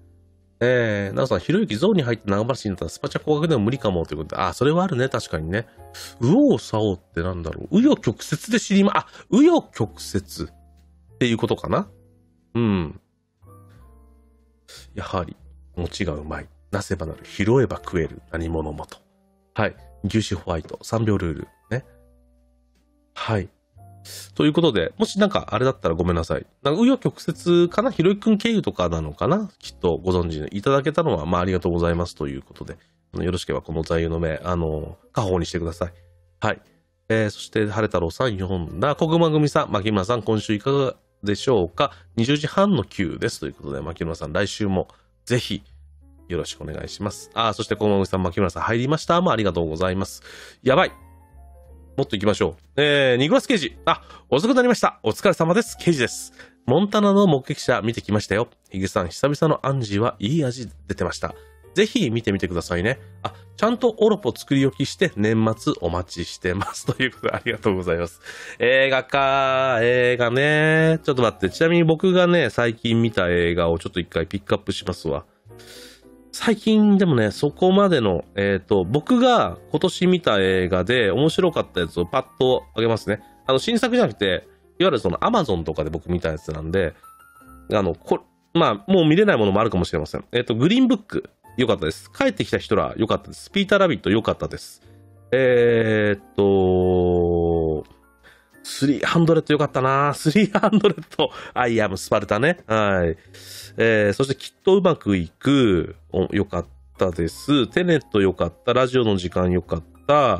えー、なおさん、ひろゆきゾーンに入って長話になったらスパチャ高額でも無理かもということで、あ、それはあるね、確かにね。右往左往ってなんだろう。紆余曲折で知りま、あ、紆余曲折っていうことかな。うん。やはり、餅がうまい。なせばなる。拾えば食える。何者もと。はい。牛脂ホワイト。さんびょうルール。ね。はい。ということで、もしなんかあれだったらごめんなさい。なんか紆余曲折かな、ひろゆきくん経由とかなのかな、きっとご存知いただけたのは、まあありがとうございますということで、よろしければこの座右の銘、あの、家宝にしてください。はい。えー、そして、晴れ太郎さん読んだ、国間組さん、牧村さん、今週いかがでしょうか。にじゅうじはんの Q です。ということで、牧村さん、来週もぜひ、よろしくお願いします。あ、そして、国間組さん、牧村さん入りました。もありがとうございます。やばい。もっと行きましょう。えー、ニコラス・ケイジ。あ、遅くなりました。お疲れ様です。ケイジです。モンタナの目撃者見てきましたよ。ヒゲさん、久々のアンジーはいい味出てました。ぜひ見てみてくださいね。あ、ちゃんとオロポ作り置きして年末お待ちしてます。ということでありがとうございます。映画か、映画ね。ちょっと待って。ちなみに僕がね、最近見た映画をちょっと一回ピックアップしますわ。最近でもね、そこまでの、えっと、僕が今年見た映画で面白かったやつをパッとあげますね。あの、新作じゃなくて、いわゆるその Amazon とかで僕見たやつなんで、あの、こまあ、もう見れないものもあるかもしれません。えっと、グリーンブック、良かったです。帰ってきた人ら良かったです。ピーター・ラビット良かったです。えー、っと、スリーハンドレット良かったな。スリーハンドレット。アイアムスパルタね。はい。えー、そしてきっとうまくいく。良かったです。テネット良かった。ラジオの時間良かった。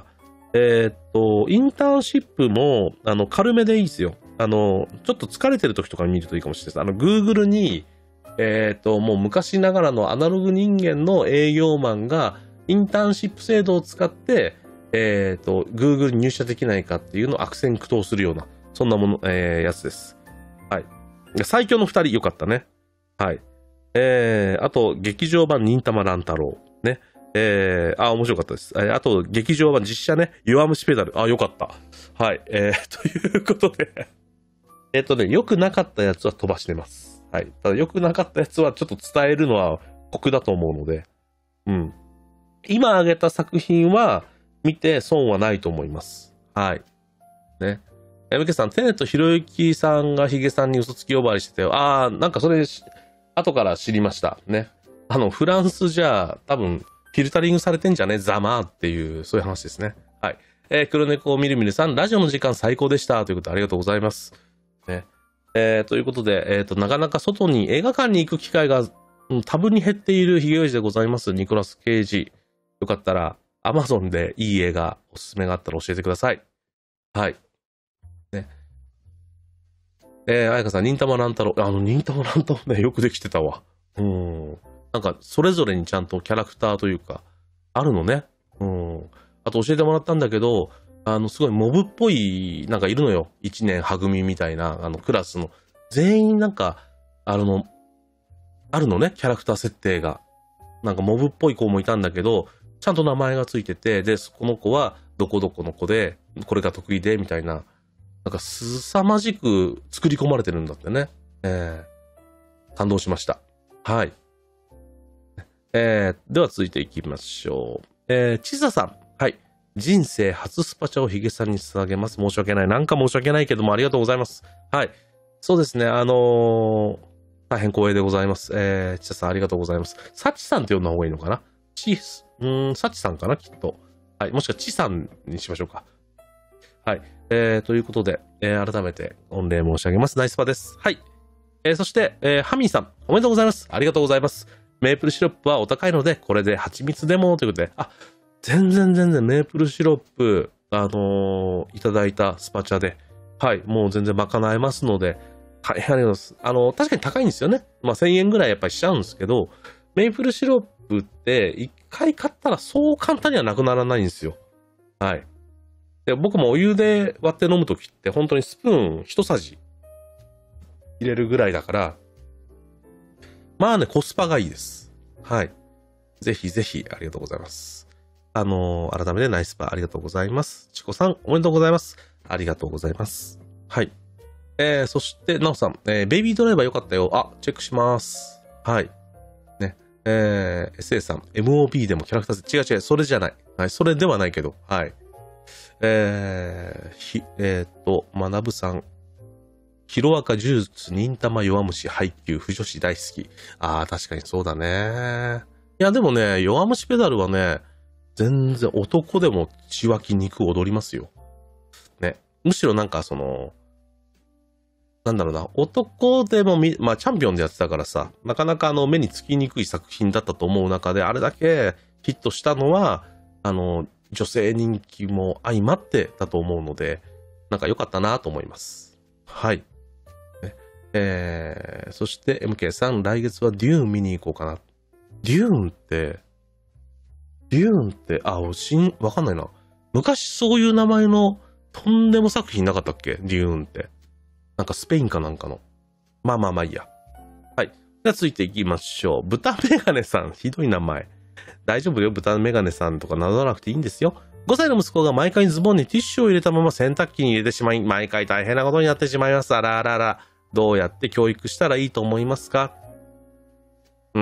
えー、っと、インターンシップも、あの、軽めでいいですよ。あの、ちょっと疲れてる時とかに見るといいかもしれないです。あの、Google に、えー、っと、もう昔ながらのアナログ人間の営業マンが、インターンシップ制度を使って、えっと、Google に入社できないかっていうのを悪戦苦闘するような、そんなもの、えー、やつです。はい。最強の二人良かったね。はい。えー、あと、劇場版忍たま乱太郎。ね。えー、あ、面白かったです。えー、あと、劇場版実写ね、弱虫ペダル。あ、良かった。はい。えー、ということでえっとね、良くなかったやつは飛ばしてます。はい。ただ、良くなかったやつはちょっと伝えるのは酷だと思うので、うん。今挙げた作品は、見て損はないと思います。はい。ね。エムケー さん、テネットひろゆきさんがヒゲさんに嘘つき呼ばわりしてたよ。あー、なんかそれ、後から知りました。ね。あの、フランスじゃ、多分、フィルタリングされてんじゃねざまーっていう、そういう話ですね。はい。えー、黒猫みるみるさん、ラジオの時間最高でした。ということでありがとうございます。ね。えー、ということで、えっ、ー、と、なかなか外に映画館に行く機会が、うん、多分に減っているヒゲおじでございます。ニコラス・ケイジ。よかったら、アマゾンでいい映画、おすすめがあったら教えてください。はい。ね。えー、あやかさん、忍たま乱太郎。あの、忍たま乱太郎ね、よくできてたわ。うん。なんか、それぞれにちゃんとキャラクターというか、あるのね。うん。あと教えてもらったんだけど、あの、すごいモブっぽい、なんかいるのよ。一年は組みたいな、あの、クラスの。全員なんか、あの、あるのね、キャラクター設定が。なんかモブっぽい子もいたんだけど、ちゃんと名前がついてて、で、この子はどこどこの子で、これが得意で、みたいな、なんか凄まじく作り込まれてるんだってね。えー、感動しました。はい。えー、では続いていきましょう。えー、ちささん。はい。人生初スパチャをヒゲさんに捧げます。申し訳ない。なんか申し訳ないけどもありがとうございます。はい。そうですね。あのー、大変光栄でございます。えー、ちささんありがとうございます。サチさんって呼んだ方がいいのかな？チス、うーん、サチさんかなきっと。はい。もしくはチさんにしましょうか。はい。えー、ということで、えー、改めて御礼申し上げます。ナイスパです。はい。えー、そして、えー、ハミンさん、おめでとうございます。ありがとうございます。メープルシロップはお高いので、これで蜂蜜でもということで、あ、全然全然メープルシロップ、あのー、いただいたスパチャで、はい、もう全然賄えますので、大変ありがとうございます。あのー、確かに高いんですよね。まあ、せんえんぐらいやっぱりしちゃうんですけど、メープルシロップって、一回買ったらそう簡単にはなくならないんですよ。はい。で、僕もお湯で割って飲むときって、本当にスプーン一さじ入れるぐらいだから、まあね、コスパがいいです。はい。ぜひぜひ、ありがとうございます。あのー、改めてナイスパーありがとうございます。チコさん、おめでとうございます。ありがとうございます。はい。えー、そして、なおさん、えー、ベイビードライバーよかったよ。あ、チェックします。はい。ね。 えー、エスエー さん、エムオービー でもキャラクター性、違う違う、それじゃない。はい、それではないけど、はい。えー、ひ、えー、っと、学さん、ヒロアカ呪術、忍たま弱虫、配給、不女子大好き。ああ、確かにそうだね。いや、でもね、弱虫ペダルはね、全然男でも血湧き肉踊りますよ。ね。むしろなんかその、なんだろうな、男でもみ、まあチャンピオンでやってたからさ、なかなかあの目につきにくい作品だったと思う中で、あれだけヒットしたのは、あの、女性人気も相まってだと思うので、なんか良かったなと思います。はい。えー、そして エムケー さん、来月はデューン見に行こうかな。デューンって、デューンって、あ、しん、わかんないな。昔そういう名前のとんでも作品なかったっけ？デューンって。なんかスペインかなんかの。まあまあまあいいや。はい。じゃあ続いていきましょう。豚メガネさん。ひどい名前。大丈夫よ。豚メガネさんとか名乗らなくていいんですよ。ごさいの息子が毎回ズボンにティッシュを入れたまま洗濯機に入れてしまい、毎回大変なことになってしまいます。あらあらあら。どうやって教育したらいいと思いますか？うー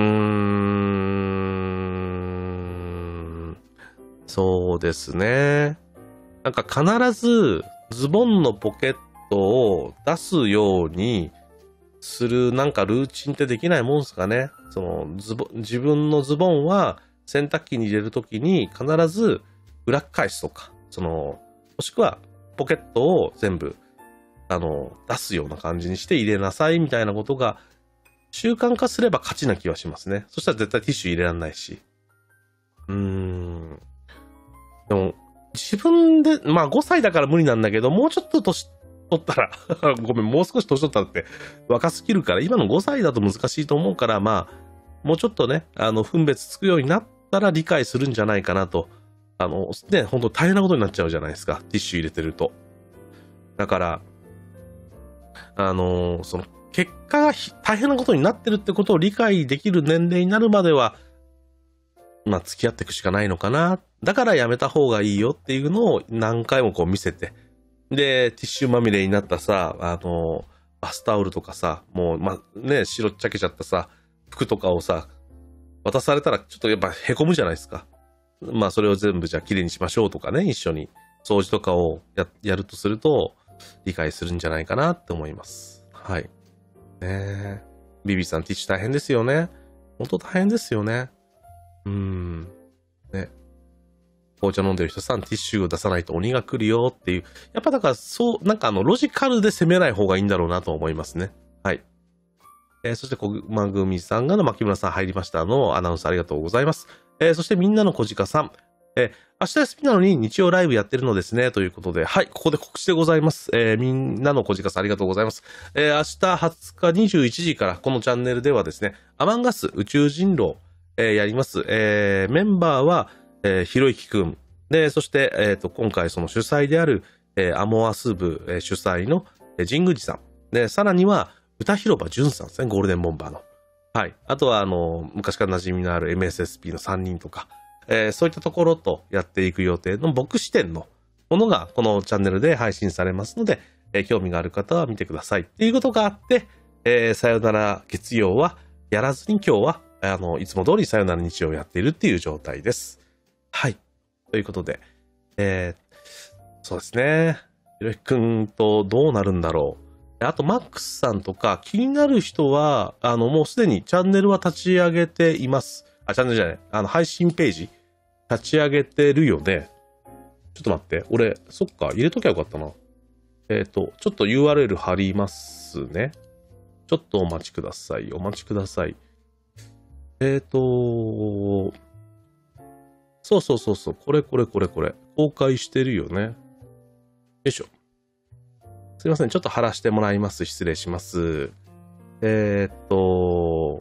ん。そうですね。なんか必ずズボンのポケットを出すようにするなんかルーチンってできないもんですかね。そのズボ自分のズボンは洗濯機に入れるときに必ず裏返すとか、そのもしくはポケットを全部あの出すような感じにして入れなさいみたいなことが習慣化すれば勝ちな気はしますね。そしたら絶対ティッシュ入れられないし。うーん。でも自分で、まあごさいだから無理なんだけど、もうちょっと年取ったら、ごめん、もう少し年取ったらって若すぎるから、今のごさいだと難しいと思うから、まあ、もうちょっとね、あの、分別つくようになったら理解するんじゃないかなと。あの、ね、本当大変なことになっちゃうじゃないですか。ティッシュ入れてると。だから、あの、その、結果が大変なことになってるってことを理解できる年齢になるまでは、まあ、付き合っていくしかないのかな。だからやめた方がいいよっていうのを何回もこう見せて。で、ティッシュまみれになったさ、あの、バスタオルとかさ、もう、まあ、ね、白っちゃけちゃったさ、服とかをさ、渡されたらちょっとやっぱ凹むじゃないですか。まあ、それを全部じゃあ綺麗にしましょうとかね、一緒に掃除とかをや、やるとすると、理解するんじゃないかなって思います。はい。ねえ。ビビさん、ティッシュ大変ですよね。本当大変ですよね。うーん。ね。紅茶飲んでる人さん、ティッシュを出さないと鬼が来るよっていう。やっぱだからそう、なんかあの、ロジカルで攻めない方がいいんだろうなと思いますね。はい。えー、そして、小熊組さんがの牧村さん入りましたのアナウンスありがとうございます。えー、そしてみんなの小鹿さん。えー、明日休みなのに日曜ライブやってるのですね。ということで、はい、ここで告知でございます。えー、みんなの小鹿さんありがとうございます。えー、明日はつかにじゅういちじからこのチャンネルではですね、アマンガス宇宙人狼、えー、やります。えー、メンバーは、えー、ひろゆきくん。で、そして、えっと、今回その主催である、えー、アモアス部、えー、主催の、えー、神宮寺さん。で、さらには、歌広場淳さんですね、ゴールデンボンバーの。はい。あとは、あの、昔から馴染みのある エムエスエスピー のさんにんとか、えー、そういったところとやっていく予定の僕視点のものがこのチャンネルで配信されますので、えー、興味がある方は見てくださいっていうことがあって、えー、さよなら月曜はやらずに今日は、あの、いつも通りさよなら日曜をやっているっていう状態です。はい。ということで、えー、そうですね。ひろゆきくんとどうなるんだろう。あと、マックスさんとか気になる人は、あの、もうすでにチャンネルは立ち上げています。あ、チャンネルじゃない。あの、配信ページ立ち上げてるよね。ちょっと待って。俺、そっか、入れときゃよかったな。えっと、ちょっと ユーアールエル 貼りますね。ちょっとお待ちください。お待ちください。えっと、そうそうそうそう。これこれこれこれ。公開してるよね。よいしょ。すいません。ちょっと貼らせてもらいます。失礼します。えっと、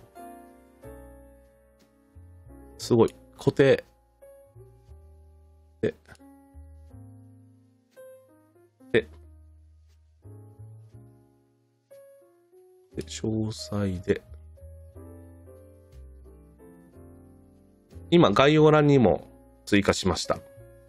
すごい。固定。で、で、で詳細で。今、概要欄にも追加しました。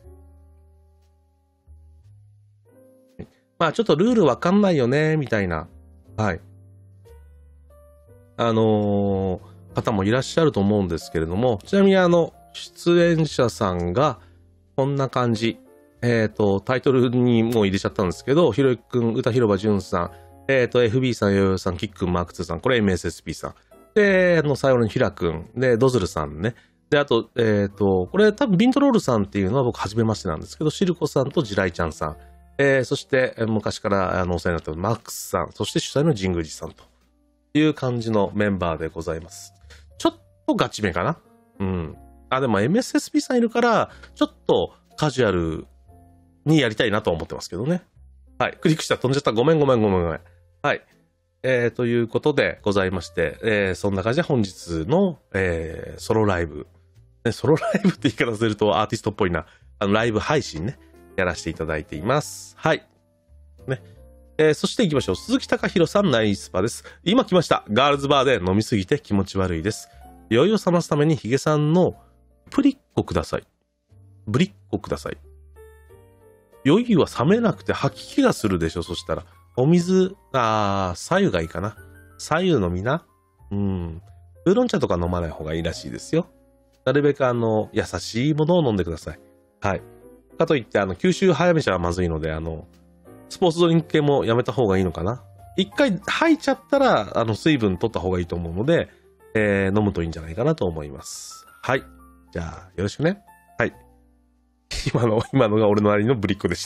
まあ、ちょっとルールわかんないよね、みたいな。はい。あのー、 方もいらっしゃると思うんですけれども、ちなみにあの、出演者さんがこんな感じ。えっと、タイトルにもう入れちゃったんですけど、ひろゆきくん、歌広場淳さん、えっと、エフビー さん、ヨヨさん、キックン、マークツーさん、これ エムエスエスピー さん。で、あの、最後のひらくん、で、ドズルさんね。で、あと、えっと、これ多分ビントロールさんっていうのは僕初めましてなんですけど、シルコさんとジライちゃんさん。えー、そして、昔からあのお世話になっているマックスさん、そして主催の神宮寺さんという感じのメンバーでございます。ちょっとガチめかな。うん。あ、でも エムエスエスピー さんいるから、ちょっとカジュアルにやりたいなと思ってますけどね。はい。クリックしたら飛んじゃった。ごめんごめんごめんごめん。はい。えー、ということでございまして、えー、そんな感じで本日の、えー、ソロライブ、ね。ソロライブって言い方するとアーティストっぽいな。あの、ライブ配信ね。やらせていただいています。はい。ね。えー、そして行きましょう。鈴木貴弘さん、ナイスパです。今来ました。ガールズバーで飲みすぎて気持ち悪いです。酔いを覚ますためにヒゲさんのプリッコください。ブリッコください。酔いは冷めなくて吐き気がするでしょ。そしたら。お水、あー、左右がいいかな。左右のみな。うん。ウーロン茶とか飲まない方がいいらしいですよ。なるべくあの、優しいものを飲んでください。はい。かといって、あの、吸収早めちゃまずいので、あの、スポーツドリンク系もやめた方がいいのかな。一回吐いちゃったら、あの、水分取った方がいいと思うので、えー、飲むといいんじゃないかなと思います。はい。じゃあ、よろしくね。はい。今の、今のが俺のなりのブリッコでした。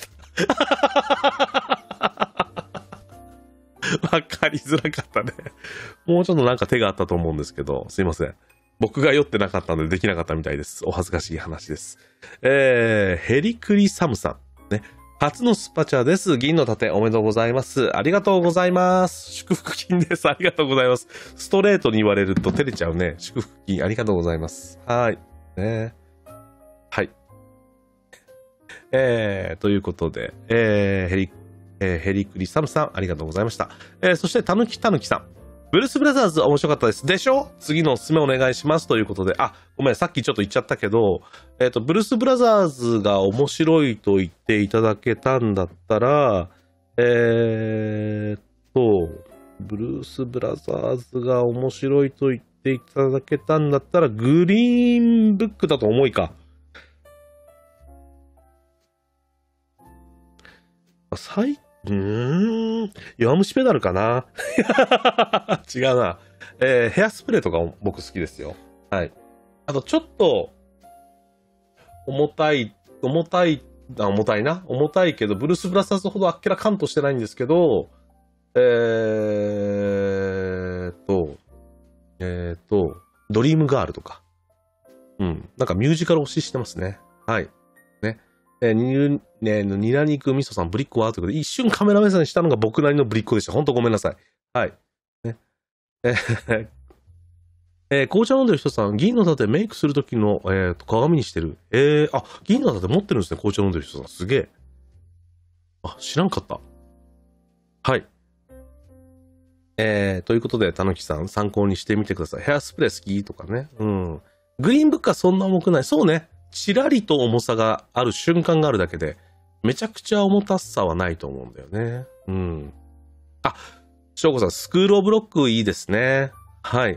わかりづらかったね。もうちょっとなんか手があったと思うんですけど、すいません。僕が酔ってなかったのでできなかったみたいです。お恥ずかしい話です。えー、ヘリクリサムさん。ね。初のスパチャです。銀の盾おめでとうございます。ありがとうございます。祝福金です。ありがとうございます。ストレートに言われると照れちゃうね。祝福金ありがとうございます。はい。ね。はい。えー、ということで、えー、ヘリ、えー、ヘリクリサムさん、ありがとうございました。えー、そして、たぬきたぬきさん。ブルースブラザーズ面白かったです。でしょ？次のおすすめお願いします。ということで、あ、ごめん、さっきちょっと言っちゃったけど、えっと、ブルースブラザーズが面白いと言っていただけたんだったら、えーっと、ブルースブラザーズが面白いと言っていただけたんだったら、グリーンブックだと思いか。最うーん。弱虫ペダルかな違うな。えー、ヘアスプレーとか僕好きですよ。はい。あと、ちょっと、重たい、重たい、あ、重たいな。重たいけど、ブルース・ブラザーズほどあっけらかんとしてないんですけど、えーと、えーと、ドリームガールとか。うん。なんかミュージカル推ししてますね。はい。ね。えー、に、ね、ニラ肉味噌さん、ブリッコはということで、一瞬カメラ目線したのが僕なりのブリッコでした。ほんとごめんなさい。はい。ね。えーえー、紅茶飲んでる人さん、銀の盾メイクするときの、えーと、鏡にしてる。えー、あ、銀の盾持ってるんですね、紅茶飲んでる人さん。すげえ。あ、知らんかった。はい。えー、ということで、たぬきさん、参考にしてみてください。ヘアスプレー好きとかね。うん。グリーンブックはそんな重くない。そうね。ちらりと重さがある瞬間があるだけで、めちゃくちゃ重たさはないと思うんだよね。うん。あ、翔子さん、スクールオブロックいいですね。はい。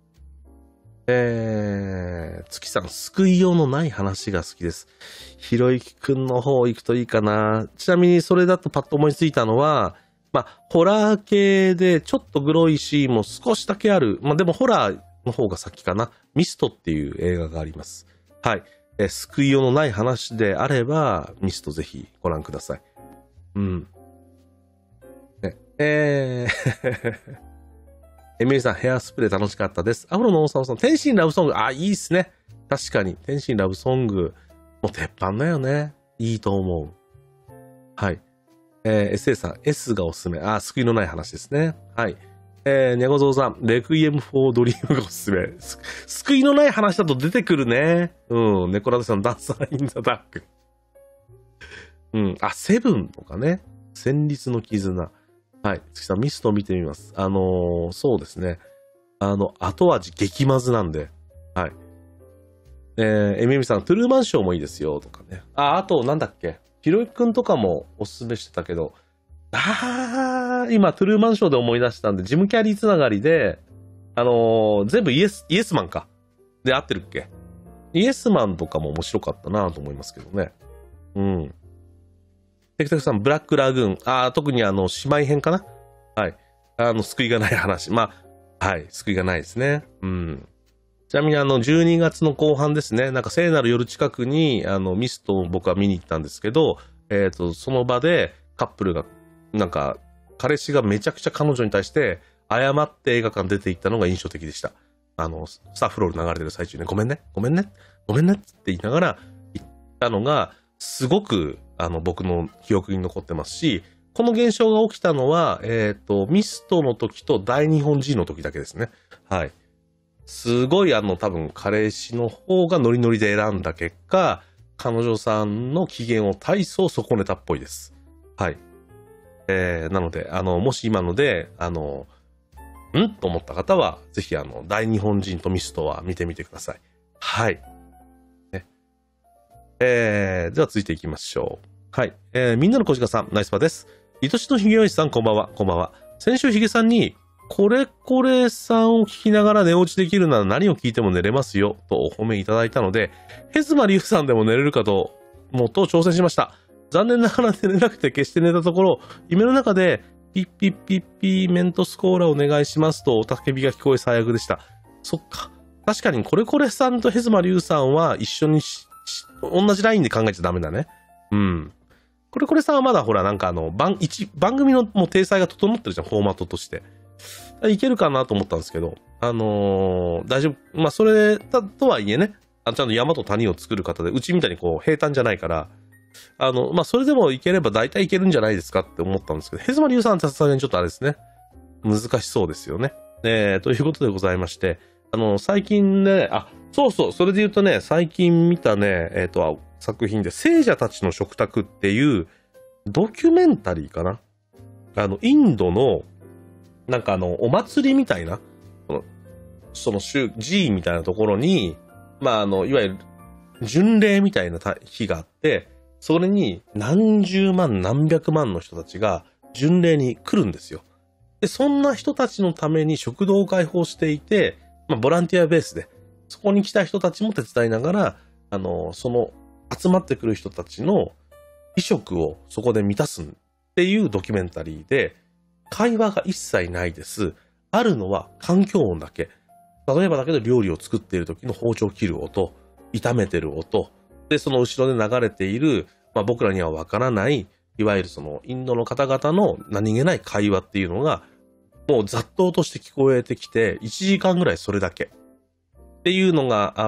えー、月さん、救いようのない話が好きです。ひろゆきくんの方行くといいかな。ちなみにそれだとパッと思いついたのは、まあ、ホラー系でちょっとグロいシーンも少しだけある。まあ、でもホラーの方が先かな。ミストっていう映画があります。はい。えー、救いようのない話であれば、ミストぜひご覧ください。うん。ね、えー、エミリーさん、ヘアスプレー楽しかったです。アフロの王様さん、天心ラブソング。あ、いいっすね。確かに。天心ラブソング。もう鉄板だよね。いいと思う。はい。えー、エスエー さん、S がおすすめ。あ、救いのない話ですね。はい。えー、ニャゴゾウさん、レクイエム・フォー・ドリームがおすすめ。す救いのない話だと出てくるね。うん。ネコラデさん、ダンサー・イン・ザ・ダーク。うん。あ、セブンとかね。戦慄の絆。はい。月さん、ミストを見てみます。あのー、そうですね。あの、後味激まずなんで。はい。えー、エミミさん、トゥルーマンショーもいいですよ、とかね。あ、あと、なんだっけ。ひろゆきくんとかもおすすめしてたけど、あー、今、トゥルーマンショーで思い出したんで、ジムキャリーつながりで、 あのー、全部イエス、イエスマンか。で合ってるっけ？イエスマンとかも面白かったなと思いますけどね。うん。テクテクさん、ブラックラグーン。ああ、特にあの、姉妹編かな？はい。あの、救いがない話。まあ、はい。救いがないですね。うん。ちなみにあの、じゅうにがつの後半ですね。なんか聖なる夜近くに、あの、ミストを僕は見に行ったんですけど、えっと、その場でカップルが、なんか、彼氏がめちゃくちゃ彼女に対して、謝って映画館出て行ったのが印象的でした。あの、スタッフロール流れてる最中に、ごめんね、ごめんね、ごめんねって言いながら言ったのが、すごく、あの、僕の記憶に残ってますし、この現象が起きたのは、えっと、ミストの時と大日本人の時だけですね。はい。すごいあの、多分、彼氏の方がノリノリで選んだ結果、彼女さんの機嫌を大層損ねたっぽいです。はい。えー、なので、あの、もし今ので、あの、んと思った方は、ぜひあの、大日本人とミストは見てみてください。はい。ね、えー、では続いていきましょう。はい。えー、みんなの小鹿さん、ナイスパです。愛しのひげおじさん、こんばんは、こんばんは。先週ひげさんに、これこれさんを聞きながら寝落ちできるなら何を聞いても寝れますよ、とお褒めいただいたので、ヘズマリュウさんでも寝れるかと、もっと挑戦しました。残念ながら寝れなくて消して寝たところ、夢の中で、ピッピッピッピーメントスコーラお願いしますとおたけびが聞こえ最悪でした。そっか。確かにこれこれさんとヘズマリュウさんは一緒にし、し同じラインで考えちゃダメだね。うん。これこれさんはまだほらなんかあの、番、一、番組のもう体裁が整ってるじゃん、フォーマットとして。いけるかなと思ったんですけど、あのー、大丈夫。まあ、それだとはいえね、あちゃんと山と谷を作る方で、うちみたいにこう、平坦じゃないから、あの、まあ、それでもいければ大体いけるんじゃないですかって思ったんですけど、ヘズマリュウさんってさすがにちょっとあれですね。難しそうですよね。えー、ということでございまして、あの、最近ね、あ、そうそう、それで言うとね、最近見たね、えっと、作品で、聖者たちの食卓っていう、ドキュメンタリーかな。あの、インドの、なんかあの、お祭りみたいな、その、その宗、寺院みたいなところに、まああの、いわゆる、巡礼みたいな日があって、それに何十万何百万の人たちが巡礼に来るんですよ。で、そんな人たちのために食堂を開放していて、まあボランティアベースで、そこに来た人たちも手伝いながら、あの、その集まってくる人たちの衣食をそこで満たすっていうドキュメンタリーで、会話が一切ないです。あるのは環境音だけ。例えばだけど料理を作っている時の包丁を切る音、炒めてる音、で、その後ろで流れている、まあ僕らにはわからない、いわゆるそのインドの方々の何気ない会話っていうのが、もう雑踏として聞こえてきて、いちじかんぐらいそれだけ。っていうのがあって、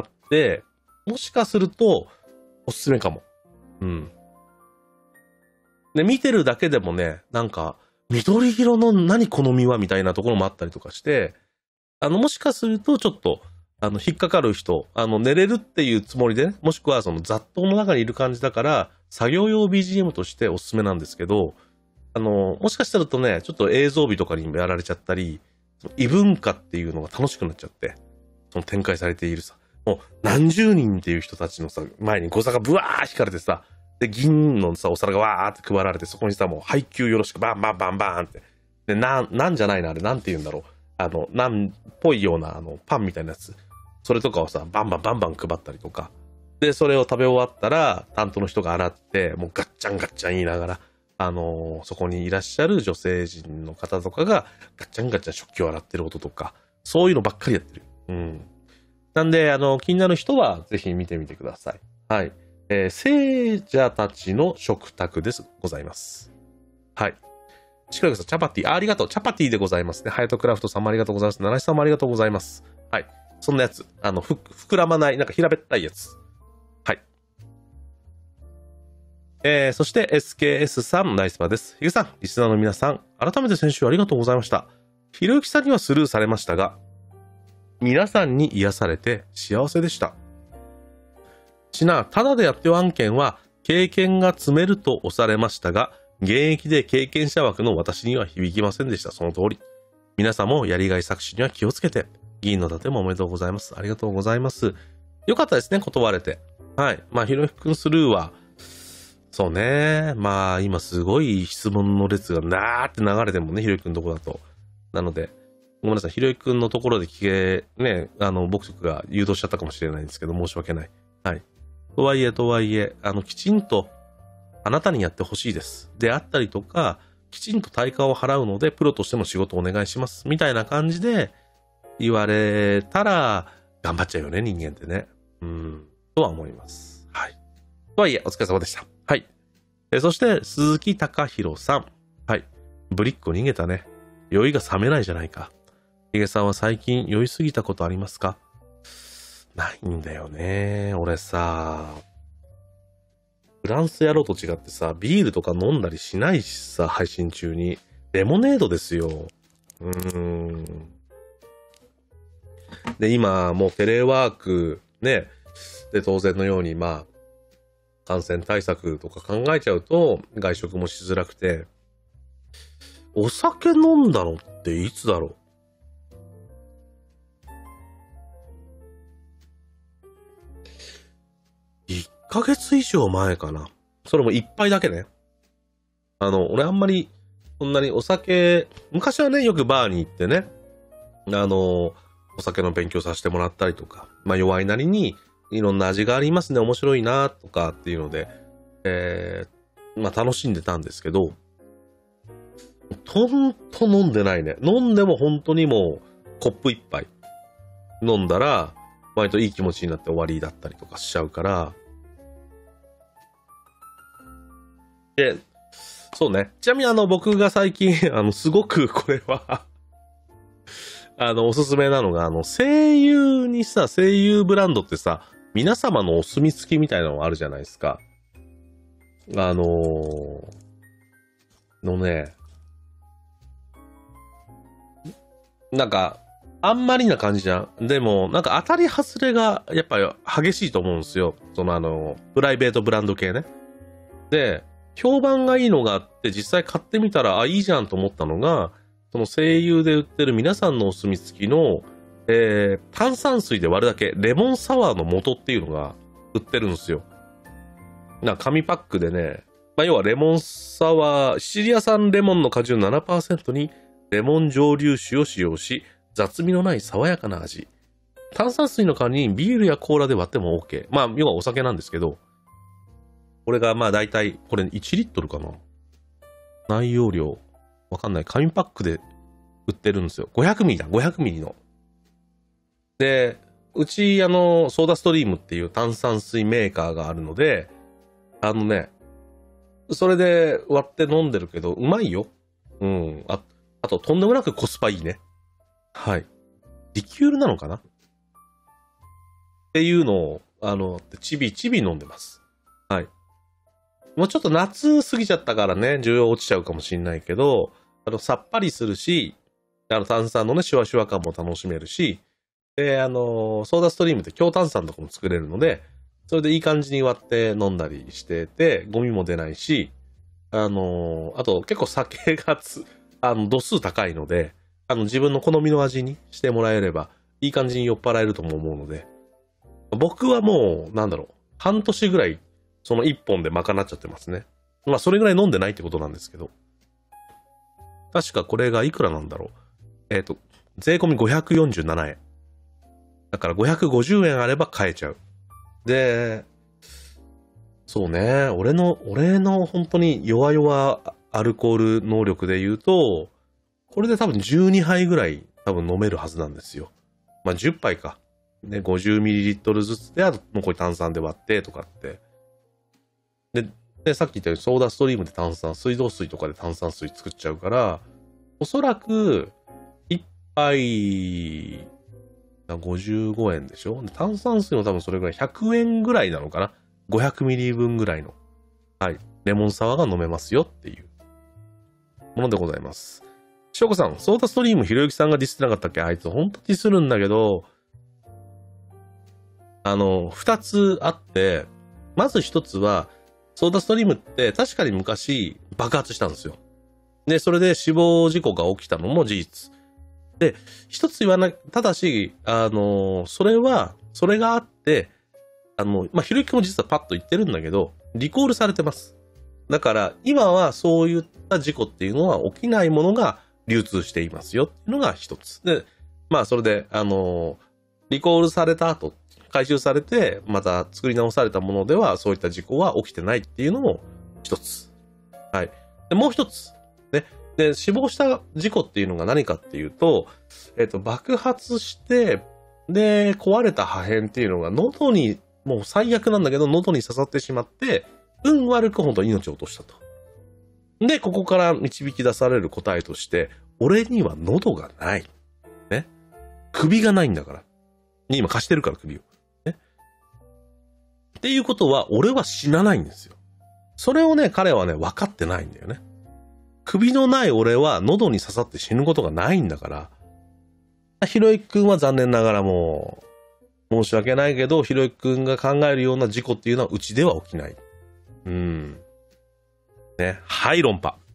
もしかすると、おすすめかも。うん。で、見てるだけでもね、なんか、緑色の何この実はみたいなところもあったりとかして、あの、もしかするとちょっと、あの、引っかかる人、あの、寝れるっていうつもりでね、もしくはその雑踏の中にいる感じだから、作業用 ビージーエム としておすすめなんですけど、あの、もしかしたらとね、ちょっと映像美とかにもやられちゃったり、異文化っていうのが楽しくなっちゃって、その展開されているさ、もう何十人っていう人たちのさ、前に誤差がブワー引かれてさ、で、銀のさ、お皿がわーって配られて、そこにさ、もう配給よろしくバンバンバンバンって。で、なん、なんじゃないのあれ、なんて言うんだろう。あの、なんっぽいような、あの、パンみたいなやつ。それとかをさ、バンバンバンバン配ったりとか。で、それを食べ終わったら、担当の人が洗って、もうガッチャンガッチャン言いながら、あのー、そこにいらっしゃる女性陣の方とかが、ガッチャンガッチャン食器を洗ってる音とか、そういうのばっかりやってる。うん。なんで、あの、気になる人は、ぜひ見てみてください。はい。えー、聖者たちの食卓です。ございます。はい。シクラグさん、チャパティ、あ、ありがとう。チャパティでございますね。ハヤトクラフトさんもありがとうございます。ナナシさんもありがとうございます。はい。そんなやつ。あの、ふ、膨らまない、なんか平べったいやつ。はい。えー、そして エスケーエス さん、ナイスバーです。ヒゲさん、リスナーの皆さん、改めて先週ありがとうございました。ひろゆきさんにはスルーされましたが、皆さんに癒されて幸せでした。ちな、ただでやってよ案件は、経験が積めると押されましたが、現役で経験者枠の私には響きませんでした。その通り。皆さんもやりがい搾取には気をつけて。議員の盾もおめでとうございます。ありがとうございます。よかったですね、断れて。はい。まあ、ひろゆきくんスルーは、そうね。まあ、今すごい質問の列がなーって流れてもね、ひろゆきくんのとこだと。なので、 ごめんなさい、ひろゆきくんのところで聞け、ね、あの、僕が誘導しちゃったかもしれないんですけど、申し訳ない。はい。とはいえ、とはいえ、あの、きちんと、あなたにやってほしいです。であったりとか、きちんと対価を払うので、プロとしての仕事をお願いします。みたいな感じで言われたら、頑張っちゃうよね、人間ってね。うん、とは思います。はい。とはいえ、お疲れ様でした。はい。えそして、鈴木隆弘さん。はい。ぶりっ子逃げたね。酔いが冷めないじゃないか。ヒゲさんは最近酔いすぎたことありますか？ないんだよね。俺さ、フランス野郎と違ってさ、ビールとか飲んだりしないしさ、配信中に。レモネードですよ。うーん。で、今、もうテレワーク、ね。で、当然のように、まあ、感染対策とか考えちゃうと、外食もしづらくて、お酒飲んだのっていつだろう？いっかげつ以上前かな。それも一杯だけね。あの、俺あんまり、そんなにお酒、昔はね、よくバーに行ってね、あの、お酒の勉強させてもらったりとか、まあ弱いなりに、いろんな味がありますね、面白いな、とかっていうので、えー、まあ楽しんでたんですけど、ほんと飲んでないね。飲んでも本当にもう、コップ一杯飲んだら、割といい気持ちになって終わりだったりとかしちゃうから、で、そうね。ちなみにあの、僕が最近、あの、すごくこれはあの、おすすめなのが、あの、声優にさ、声優ブランドってさ、皆様のお墨付きみたいなのあるじゃないですか。あのー、のね、なんか、あんまりな感じじゃん。でも、なんか当たり外れが、やっぱり激しいと思うんですよ。そのあの、プライベートブランド系ね。で、評判がいいのがあって、実際買ってみたら、あ、いいじゃんと思ったのが、その声優で売ってる皆さんのお墨付きの、えー、炭酸水で割るだけ、レモンサワーの素っていうのが売ってるんですよ。なんか紙パックでね、まあ、要はレモンサワー、シチリア産レモンの果汁 ななパーセント にレモン蒸留酒を使用し、雑味のない爽やかな味。炭酸水の代わりにビールやコーラで割っても OK。まあ、要はお酒なんですけど、これがまあ大体、これいちリットルかな？内容量。わかんない。紙パックで売ってるんですよ。ごひゃくミリだ。ごひゃくミリの。で、うち、あの、ソーダストリームっていう炭酸水メーカーがあるので、あのね、それで割って飲んでるけど、うまいよ。うん。あ、あと、とんでもなくコスパいいね。はい。リキュールなのかなっていうのを、あの、ちびちび飲んでます。はい。もうちょっと夏過ぎちゃったからね、需要落ちちゃうかもしんないけど、あの、さっぱりするし、あの、炭酸のね、シュワシュワ感も楽しめるし、で、あの、ソーダストリームって強炭酸とかも作れるので、それでいい感じに割って飲んだりしてて、ゴミも出ないし、あの、あと結構酒がつ、あの、度数高いので、あの、自分の好みの味にしてもらえれば、いい感じに酔っ払えるとも思うので、僕はもう、なんだろう、半年ぐらい、その一本で賄っちゃってますね。まあ、それぐらい飲んでないってことなんですけど。確かこれがいくらなんだろう。えっと、税込みごひゃくよんじゅうななえん。だからごひゃくごじゅうえんあれば買えちゃう。で、そうね、俺の、俺の本当に弱々アルコール能力で言うと、これで多分じゅうにはいぐらい多分飲めるはずなんですよ。まあじゅっぱいか。ね、ごじゅうミリリットル ずつで、あと残り炭酸で割ってとかって。で、でさっき言ったようにソーダストリームで炭酸、水道水とかで炭酸水作っちゃうから、おそらく、いっぱい、ごじゅうごえんでしょ？炭酸水も多分それぐらい、ひゃくえんぐらいなのかな？ ごひゃく ミリ分ぐらいの、はい、レモンサワーが飲めますよっていうものでございます。しょうこさん、ソーダストリームひろゆきさんがディスってなかったっけ？あいつほんとディスるんだけど、あの、二つあって、まず一つは、ソーダストリームって確かに昔爆発したんですよ。で、それで死亡事故が起きたのも事実。で、一つ言わない、ただし、あの、それは、それがあって、あの、まあ、ひろゆきも実はパッと言ってるんだけど、リコールされてます。だから、今はそういった事故っていうのは起きないものが流通していますよっていうのが一つ。で、まあそれで、あの、リコールされた後、回収されて、また作り直されたものでは、そういった事故は起きてないっていうのも一つ。はい。で、もう一つ。ね。で、死亡した事故っていうのが何かっていうと、えっと、爆発して、で、壊れた破片っていうのが喉に、もう最悪なんだけど、喉に刺さってしまって、運悪く本当に命を落としたと。で、ここから導き出される答えとして、俺には喉がない。ね。首がないんだから。今貸してるから首を。ね。っていうことは、俺は死なないんですよ。それをね、彼はね、分かってないんだよね。首のない俺は喉に刺さって死ぬことがないんだから、ひろゆきくんは残念ながらもう、申し訳ないけど、ひろゆきくんが考えるような事故っていうのはうちでは起きない。うん。ね。はい、論破。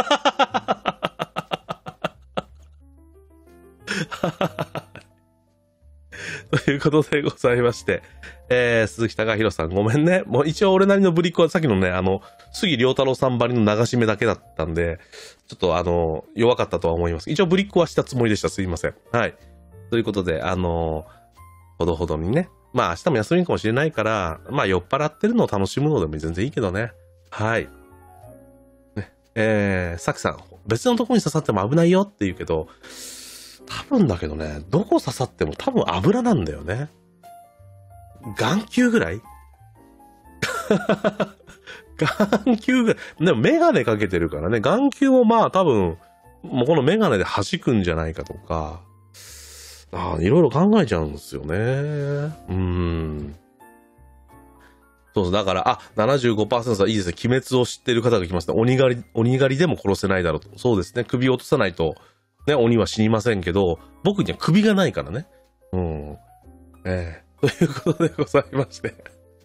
ということでございまして、えー、鈴木貴弘さんごめんね。もう一応俺なりのブリックはさっきのね、あの、杉良太郎さんばりの流し目だけだったんで、ちょっとあの、弱かったとは思います。一応ブリックはしたつもりでした。すいません。はい。ということで、あの、ほどほどにね。まあ明日も休みかもしれないから、まあ酔っ払ってるのを楽しむのでも全然いいけどね。はい。ね、えー、さきさん、別のとこに刺さっても危ないよって言うけど、多分だけどね、どこ刺さっても多分油なんだよね。眼球ぐらい眼球ぐらい。でもメガネかけてるからね、眼球もまあ多分、もうこのメガネで弾くんじゃないかとか、ああ、いろいろ考えちゃうんですよね。うーん。そうそう、だから、あ、ななじゅうごパーセント はいいですね。鬼滅を知ってる方が来ますね。鬼狩り、鬼狩りでも殺せないだろうと。そうですね。首を落とさないと、ね、鬼は死にませんけど、僕には首がないからね。うん。ええー、ということでございまして。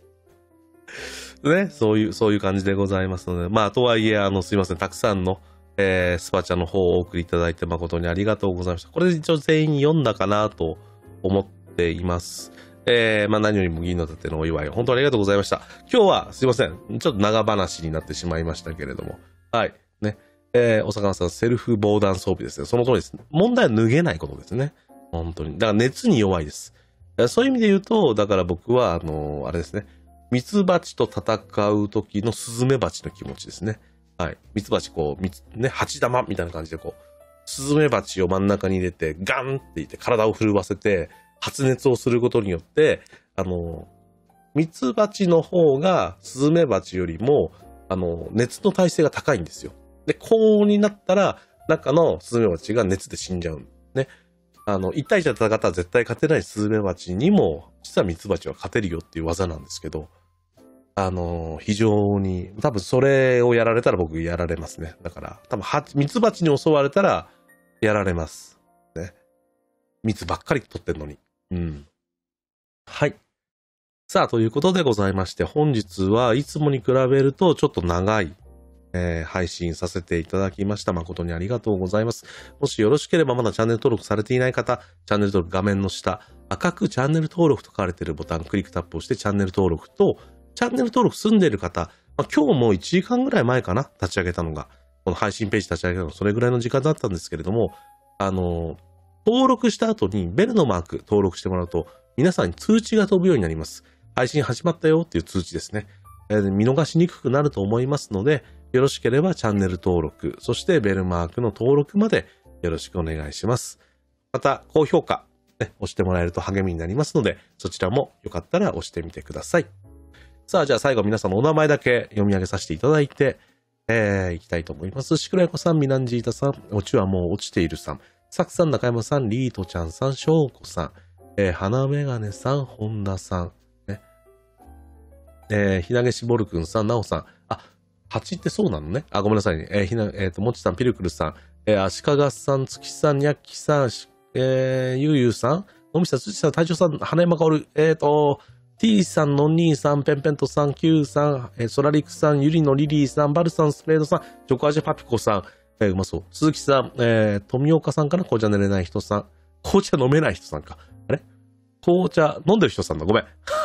ね、そういう、そういう感じでございますので、まあ、とはいえ、あの、すいません。たくさんの、えー、スパチャの方をお送りいただいて誠にありがとうございました。これで一応全員読んだかなと思っています。えー、まあ何よりも銀の盾のお祝い、本当にありがとうございました。今日はすいません。ちょっと長話になってしまいましたけれども。はい。ね。えー、お魚さん、セルフ防弾装備ですね。その通りです。問題は脱げないことですね。本当に。だから熱に弱いです。そういう意味で言うと、だから僕は、あのー、あれですね。ミツバチと戦う時のスズメバチの気持ちですね。はい。ミツバチこう、みつ、ね、ハチ玉みたいな感じでこう、スズメバチを真ん中に入れて、ガンって言って体を震わせて、発熱をすることによって、あの、ミツバチの方がスズメバチよりも、あの、熱の耐性が高いんですよ。で、高温になったら、中のスズメバチが熱で死んじゃう。ね。あの、一対一で戦ったら絶対勝てないスズメバチにも、実はミツバチは勝てるよっていう技なんですけど、あの、非常に、多分それをやられたら僕やられますね。だから、多分は、ミツバチに襲われたら、やられます。ね。蜜ばっかり取ってんのに。うん。はい。さあ、ということでございまして、本日はいつもに比べるとちょっと長い、えー、配信させていただきました。誠にありがとうございます。もしよろしければまだチャンネル登録されていない方、チャンネル登録画面の下、赤くチャンネル登録と書かれているボタン、クリックタップをしてチャンネル登録と、チャンネル登録済んでいる方、まあ、今日もいちじかんぐらい前かな、立ち上げたのが。この配信ページ立ち上げたのそれぐらいの時間だったんですけれども、あの、登録した後にベルのマーク登録してもらうと、皆さんに通知が飛ぶようになります。配信始まったよっていう通知ですね。えー、見逃しにくくなると思いますので、よろしければチャンネル登録、そしてベルマークの登録までよろしくお願いします。また、高評価、ね、押してもらえると励みになりますので、そちらもよかったら押してみてください。さあ、じゃあ最後皆さんのお名前だけ読み上げさせていただいて、えー、いきたいと思います。シクラヤコさん、ミナンジータさん、オチはもう落ちているさん、サクさん、中山さん、リートちゃんさん、ショウコさん、えー、花メガネさん、本田さん、ね、えー、ひなげしぼるくんさん、なおさん、あ、はちってそうなのね。あ、ごめんなさいね。えー、ひな、えっ、ー、と、もちさん、ピルクルさん、えー、アシカガさん、つきさん、にゃっきさん、えー、ゆうゆうさん、のみさん、つちさん、隊長さん、花山かおる、えっ、ー、と、T さん、のんにーさん、ペンペントさん、Q さん、えー、ソラリクさん、ゆりのリリーさん、バルさん、スペードさん、チョコアジパピコさん、えー、うまそう。鈴木さん、えー、富岡さんかな、紅茶寝れない人さん。紅茶飲めない人さんか。あれ紅茶飲んでる人さんだ。ごめん。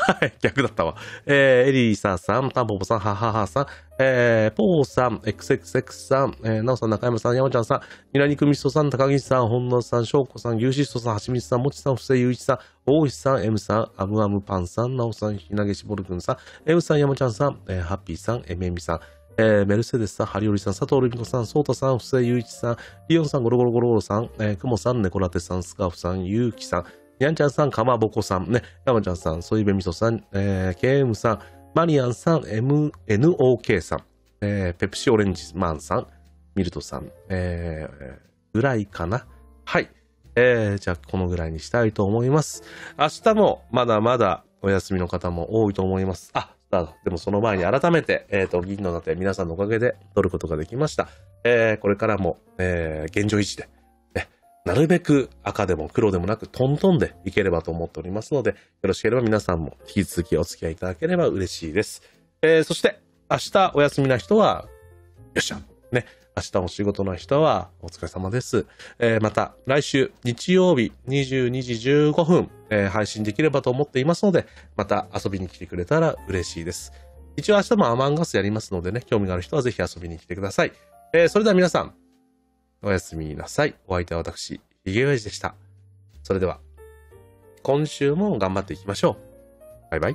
はい、逆だったわ。えー、エリーサーさん、タンポポさん、はははさん、えー、ポーさん、エックスエックスエックス さん、えー、ナオさん、中山さん、山ちゃんさん、ニラ肉みそさん、高岸さん、本野さん、翔子さん、牛脂しそさん、はちみつさん、もちさん、布施ゆういちさん、大石さん、M さん、アムアムパンさん、ナオさん、ひなげしぼるくんさん、M さん、山ちゃんさん、えー、ハッピーさん、エメミさん、えー、メルセデスさん、ハリオリさん、佐藤ルミコさん、ソータさん、布施ゆういちさん、リオンさん、ゴロゴロゴロゴロさん、えー、クモさん、ネコラテさん、スカーフさん、ゆうきさん、にゃんちゃんさん、かまぼこさん、ね、山ちゃんさん、ソイベみそさん、えー、ケーエム さん、マリアンさん、M、エヌオーケー さん、えー、ペプシオレンジマンさん、ミルトさん、えー、ぐらいかな。はい。えー、じゃあ、このぐらいにしたいと思います。明日も、まだまだお休みの方も多いと思います。あ、でもその前に改めて、えっと、銀の盾、皆さんのおかげで取ることができました。えー、これからも、えー、現状維持で、なるべく赤でも黒でもなくトントンでいければと思っておりますので、よろしければ皆さんも引き続きお付き合いいただければ嬉しいです。えー、そして明日お休みな人は、よっしゃね、明日お仕事の人はお疲れ様です。えー、また来週日曜日にじゅうにじじゅうごふん、えー、配信できればと思っていますので、また遊びに来てくれたら嬉しいです。一応明日もアマンガスやりますのでね、興味がある人はぜひ遊びに来てください。えー、それでは皆さん、おやすみなさい。お相手は私、ヒゲ親父でした。それでは、今週も頑張っていきましょう。バイバイ。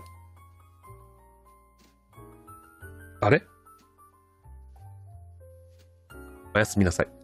あれ？おやすみなさい。